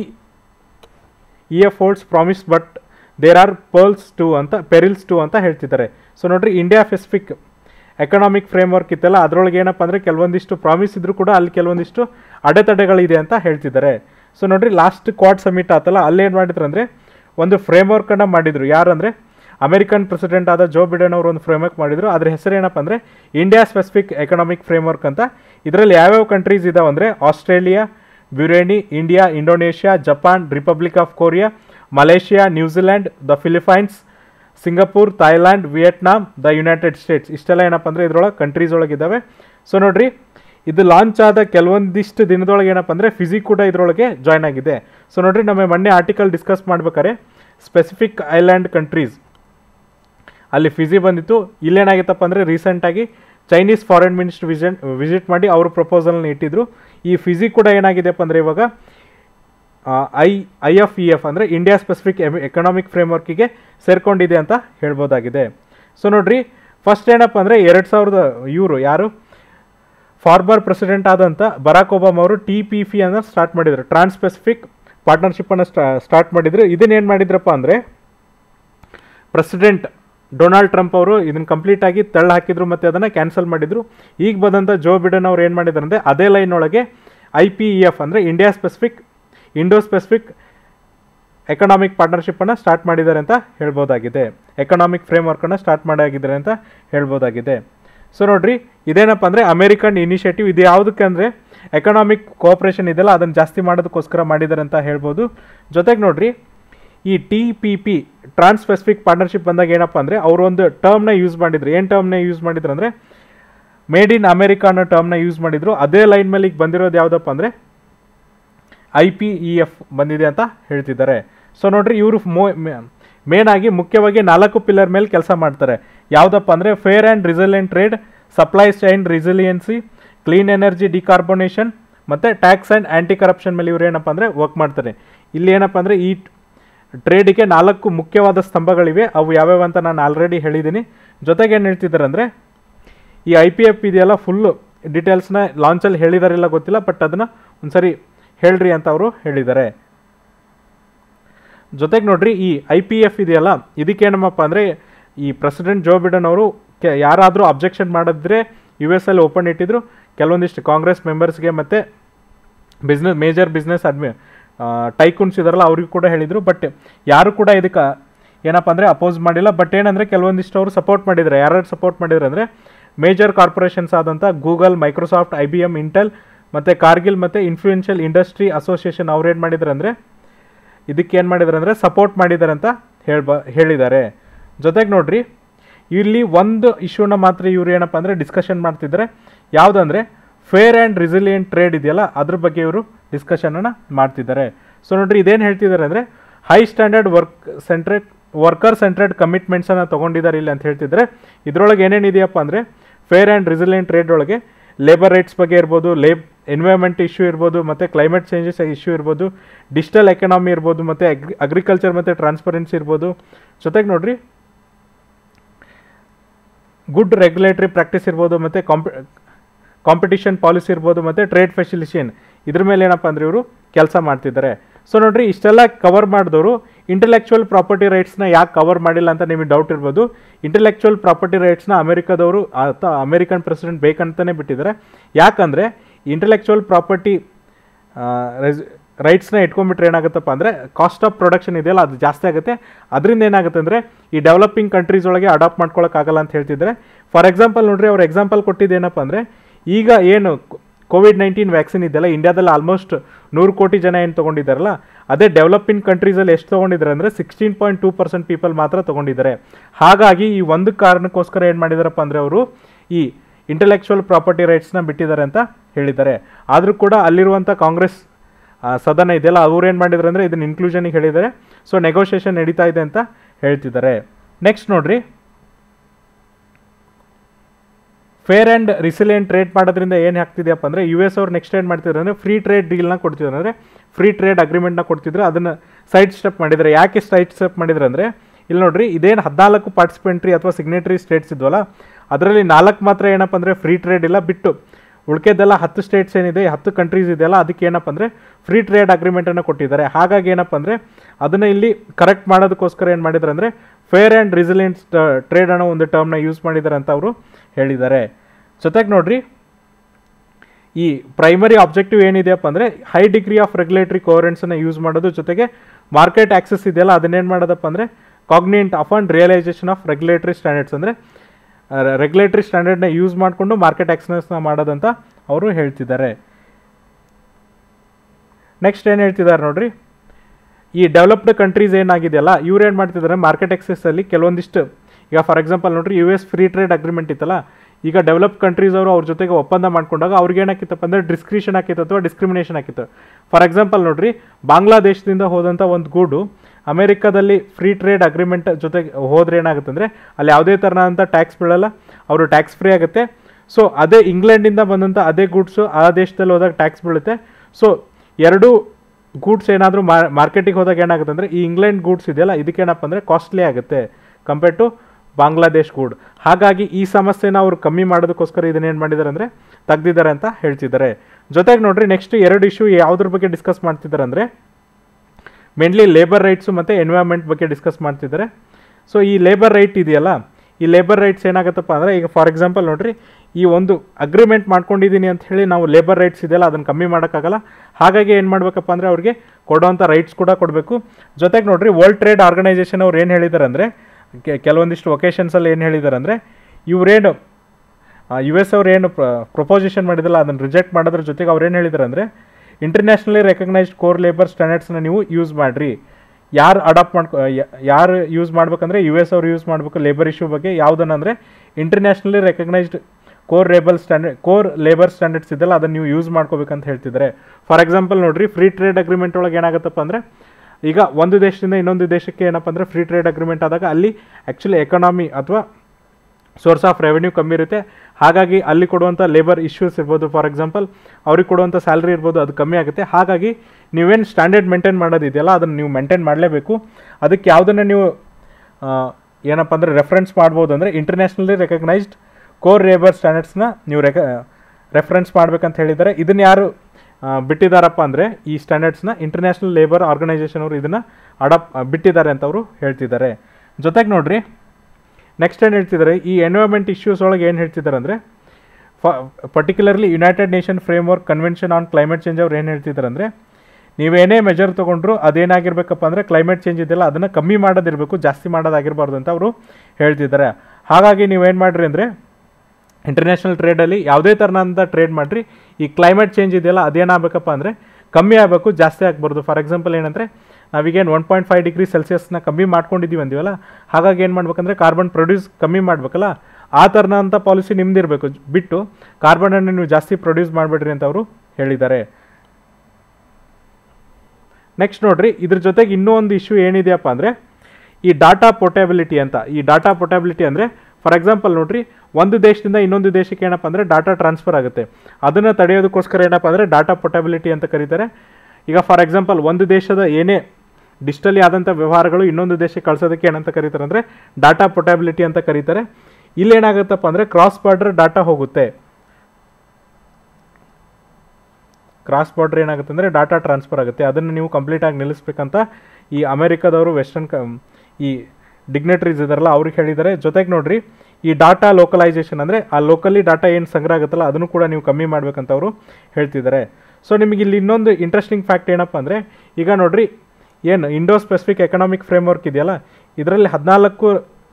E F holds promise but there are perils too ಅಂತ ಪೆರಿಲ್ಸ್ ಟು ಅಂತ ಹೇಳ್ತಿದ್ದಾರೆ. ಸೊ ನೋಡ್ರಿ ಇಂಡಿಯಾ ಪೆಸಿಫಿಕ್ ಎಕನಾಮಿಕ್ ಫ್ರೇಮ್ವರ್ಕ್ ಇತ್ತಲ್ಲ, ಅದರೊಳಗೆ ಏನಪ್ಪ ಅಂದರೆ ಕೆಲವೊಂದಿಷ್ಟು ಪ್ರಾಮಿಸ್ ಇದ್ರೂ ಕೂಡ ಅಲ್ಲಿ ಕೆಲವೊಂದಿಷ್ಟು ಅಡೆತಡೆಗಳಿದೆ ಅಂತ ಹೇಳ್ತಿದ್ದಾರೆ. ಸೊ ನೋಡ್ರಿ ಲಾಸ್ಟ್ ಕ್ವಾಡ್ ಸಮಿಟ್ ಆತಲ್ಲ, ಅಲ್ಲೇನು ಮಾಡಿದ್ರು ಅಂದರೆ ಒಂದು ಫ್ರೇಮ್ವರ್ಕನ್ನು ಮಾಡಿದರು. ಯಾರಂದರೆ ಅಮೆರಿಕನ್ ಪ್ರೆಸಿಡೆಂಟ್ ಆದ ಜೋ ಬಿಡೆನ್ ಅವರು ಒಂದು ಫ್ರೇಮ್ವರ್ಕ್ ಮಾಡಿದರು. ಅದ್ರ ಹೆಸರು ಏನಪ್ಪ ಅಂದರೆ ಇಂಡಿಯಾ ಸ್ಪೆಸಿಫಿಕ್ ಎಕನಾಮಿಕ್ ಫ್ರೇಮ್ವರ್ಕ್ ಅಂತ. ಇದರಲ್ಲಿ ಯಾವ್ಯಾವ ಕಂಟ್ರೀಸ್ ಇದಾವೆ ಅಂದರೆ Australia, Brunei, India, Indonesia, Japan, Republic of Korea, Malaysia, New Zealand, the Philippines, Singapore, Thailand, Vietnam, the United States. ಇಷ್ಟೆಲ್ಲ ಏನಪ್ಪ ಅಂದರೆ ಇದರೊಳಗೆ ಕಂಟ್ರೀಸ್ ಒಳಗಿದ್ದಾವೆ. ಸೊ ನೋಡ್ರಿ ಇದು ಲಾಂಚ್ ಆದ ಕೆಲವೊಂದಿಷ್ಟು ದಿನದೊಳಗೆ ಏನಪ್ಪ ಅಂದರೆ ಫಿಜಿ ಕೂಡ ಇದರೊಳಗೆ ಜಾಯ್ನ್ ಆಗಿದೆ. ಸೊ ನೋಡ್ರಿ ನಮ್ಮ ಮೊನ್ನೆ ಆರ್ಟಿಕಲ್ ಡಿಸ್ಕಸ್ ಮಾಡ್ಬೇಕಾದ್ರೆ ಸ್ಪೆಸಿಫಿಕ್ ಐಲ್ಯಾಂಡ್ ಕಂಟ್ರೀಸ್ ಅಲ್ಲಿ ಫಿಜಿ ಬಂದಿತ್ತು. ಇಲ್ಲೇನಾಗಿತ್ತಪ್ಪ ಅಂದರೆ ರೀಸೆಂಟಾಗಿ Chinese foreign minister visit visit ಮಾಡಿ ಅವರು ಪ್ರಪೋಸಲ್ನ ಇಟ್ಟಿದ್ರು. ಈ ಫಿಜಿ ಕೂಡ ಏನಾಗಿದೆಪ್ಪ ಅಂದರೆ ಇವಾಗ I I F E F ಅಂದರೆ ಇಂಡಿಯಾ ಸ್ಪೆಸಿಫಿಕ್ ಎಕನಾಮಿಕ್ ಫ್ರೇಮ್ವರ್ಕಿಗೆ ಸೇರ್ಕೊಂಡಿದೆ ಅಂತ ಹೇಳ್ಬೋದಾಗಿದೆ. ಸೊ ನೋಡ್ರಿ ಫಸ್ಟ್ ಏನಪ್ಪ ಅಂದರೆ ಎರಡು ಸಾವಿರದ ಇವರು ಯಾರು ಫಾರ್ಮರ್ ಪ್ರೆಸಿಡೆಂಟ್ ಆದಂಥ ಬರಾಕ್ ಒಬಾಮ ಅವರು ಟಿ ಪಿ ಪಿ ಅನ್ನು ಸ್ಟಾರ್ಟ್ ಮಾಡಿದರು, ಟ್ರಾನ್ಸ್ ಪೆಸಿಫಿಕ್ ಪಾರ್ಟ್ನರ್ಶಿಪ್ಪನ್ನು ಸ್ಟಾ ಸ್ಟಾರ್ಟ್ ಮಾಡಿದರು. ಇದನ್ನೇನು ಮಾಡಿದ್ರಪ್ಪ ಅಂದರೆ ಪ್ರೆಸಿಡೆಂಟ್ ಡೊನಾಲ್ಡ್ ಟ್ರಂಪ್ ಅವರು ಇದನ್ನು ಕಂಪ್ಲೀಟಾಗಿ ತಳ್ಳಿ ಹಾಕಿದ್ರು ಮತ್ತು ಅದನ್ನು ಕ್ಯಾನ್ಸಲ್ ಮಾಡಿದರು. ಈಗ ಬಂದಂಥ ಜೋ ಬಿಡೆನ್ ಅವರು ಏನು ಮಾಡಿದ್ರು ಅಂದರೆ ಅದೇ ಲೈನ್ ಒಳಗೆ ಐ ಪಿ ಇ ಎಫ್ ಅಂದರೆ India specific Indo specific economic ಪಾರ್ಟ್ನರ್ಶಿಪ್ಪನ್ನು ಸ್ಟಾರ್ಟ್ ಮಾಡಿದ್ದಾರೆ ಅಂತ ಹೇಳ್ಬೋದಾಗಿದೆ. ಎಕನಾಮಿಕ್ ಫ್ರೇಮ್ವರ್ಕನ್ನು ಸ್ಟಾರ್ಟ್ ಮಾಡಾಗಿದ್ದಾರೆ ಅಂತ ಹೇಳ್ಬೋದಾಗಿದೆ. ಸೊ ನೋಡ್ರಿ ಇದೇನಪ್ಪ ಅಂದರೆ ಅಮೇರಿಕನ್ ಇನಿಷಿಯೇಟಿವ್. ಇದು ಯಾವುದಕ್ಕೆ ಅಂದರೆ ಎಕನಾಮಿಕ್ ಕೋಆಪ್ರೇಷನ್ ಇದೆಲ್ಲ ಅದನ್ನು ಜಾಸ್ತಿ ಮಾಡೋದಕ್ಕೋಸ್ಕರ ಮಾಡಿದ್ದಾರೆ ಅಂತ ಹೇಳ್ಬೋದು. ಜೊತೆಗೆ ನೋಡ್ರಿ ಈ T P P trans Pacific partnership ಬಂದಾಗ ಏನಪ್ಪ ಅಂದರೆ ಅವರು ಒಂದು ಟರ್ಮ್ನ ಯೂಸ್ ಮಾಡಿದ್ರು. ಏನು ಟರ್ಮ್ನ ಯೂಸ್ ಮಾಡಿದ್ರು ಅಂದರೆ ಮೇಡ್ ಇನ್ ಅಮೇರಿಕಾ ಅನ್ನೋ ಟರ್ಮ್ನ ಯೂಸ್ ಮಾಡಿದರು. ಅದೇ ಲೈನ್ ಮೇಲೆ ಈಗ ಬಂದಿರೋದು ಯಾವುದಪ್ಪ ಅಂದರೆ ಐ ಪಿ ಇ ಎಫ್ ಬಂದಿದೆ ಅಂತ ಹೇಳ್ತಿದ್ದಾರೆ. ಸೊ ನೋಡ್ರಿ ಇವರು ಮೋ ಮೇನ್ ಆಗಿ ಮುಖ್ಯವಾಗಿ ನಾಲ್ಕು ಪಿಲ್ಲರ್ ಮೇಲೆ ಕೆಲಸ ಮಾಡ್ತಾರೆ. ಯಾವುದಪ್ಪ ಅಂದರೆ fair and resilient trade, supply chain resiliency, clean energy decarbonisation ಮತ್ತು ಟ್ಯಾಕ್ಸ್ ಆ್ಯಂಡ್ ಆ್ಯಂಟಿ ಕರಪ್ಷನ್ ಮೇಲೆ ಇವರು ಏನಪ್ಪ ಅಂದರೆ ವರ್ಕ್ ಮಾಡ್ತಾರೆ. ಇಲ್ಲಿ ಏನಪ್ಪ ಅಂದರೆ ಈ ಟ್ರೇಡಿಗೆ ನಾಲ್ಕು ಮುಖ್ಯವಾದ ಸ್ತಂಭಗಳಿವೆ. ಅವು ಯಾವ್ಯಾವ ಅಂತ ನಾನು ಆಲ್ರೆಡಿ ಹೇಳಿದ್ದೀನಿ. ಜೊತೆಗೆ ಏನು ಹೇಳ್ತಿದ್ದಾರೆ ಅಂದರೆ ಈ ಐ ಪಿ ಎಫ್ ಇದೆಯಲ್ಲ ಫುಲ್ಲು ಡೀಟೇಲ್ಸ್ನ ಲಾಂಚಲ್ಲಿ ಹೇಳಿದಾರಿಲ್ಲ ಗೊತ್ತಿಲ್ಲ, ಬಟ್ ಅದನ್ನು ಒಂದು ಸರಿ ಹೇಳ್ರಿ ಅಂತ ಅವರು ಹೇಳಿದ್ದಾರೆ. ಜೊತೆಗೆ ನೋಡ್ರಿ ಈ ಐ ಪಿ ಎಫ್ ಇದೆಯಲ್ಲ ಇದಕ್ಕೇನಮ್ಮಪ್ಪ ಅಂದರೆ ಈ ಪ್ರೆಸಿಡೆಂಟ್ ಜೋ ಬಿಡೆನ್ ಅವರು ಕೆ ಯಾರಾದರೂ ಅಬ್ಜೆಕ್ಷನ್ ಮಾಡಿದ್ರೆ ಯು ಎಸ್ ಅಲ್ಲಿ ಓಪನ್ ಇಟ್ಟಿದ್ರು ಕೆಲವೊಂದಿಷ್ಟು ಕಾಂಗ್ರೆಸ್ ಮೆಂಬರ್ಸ್ಗೆ ಮತ್ತು ಬಿಸ್ನೆಸ್ ಮೇಜರ್ ಬಿಸ್ನೆಸ್ ಅಡ್ಮಿ ಟೈಕೂನ್ಸ್ ಇದಾರಲ್ಲ ಅವ್ರಿಗೂ ಕೂಡ ಹೇಳಿದರು. ಬಟ್ ಯಾರು ಕೂಡ ಇದಕ್ಕೆ ಏನಪ್ಪ ಅಂದರೆ ಅಪೋಸ್ ಮಾಡಿಲ್ಲ. ಬಟ್ ಏನಂದರೆ ಕೆಲವೊಂದಿಷ್ಟು ಅವರು ಸಪೋರ್ಟ್ ಮಾಡಿದ್ದಾರೆ. ಯಾರ್ಯಾರು ಸಪೋರ್ಟ್ ಮಾಡಿದ್ರು ಅಂದರೆ ಮೇಜರ್ ಕಾರ್ಪೊರೇಷನ್ಸ್ ಆದಂಥ Google, Microsoft, I B M, Intel ಮತ್ತು ಕಾರ್ಗಿಲ್ ಮತ್ತು ಇನ್ಫ್ಲೂಯೆನ್ಷಿಯಲ್ ಇಂಡಸ್ಟ್ರಿ ಅಸೋಸಿಯೇಷನ್ ಅವ್ರು ಏನು ಮಾಡಿದ್ರು ಅಂದರೆ ಇದಕ್ಕೆ ಏನು ಮಾಡಿದ್ದಾರೆ ಅಂದರೆ ಸಪೋರ್ಟ್ ಮಾಡಿದ್ದಾರೆ ಅಂತ ಹೇಳ್ಬ ಹೇಳಿದ್ದಾರೆ. ಜೊತೆಗೆ ನೋಡ್ರಿ ಇಲ್ಲಿ ಒಂದು ಇಶ್ಯೂನ ಮಾತ್ರ ಇವ್ರು ಏನಪ್ಪ ಅಂದರೆ ಡಿಸ್ಕಷನ್ ಮಾಡ್ತಿದ್ದಾರೆ. ಯಾವುದಂದರೆ ಫೇರ್ ಆ್ಯಂಡ್ ರಿಸಿಲಿಯಂಟ್ ಟ್ರೇಡ್ ಇದೆಯಲ್ಲ ಅದ್ರ ಬಗ್ಗೆ ಇವರು ಡಿಸ್ಕಷನನ್ನು ಮಾಡ್ತಿದ್ದಾರೆ. ಸೊ ನೋಡ್ರಿ ಇದೇನು ಹೇಳ್ತಿದ್ದಾರೆ ಅಂದರೆ high standard work centred worker centred ಕಮಿಟ್ಮೆಂಟ್ಸನ್ನು ತೊಗೊಂಡಿದ್ದಾರೆ ಇಲ್ಲಿ ಅಂತ ಹೇಳ್ತಿದ್ದಾರೆ. ಇದರೊಳಗೆ ಏನೇನಿದೆಯಪ್ಪ ಅಂದರೆ ಫೇರ್ ಆ್ಯಂಡ್ ರಿಸಿಲಿಯಂಟ್ ಟ್ರೇಡ್ ಒಳಗೆ ಲೇಬರ್ ರೈಟ್ಸ್ ಬಗ್ಗೆ ಇರ್ಬೋದು, ಲೇಬ್ ಎನ್ವೈರ್ಮೆಂಟ್ ಇಶ್ಯೂ ಇರ್ಬೋದು, ಮತ್ತು ಕ್ಲೈಮೇಟ್ ಚೇಂಜಸ್ ಇಶ್ಯೂ ಇರ್ಬೋದು, ಡಿಜಿಟಲ್ ಎಕನಾಮಿ ಇರ್ಬೋದು, ಮತ್ತು ಅಗ್ರಿ ಅಗ್ರಿಕಲ್ಚರ್ ಮತ್ತು ಟ್ರಾನ್ಸ್ಪರೆನ್ಸಿ ಇರ್ಬೋದು. ಜೊತೆಗೆ ನೋಡ್ರಿ ಗುಡ್ ರೆಗ್ಯುಲೇಟರಿ ಪ್ರಾಕ್ಟೀಸ್ ಇರ್ಬೋದು, ಮತ್ತು ಕಾಂಪಿ ಕಾಂಪಿಟಿಷನ್ ಪಾಲಿಸಿ ಇರ್ಬೋದು, ಮತ್ತು ಟ್ರೇಡ್ ಫೆಸಿಲಿಟೇಷನ್ ಇದ್ರ ಮೇಲೆ ಏನಪ್ಪ ಅಂದರೆ ಇವರು ಕೆಲಸ ಮಾಡ್ತಿದ್ದಾರೆ. ಸೊ ನೋಡ್ರಿ ಇಷ್ಟೆಲ್ಲ ಕವರ್ ಮಾಡಿದವರು ಇಂಟೆಲೆಕ್ಚುವಲ್ ಪ್ರಾಪರ್ಟಿ ರೈಟ್ಸ್ನ ಯಾಕೆ ಕವರ್ ಮಾಡಿಲ್ಲ ಅಂತ ನಿಮಗೆ ಡೌಟ್ ಇರ್ಬೋದು. ಇಂಟೆಲೆಕ್ಚುವಲ್ ಪ್ರಾಪರ್ಟಿ ರೈಟ್ಸ್ನ ಅಮೆರಿಕದವರು ಅಥವಾ ಅಮೆರಿಕನ್ ಪ್ರೆಸಿಡೆಂಟ್ ಬೇಕಂತಲೇ ಬಿಟ್ಟಿದ್ದಾರೆ. ಯಾಕಂದರೆ ಇಂಟೆಲೆಕ್ಚುವಲ್ ಪ್ರಾಪರ್ಟಿ ರೈಟ್ಸ್ನ ಇಟ್ಕೊಂಡ್ಬಿಟ್ರೆ ಏನಾಗುತ್ತಪ್ಪ ಅಂದರೆ ಕಾಸ್ಟ್ ಆಫ್ ಪ್ರೊಡಕ್ಷನ್ ಇದೆಯಲ್ಲ ಅದು ಜಾಸ್ತಿ ಆಗುತ್ತೆ. ಅದರಿಂದ ಏನಾಗುತ್ತೆ ಅಂದರೆ ಈ ಡೆವಲಪಿಂಗ್ ಕಂಟ್ರೀಸ್ ಒಳಗೆ ಅಡಾಪ್ಟ್ ಮಾಡ್ಕೊಳ್ಳೋಕ್ಕಾಗಲ್ಲ ಅಂತ ಹೇಳ್ತಿದ್ದಾರೆ. ಫಾರ್ ಎಕ್ಸಾಂಪಲ್ ನೋಡ್ರಿ ಅವ್ರು ಎಕ್ಸಾಂಪಲ್ ಕೊಟ್ಟಿದ್ದೇನಪ್ಪ ಅಂದರೆ ಈಗ ಏನು ಕೋವಿಡ್ ನೈನ್ಟೀನ್ ವ್ಯಾಕ್ಸಿನ್ ಇದೆಯಲ್ಲ ಇಂಡಿಯಾದಲ್ಲಿ ಆಲ್ಮೋಸ್ಟ್ ನೂರು ಕೋಟಿ ಜನ ಏನು ತೊಗೊಂಡಿದ್ದಾರಲ್ಲ ಅದೇ ಡೆವಲಪಿಂಗ್ ಕಂಟ್ರೀಸಲ್ಲಿ ಎಷ್ಟು ತೊಗೊಂಡಿದ್ದಾರೆ ಅಂದರೆ sixteen point two percent people ಮಾತ್ರ ತೊಗೊಂಡಿದ್ದಾರೆ. ಹಾಗಾಗಿ ಈ ಒಂದು ಕಾರಣಕ್ಕೋಸ್ಕರ ಏನು ಮಾಡಿದಾರಪ್ಪ ಅಂದರೆ ಅವರು ಈ ಇಂಟೆಲೆಕ್ಚುವಲ್ ಪ್ರಾಪರ್ಟಿ ರೈಟ್ಸ್ನ ಬಿಟ್ಟಿದ್ದಾರೆ ಅಂತ ಹೇಳಿದ್ದಾರೆ. ಆದರೂ ಕೂಡ ಅಲ್ಲಿರುವಂಥ ಕಾಂಗ್ರೆಸ್ ಸದನ ಇದೆಯಲ್ಲ ಅವ್ರು ಏನು ಮಾಡಿದ್ರು ಅಂದರೆ ಇದನ್ನು ಇನ್ಕ್ಲೂಷನಿಗೆ ಹೇಳಿದ್ದಾರೆ. ಸೊ ನೆಗೋಷಿಯೇಷನ್ ನಡೀತಾ ಇದೆ ಅಂತ ಹೇಳ್ತಿದ್ದಾರೆ. ನೆಕ್ಸ್ಟ್ ನೋಡ್ರಿ ಫೇರ್ ಆ್ಯಂಡ್ ರಿಸಿಲಿಯಂಟ್ ಟ್ರೇಡ್ ಮಾಡೋದ್ರಿಂದ ಏನು ಆಗ್ತಿದೆಯಪ್ಪ ಅಂದರೆ ಯು ಎಸ್ ಅವ್ರು ನೆಕ್ಸ್ಟ್ ಏನು ಮಾಡ್ತಿದ್ರು ಅಂದರೆ ಫ್ರೀ ಟ್ರೇಡ್ ಡೀಲ್ನ ಕೊಡ್ತಿದ್ರು, ಅಂದರೆ ಫ್ರೀ ಟ್ರೇಡ್ ಅಗ್ರಿಮೆಂಟ್ನ ಕೊಡ್ತಿದ್ರು. ಅದನ್ನು ಸೈಡ್ ಸ್ಟೆಪ್ ಮಾಡಿದ್ದಾರೆ. ಯಾಕೆ ಸೈಡ್ ಸ್ಟೆಪ್ ಮಾಡಿದ್ರು ಅಂದರೆ ಇಲ್ಲಿ ನೋಡ್ರಿ ಇದೇನು ಹದಿನಾಲ್ಕು ಪಾರ್ಟಿಸಿಪೆಂಟ್ರಿ ಅಥವಾ ಸಿಗ್ನೇಟರಿ ಸ್ಟೇಟ್ಸ್ ಇದ್ವಲ್ಲ ಅದರಲ್ಲಿ ನಾಲ್ಕು ಮಾತ್ರ ಏನಪ್ಪ ಅಂದರೆ ಫ್ರೀ ಟ್ರೇಡ್ ಇಲ್ಲ, ಬಿಟ್ಟು ಉಳ್ಕೆದೆಲ್ಲ ಹತ್ತು ಸ್ಟೇಟ್ಸ್ ಏನಿದೆ ಹತ್ತು ಕಂಟ್ರೀಸ್ ಇದೆಯಲ್ಲ ಅದಕ್ಕೆ ಏನಪ್ಪ ಅಂದರೆ ಫ್ರೀ ಟ್ರೇಡ್ ಅಗ್ರಿಮೆಂಟನ್ನು ಕೊಟ್ಟಿದ್ದಾರೆ. ಹಾಗಾಗಿ ಏನಪ್ಪ ಅಂದರೆ ಅದನ್ನು ಇಲ್ಲಿ ಕರೆಕ್ಟ್ ಮಾಡೋದಕ್ಕೋಸ್ಕರ ಏನು ಮಾಡಿದ್ದಾರೆ ಅಂದರೆ ಫೇರ್ ಆ್ಯಂಡ್ ರಿಸಿಲಿಯಂಟ್ ಟ್ರೇಡ್ ಅನ್ನೋ ಒಂದು ಟರ್ಮ್ನ ಯೂಸ್ ಮಾಡಿದ್ದಾರೆ ಅಂತ ಅವರು ಹೇಳಿದ್ದಾರೆ. ಜೊತೆಗೆ ನೋಡ್ರಿ ಈ ಪ್ರೈಮರಿ ಆಬ್ಜೆಕ್ಟಿವ್ ಏನಿದೆಯಪ್ಪ ಅಂದರೆ ಹೈ ಡಿಗ್ರಿ ಆಫ್ ರೆಗ್ಯುಲೇಟರಿ ಕೋಹರೆನ್ಸನ್ನು ಯೂಸ್ ಮಾಡೋದು, ಜೊತೆಗೆ ಮಾರ್ಕೆಟ್ ಆಕ್ಸೆಸ್ ಇದೆಯಲ್ಲ ಅದನ್ನೇನು ಮಾಡೋದಪ್ಪ ಅಂದರೆ cognisant of and realisation of regulatory standards, ಅಂದರೆ ರೆಗ್ಯುಲೇಟರಿ ಸ್ಟ್ಯಾಂಡರ್ಡ್ನ ಯೂಸ್ ಮಾಡಿಕೊಂಡು ಮಾರ್ಕೆಟ್ ಆಕ್ಸೆಸ್ನ ಮಾಡೋದಂತ ಅವರು ಹೇಳ್ತಿದ್ದಾರೆ. ನೆಕ್ಸ್ಟ್ ಏನು ಹೇಳ್ತಿದ್ದಾರೆ ನೋಡ್ರಿ ಈ ಡೆವಲಪ್ಡ್ ಕಂಟ್ರೀಸ್ ಏನಾಗಿದೆಯಲ್ಲ ಇವ್ರು ಏನು ಮಾಡ್ತಿದ್ದಾರೆ ಮಾರ್ಕೆಟ್ ಆಕ್ಸೆಸ್ಸಲ್ಲಿ ಕೆಲವೊಂದಿಷ್ಟು ಈಗ ಫಾರ್ ಎಕ್ಸಾಂಪಲ್ ನೋಡ್ರಿ U S free trade agreement ಇತ್ತಲ್ಲ ಈಗ ಡೆವಲಪ್ ಕಂಟ್ರೀಸ್ ಅವರು ಅವ್ರ ಜೊತೆಗೆ ಒಪ್ಪಂದ ಮಾಡ್ಕೊಂಡಾಗ ಅವ್ರಿಗೆ ಏನಾಕಿತ್ತಪ್ಪ ಅಂದರೆ ಡಿಸ್ಕ್ರಿಷನ್ ಹಾಕಿತ್ತು ಅಥವಾ ಡಿಸ್ಕ್ರಿಮಿನೇಷನ್ ಹಾಕಿತ್ತು. ಫಾರ್ ಎಕ್ಸಾಂಪಲ್ ನೋಡ್ರಿ ಬಾಂಗ್ಲಾದೇಶದಿಂದ ಹೋದಂಥ ಒಂದು ಗೂಡು ಅಮೆರಿಕಾದಲ್ಲಿ ಫ್ರೀ ಟ್ರೇಡ್ ಅಗ್ರಿಮೆಂಟ್ ಜೊತೆಗೆ ಹೋದ್ರೆ ಏನಾಗುತ್ತೆ ಅಂದರೆ ಅಲ್ಲಿ ಯಾವುದೇ ಥರನಾದಂಥ ಟ್ಯಾಕ್ಸ್ ಬೀಳಲ್ಲ, ಅವರು ಟ್ಯಾಕ್ಸ್ ಫ್ರೀ ಆಗುತ್ತೆ. ಸೊ ಅದೇ ಇಂಗ್ಲೆಂಡಿಂದ ಬಂದಂಥ ಅದೇ ಗೂಡ್ಸು ಆ ದೇಶದಲ್ಲಿ ಹೋದಾಗ ಟ್ಯಾಕ್ಸ್ ಬೀಳುತ್ತೆ. ಸೊ ಎರಡೂ ಗೂಡ್ಸ್ ಏನಾದರೂ ಮಾರ್ಕೆಟಿಗೆ ಹೋದಾಗ ಏನಾಗುತ್ತೆ ಅಂದರೆ ಈ ಇಂಗ್ಲೆಂಡ್ ಗೂಡ್ಸ್ ಇದೆಯಲ್ಲ ಇದಕ್ಕೇನಪ್ಪ ಅಂದರೆ ಕಾಸ್ಟ್ಲಿ ಆಗುತ್ತೆ ಕಂಪೇರ್ ಟು ಬಾಂಗ್ಲಾದೇಶ್ ಗೂಡ್. ಹಾಗಾಗಿ ಈ ಸಮಸ್ಯೆನ ಅವರು ಕಮ್ಮಿ ಮಾಡೋದಕ್ಕೋಸ್ಕರ ಇದನ್ನೇನು ಮಾಡಿದ್ದಾರೆ ಅಂದರೆ ತೆಗ್ದಿದ್ದಾರೆ ಅಂತ ಹೇಳ್ತಿದ್ದಾರೆ. ಜೊತೆಗೆ ನೋಡ್ರಿ ನೆಕ್ಸ್ಟ್ ಎರಡು ಇಶ್ಯೂ ಯಾವುದ್ರ ಬಗ್ಗೆ ಡಿಸ್ಕಸ್ ಮಾಡ್ತಿದ್ದಾರೆ ಅಂದರೆ ಮೇನ್ಲಿ ಲೇಬರ್ ರೈಟ್ಸು ಮತ್ತು ಎನ್ವೈರ್ಮೆಂಟ್ ಬಗ್ಗೆ ಡಿಸ್ಕಸ್ ಮಾಡ್ತಿದ್ದಾರೆ. ಸೊ ಈ ಲೇಬರ್ ರೈಟ್ ಇದೆಯಲ್ಲ ಈ ಲೇಬರ್ ರೈಟ್ಸ್ ಏನಾಗುತ್ತಪ್ಪ ಅಂದರೆ ಈಗ ಫಾರ್ ಎಕ್ಸಾಂಪಲ್ ನೋಡ್ರಿ ಈ ಒಂದು ಅಗ್ರಿಮೆಂಟ್ ಮಾಡ್ಕೊಂಡಿದ್ದೀನಿ ಅಂತ ಹೇಳಿ ನಾವು ಲೇಬರ್ ರೈಟ್ಸ್ ಇದೆಯಲ್ಲ ಅದನ್ನು ಕಮ್ಮಿ ಮಾಡೋಕ್ಕಾಗಲ್ಲ. ಹಾಗಾಗಿ ಏನು ಮಾಡಬೇಕಪ್ಪ ಅಂದರೆ ಅವ್ರಿಗೆ ಕೊಡೋವಂಥ ರೈಟ್ಸ್ ಕೂಡ ಕೊಡಬೇಕು. ಜೊತೆಗೆ ನೋಡ್ರಿ ವರ್ಲ್ಡ್ ಟ್ರೇಡ್ ಆರ್ಗನೈಸೇಷನ್ ಅವ್ರು ಏನು ಹೇಳಿದ್ದಾರೆ ಅಂದರೆ ಕೆಲವೊಂದಿಷ್ಟು ಒಕೇಶನ್ಸಲ್ಲಿ ಏನು ಹೇಳಿದ್ದಾರೆ ಅಂದರೆ ಇವರೇನು ಯು ಎಸ್ ಅವ್ರು ಏನು ಪ್ರಪೋಸಿಷನ್ ಮಾಡಿದಲ್ಲ ಅದನ್ನು ರಿಜೆಕ್ಟ್ ಮಾಡೋದ್ರ ಜೊತೆಗೆ ಅವ್ರು ಏನು ಹೇಳಿದ್ದಾರೆ ಅಂದರೆ ಇಂಟರ್ನ್ಯಾಷನಲಿ ರೆಕಗ್ನೈಸ್ಡ್ ಕೋರ್ ಲೇಬರ್ ಸ್ಟ್ಯಾಂಡರ್ಡ್ಸ್ನ ನೀವು ಯೂಸ್ ಮಾಡಿರಿ. ಯಾರು ಅಡಾಪ್ಟ್ ಮಾಡ್ಕೊ ಯಾರು ಯೂಸ್ ಮಾಡ್ಬೇಕಂದ್ರೆ ಯು ಎಸ್ ಅವ್ರು ಯೂಸ್ ಮಾಡಬೇಕು ಲೇಬರ್ ಇಶ್ಯೂ ಬಗ್ಗೆ. ಯಾವುದನ್ನಂದರೆ internationally recognised core labour standard core labour standards ಇದೆಲ್ಲ ಅದನ್ನು ನೀವು ಯೂಸ್ ಮಾಡ್ಕೋಬೇಕಂತ ಹೇಳ್ತಿದ್ದಾರೆ. ಫಾರ್ ಎಕ್ಸಾಂಪಲ್ ನೋಡ್ರಿ ಫ್ರೀ ಟ್ರೇಡ್ ಅಗ್ರಿಮೆಂಟ್ ಒಳಗೆ ಏನಾಗುತ್ತಪ್ಪ ಅಂದರೆ ಈಗ ಒಂದು ದೇಶದಿಂದ ಇನ್ನೊಂದು ದೇಶಕ್ಕೆ ಏನಪ್ಪ ಅಂದರೆ ಫ್ರೀ ಟ್ರೇಡ್ ಅಗ್ರಿಮೆಂಟ್ ಆದಾಗ ಅಲ್ಲಿ ಆ್ಯಕ್ಚುಲಿ ಎಕನಾಮಿ ಅಥವಾ ಸೋರ್ಸ್ ಆಫ್ ರೆವೆನ್ಯೂ ಕಮ್ಮಿ ಇರುತ್ತೆ. ಹಾಗಾಗಿ ಅಲ್ಲಿ ಕೊಡುವಂಥ ಲೇಬರ್ ಇಶ್ಯೂಸ್ ಇರ್ಬೋದು, ಫಾರ್ ಎಕ್ಸಾಂಪಲ್ ಅವ್ರಿಗೆ ಕೊಡುವಂಥ ಸ್ಯಾಲ್ರಿ ಇರ್ಬೋದು ಅದು ಕಮ್ಮಿ ಆಗುತ್ತೆ. ಹಾಗಾಗಿ ನೀವೇನು ಸ್ಟ್ಯಾಂಡರ್ಡ್ ಮೇಂಟೈನ್ ಮಾಡೋದಿದೆಯಲ್ಲ ಅದನ್ನು ನೀವು ಮೇಂಟೈನ್ ಮಾಡಲೇಬೇಕು. ಅದಕ್ಕೆ ಯಾವುದನ್ನು ನೀವು ಏನಪ್ಪ ಅಂದರೆ ರೆಫರೆನ್ಸ್ ಮಾಡ್ಬೋದು ಅಂದರೆ ಇಂಟರ್ನ್ಯಾಷನಲಿ ರೆಕಗ್ನೈಸ್ಡ್ ಕೋರ್ ಲೇಬರ್ ಸ್ಟ್ಯಾಂಡರ್ಡ್ಸ್ನ ನೀವು ರೆಕ ರೆಫರೆನ್ಸ್ ಮಾಡಬೇಕಂತ ಹೇಳಿದ್ದಾರೆ. ಇದನ್ನು ಯಾರು ಬಿಟ್ಟಿದ್ದಾರಪ್ಪ ಅಂದರೆ ಈ ಸ್ಟ್ಯಾಂಡರ್ಡ್ಸ್ನ ಇಂಟರ್ನ್ಯಾಷನಲ್ ಲೇಬರ್ ಆರ್ಗನೈಸೇಷನ್ ಅವರು ಇದನ್ನು ಅಡಾಪ್ ಬಿಟ್ಟಿದ್ದಾರೆ ಅಂತ ಅವರು ಹೇಳ್ತಿದ್ದಾರೆ. ಜೊತೆಗೆ ನೋಡ್ರಿ ನೆಕ್ಸ್ಟ್ ಏನು ಹೇಳ್ತಿದ್ದಾರೆ ಈ ಎನ್ವೈರ್ಮೆಂಟ್ ಇಶ್ಯೂಸ್ ಒಳಗೆ ಏನು ಹೇಳ್ತಿದ್ದಾರೆ ಅಂದರೆ ಫ particularly United Nation framework convention on climate change ಅವ್ರು ಏನು ಹೇಳ್ತಿದ್ದಾರೆ ಅಂದರೆ ನೀವೇನೇ ಮೆಜರ್ ತೊಗೊಂಡ್ರು ಅದೇನಾಗಿರ್ಬೇಕಪ್ಪ ಅಂದರೆ ಕ್ಲೈಮೇಟ್ ಚೇಂಜ್ ಇದೆಯಲ್ಲ ಅದನ್ನು ಕಮ್ಮಿ ಮಾಡೋದಿರಬೇಕು, ಜಾಸ್ತಿ ಮಾಡೋದಾಗಿರಬಾರ್ದು ಅಂತ ಅವರು ಹೇಳ್ತಿದ್ದಾರೆ. ಹಾಗಾಗಿ ನೀವೇನು ಮಾಡಿರಿ ಅಂದರೆ ಇಂಟರ್ನ್ಯಾಷನಲ್ ಟ್ರೇಡಲ್ಲಿ ಯಾವುದೇ ಥರನಂತ ಟ್ರೇಡ್ ಮಾಡಿರಿ, ಈ ಕ್ಲೈಮೇಟ್ ಚೇಂಜ್ ಇದೆಯಲ್ಲ ಅದೇನಾಗಬೇಕಪ್ಪ ಅಂದರೆ ಕಮ್ಮಿ ಆಗಬೇಕು, ಜಾಸ್ತಿ ಆಗಬಾರ್ದು. ಫಾರ್ ಎಕ್ಸಾಂಪಲ್ ಏನಂದರೆ ನಾವೀಗೇನು ಒನ್ ಪಾಯಿಂಟ್ ಫೈವ್ ಡಿಗ್ರಿ ಸೆಲ್ಸಿಯಸ್ನ ಕಮ್ಮಿ ಮಾಡ್ಕೊಂಡಿದ್ದೀವಿ ಅಂದಿವಲ್ಲ, ಹಾಗಾಗಿ ಏನು ಮಾಡ್ಬೇಕಂದ್ರೆ ಕಾರ್ಬನ್ ಪ್ರೊಡ್ಯೂಸ್ ಕಮ್ಮಿ ಮಾಡಬೇಕಲ್ಲ, ಆ ಥರನಂಥ ಪಾಲಿಸಿ ನಿಮ್ದಿರಬೇಕು, ಬಿಟ್ಟು ಕಾರ್ಬನನ್ನು ನೀವು ಜಾಸ್ತಿ ಪ್ರೊಡ್ಯೂಸ್ ಮಾಡಿಬಿಡ್ರಿ ಅಂತ ಅವರು ಹೇಳಿದ್ದಾರೆ. ನೆಕ್ಸ್ಟ್ ನೋಡ್ರಿ, ಇದ್ರ ಜೊತೆಗೆ ಇನ್ನೂ ಒಂದು ಇಶ್ಯೂ ಏನಿದೆಯಪ್ಪ ಅಂದರೆ ಈ ಡಾಟಾ ಪೋರ್ಟಬಿಲಿಟಿ ಅಂತ. ಈ ಡಾಟಾ ಪೋರ್ಟಬಿಲಿಟಿ ಅಂದರೆ ಫಾರ್ ಎಕ್ಸಾಂಪಲ್ ನೋಡ್ರಿ, ಒಂದು ದೇಶದಿಂದ ಇನ್ನೊಂದು ದೇಶಕ್ಕೆ ಏನಪ್ಪ ಅಂದರೆ ಡಾಟಾ ಟ್ರಾನ್ಸ್ಫರ್ ಆಗುತ್ತೆ, ಅದನ್ನು ತಡೆಯೋದಕ್ಕೋಸ್ಕರ ಏನಪ್ಪ ಅಂದರೆ ಡಾಟಾ ಪೋರ್ಟಬಿಲಿಟಿ ಅಂತ ಕರೀತಾರೆ. ಈಗ ಫಾರ್ ಎಕ್ಸಾಂಪಲ್ ಒಂದು ದೇಶದ ಏನೇ ಡಿಜಿಟಲಿ ಆದಂಥ ವ್ಯವಹಾರಗಳು ಇನ್ನೊಂದು ದೇಶಕ್ಕೆ ಕಳಿಸೋದಕ್ಕೆ ಏನಂತ ಕರೀತಾರೆ ಅಂದರೆ ಡಾಟಾ ಪೋರ್ಟಬಿಲಿಟಿ ಅಂತ ಕರೀತಾರೆ. ಇಲ್ಲೇನಾಗುತ್ತಪ್ಪ ಅಂದರೆ ಕ್ರಾಸ್ ಬಾರ್ಡರ್ ಡಾಟಾ ಹೋಗುತ್ತೆ, ಕ್ರಾಸ್ ಬಾರ್ಡರ್ ಏನಾಗುತ್ತೆ ಅಂದರೆ ಡಾಟಾ ಟ್ರಾನ್ಸ್ಫರ್ ಆಗುತ್ತೆ, ಅದನ್ನು ನೀವು ಕಂಪ್ಲೀಟಾಗಿ ನಿಲ್ಲಿಸ್ಬೇಕಂತ ಈ ಅಮೆರಿಕದವರು ವೆಸ್ಟರ್ನ್ ಕ ಈ ಡಿಗ್ನೆಟ್ರೀಸ್ ಇದಾರಲ್ಲ ಅವ್ರಿಗೆ ಹೇಳಿದ್ದಾರೆ. ಜೊತೆಗೆ ನೋಡ್ರಿ, ಈ ಡಾಟಾ ಲೋಕಲೈಸೇಷನ್ ಅಂದರೆ ಆ ಲೋಕಲಿ ಡಾಟಾ ಏನು ಸಂಗ್ರಹ ಆಗುತ್ತಲ್ಲ ಅದನ್ನು ಕೂಡ ನೀವು ಕಮ್ಮಿ ಮಾಡಬೇಕಂತ ಅವರು ಹೇಳ್ತಿದ್ದಾರೆ. ಸೊ ನಿಮಗೆ ಇಲ್ಲಿ ಇನ್ನೊಂದು ಇಂಟ್ರೆಸ್ಟಿಂಗ್ ಫ್ಯಾಕ್ಟ್ ಏನಪ್ಪ ಅಂದರೆ, ಈಗ ನೋಡ್ರಿ ಏನು ಇಂಡೋ ಸ್ಪೆಸಿಫಿಕ್ ಎಕನಾಮಿಕ್ ಫ್ರೇಮ್ವರ್ಕ್ ಇದೆಯಲ್ಲ, ಇದರಲ್ಲಿ ಹದಿನಾಲ್ಕು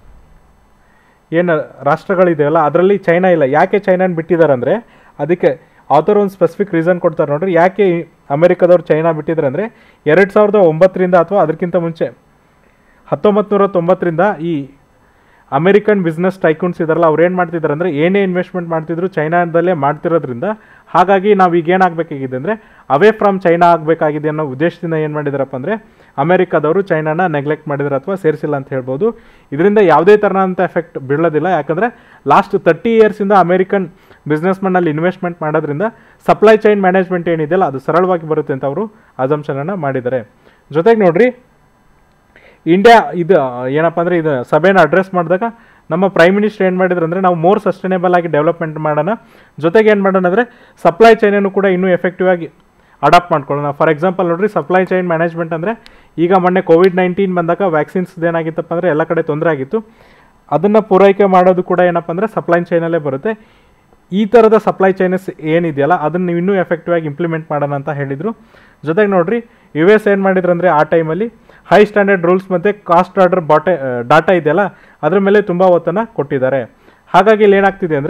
ಏನು ರಾಷ್ಟ್ರಗಳಿದೆಯಲ್ಲ ಅದರಲ್ಲಿ ಚೈನಾ ಇಲ್ಲ. ಯಾಕೆ ಚೈನಾನ ಬಿಟ್ಟಿದ್ದಾರೆ ಅಂದರೆ ಅದಕ್ಕೆ ಆಥರ್ ಒಂದು ಸ್ಪೆಸಿಫಿಕ್ ರೀಸನ್ ಕೊಡ್ತಾರೆ ನೋಡ್ರಿ. ಯಾಕೆ ಅಮೆರಿಕದವ್ರು ಚೈನಾ ಬಿಟ್ಟಿದ್ದಾರೆ ಅಂದರೆ ಎರಡು ಸಾವಿರದ ಒಂಬತ್ತರಿಂದ ಅಥವಾ ಅದಕ್ಕಿಂತ ಮುಂಚೆ ಹತ್ತೊಂಬತ್ತು ನೂರ ತೊಂಬತ್ತರಿಂದ ಈ ಅಮೆರಿಕನ್ ಬಿಸ್ನೆಸ್ ಟೈಕೂನ್ಸ್ ಇದಾರಲ್ಲ ಅವ್ರು ಏನು ಮಾಡ್ತಿದ್ದಾರೆ ಅಂದರೆ ಏನೇ ಇನ್ವೆಸ್ಟ್ಮೆಂಟ್ ಮಾಡ್ತಿದ್ರು ಚೈನಾದಲ್ಲೇ ಮಾಡ್ತಿರೋದ್ರಿಂದ, ಹಾಗಾಗಿ ನಾವು ಈಗ ಏನಾಗಬೇಕಾಗಿದೆ ಅಂದರೆ ಅವೇ ಫ್ರಮ್ ಚೈನಾ ಆಗಬೇಕಾಗಿದೆ ಅನ್ನೋ ಉದ್ದೇಶದಿಂದ ಏನು ಮಾಡಿದಾರಪ್ಪ ಅಂದರೆ ಅಮೆರಿಕದವರು ಚೈನಾನ ನೆಗ್ಲೆಕ್ಟ್ ಮಾಡಿದ್ರು ಅಥವಾ ಸೇರಿಸಿಲ್ಲ ಅಂತ ಹೇಳ್ಬೋದು. ಇದರಿಂದ ಯಾವುದೇ ಥರನಂಥ ಎಫೆಕ್ಟ್ ಬೀಳೋದಿಲ್ಲ, ಯಾಕಂದರೆ ಲಾಸ್ಟ್ ತರ್ಟಿ ಇಯರ್ಸಿಂದ ಅಮೆರಿಕನ್ ಬಿಸ್ನೆಸ್ ಮನ್ನಲ್ಲಿ ಇನ್ವೆಸ್ಟ್ಮೆಂಟ್ ಮಾಡೋದ್ರಿಂದ ಸಪ್ಲೈ ಚೈನ್ ಮ್ಯಾನೇಜ್ಮೆಂಟ್ ಏನಿದೆಯಲ್ಲ ಅದು ಸರಳವಾಗಿ ಬರುತ್ತೆ ಅಂತ ಅವರು ಅಸಂಪ್ಷನನ್ನು ಮಾಡಿದ್ದಾರೆ. ಜೊತೆಗೆ ನೋಡ್ರಿ, ಇಂಡಿಯಾ ಇದು ಏನಪ್ಪ ಅಂದರೆ ಇದು ಸಭೆನ ಅಡ್ರೆಸ್ ಮಾಡಿದಾಗ ನಮ್ಮ ಪ್ರೈಮ್ ಮಿನಿಸ್ಟರ್ ಏನು ಮಾಡಿದ್ರು ಅಂದರೆ ನಾವು ಮೋರ್ ಸಸ್ಟೈನೇಬಲ್ ಆಗಿ ಡೆವಲಪ್ಮೆಂಟ್ ಮಾಡೋಣ, ಜೊತೆಗೆ ಏನು ಮಾಡೋಣ ಅಂದರೆ ಸಪ್ಲೈ ಚೈನನ್ನು ಕೂಡ ಇನ್ನೂ ಎಫೆಕ್ಟಿವ್ ಆಗಿ ಅಡಾಪ್ಟ್ ಮಾಡ್ಕೊಳ್ಳೋಣ. ಫಾರ್ ಎಕ್ಸಾಂಪಲ್ ನೋಡ್ರಿ, ಸಪ್ಲೈ ಚೈನ್ ಮ್ಯಾನೇಜ್ಮೆಂಟ್ ಅಂದರೆ ಈಗ ಮೊನ್ನೆ ಕೋವಿಡ್ ನೈನ್ಟೀನ್ ಬಂದಾಗ ವ್ಯಾಕ್ಸಿನ್ಸ್ ಏನಾಗಿತ್ತಪ್ಪ ಅಂದರೆ ಎಲ್ಲ ಕಡೆ ತೊಂದರೆ ಆಗಿತ್ತು, ಅದನ್ನು ಪೂರೈಕೆ ಮಾಡೋದು ಕೂಡ ಏನಪ್ಪ ಅಂದರೆ ಸಪ್ಲೈ ಚೈನಲ್ಲೇ ಬರುತ್ತೆ. ಈ ಥರದ ಸಪ್ಲೈ ಚೈನಸ್ ಏನಿದೆಯಲ್ಲ ಅದನ್ನು ನೀವು ಇನ್ನೂ ಎಫೆಕ್ಟಿವ್ ಆಗಿ ಇಂಪ್ಲಿಮೆಂಟ್ ಮಾಡೋಣ ಅಂತ ಹೇಳಿದರು. ಜೊತೆಗೆ ನೋಡ್ರಿ, ಯು ಎಸ್ ಏನು ಮಾಡಿದ್ರು ಅಂದರೆ ಆ ಟೈಮಲ್ಲಿ ಹೈ ಸ್ಟ್ಯಾಂಡರ್ಡ್ ರೂಲ್ಸ್ ಮತ್ತು ಕಾಸ್ಟ್ ಆರ್ಡರ್ ಬಾಟೆ ಡಾಟಾ ಇದೆಯಲ್ಲ ಅದ್ರ ಮೇಲೆ ತುಂಬ ಒತ್ತನ್ನು ಕೊಟ್ಟಿದ್ದಾರೆ. ಹಾಗಾಗಿ ಇಲ್ಲಿ ಏನಾಗ್ತಿದೆ ಅಂದರೆ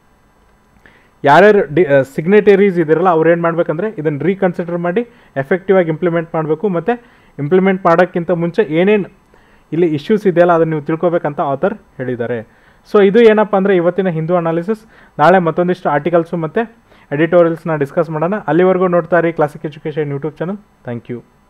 ಯಾರ್ಯಾರು ಡಿ ಸಿಗ್ನೇಟರೀಸ್ ಇದಿರಲ್ಲ ಅವ್ರು ಏನು ಮಾಡಬೇಕಂದ್ರೆ ಇದನ್ನು ರೀಕನ್ಸಿಡರ್ ಮಾಡಿ ಎಫೆಕ್ಟಿವ್ ಆಗಿ ಇಂಪ್ಲಿಮೆಂಟ್ ಮಾಡಬೇಕು, ಮತ್ತು ಇಂಪ್ಲಿಮೆಂಟ್ ಮಾಡೋಕ್ಕಿಂತ ಮುಂಚೆ ಏನೇನು ಇಲ್ಲಿ ಇಶ್ಯೂಸ್ ಇದೆಯಲ್ಲ ಅದನ್ನು ನೀವು ತಿಳ್ಕೊಬೇಕಂತ ಆಥರ್ ಹೇಳಿದ್ದಾರೆ. ಸೊ ಇದು ಏನಪ್ಪ ಅಂದರೆ ಇವತ್ತಿನ ಹಿಂದೂ ಅನಾಲಿಸಿಸ್. ನಾಳೆ ಮತ್ತೊಂದಿಷ್ಟು ಆರ್ಟಿಕಲ್ಸು ಮತ್ತು ಎಡಿಟೋರಿಯಲ್ಸ್ನ ಡಿಸ್ಕಸ್ ಮಾಡೋಣ. ಅಲ್ಲಿವರೆಗೂ ನೋಡ್ತಾ ಇರಿ classic education YouTube channel. Thank you.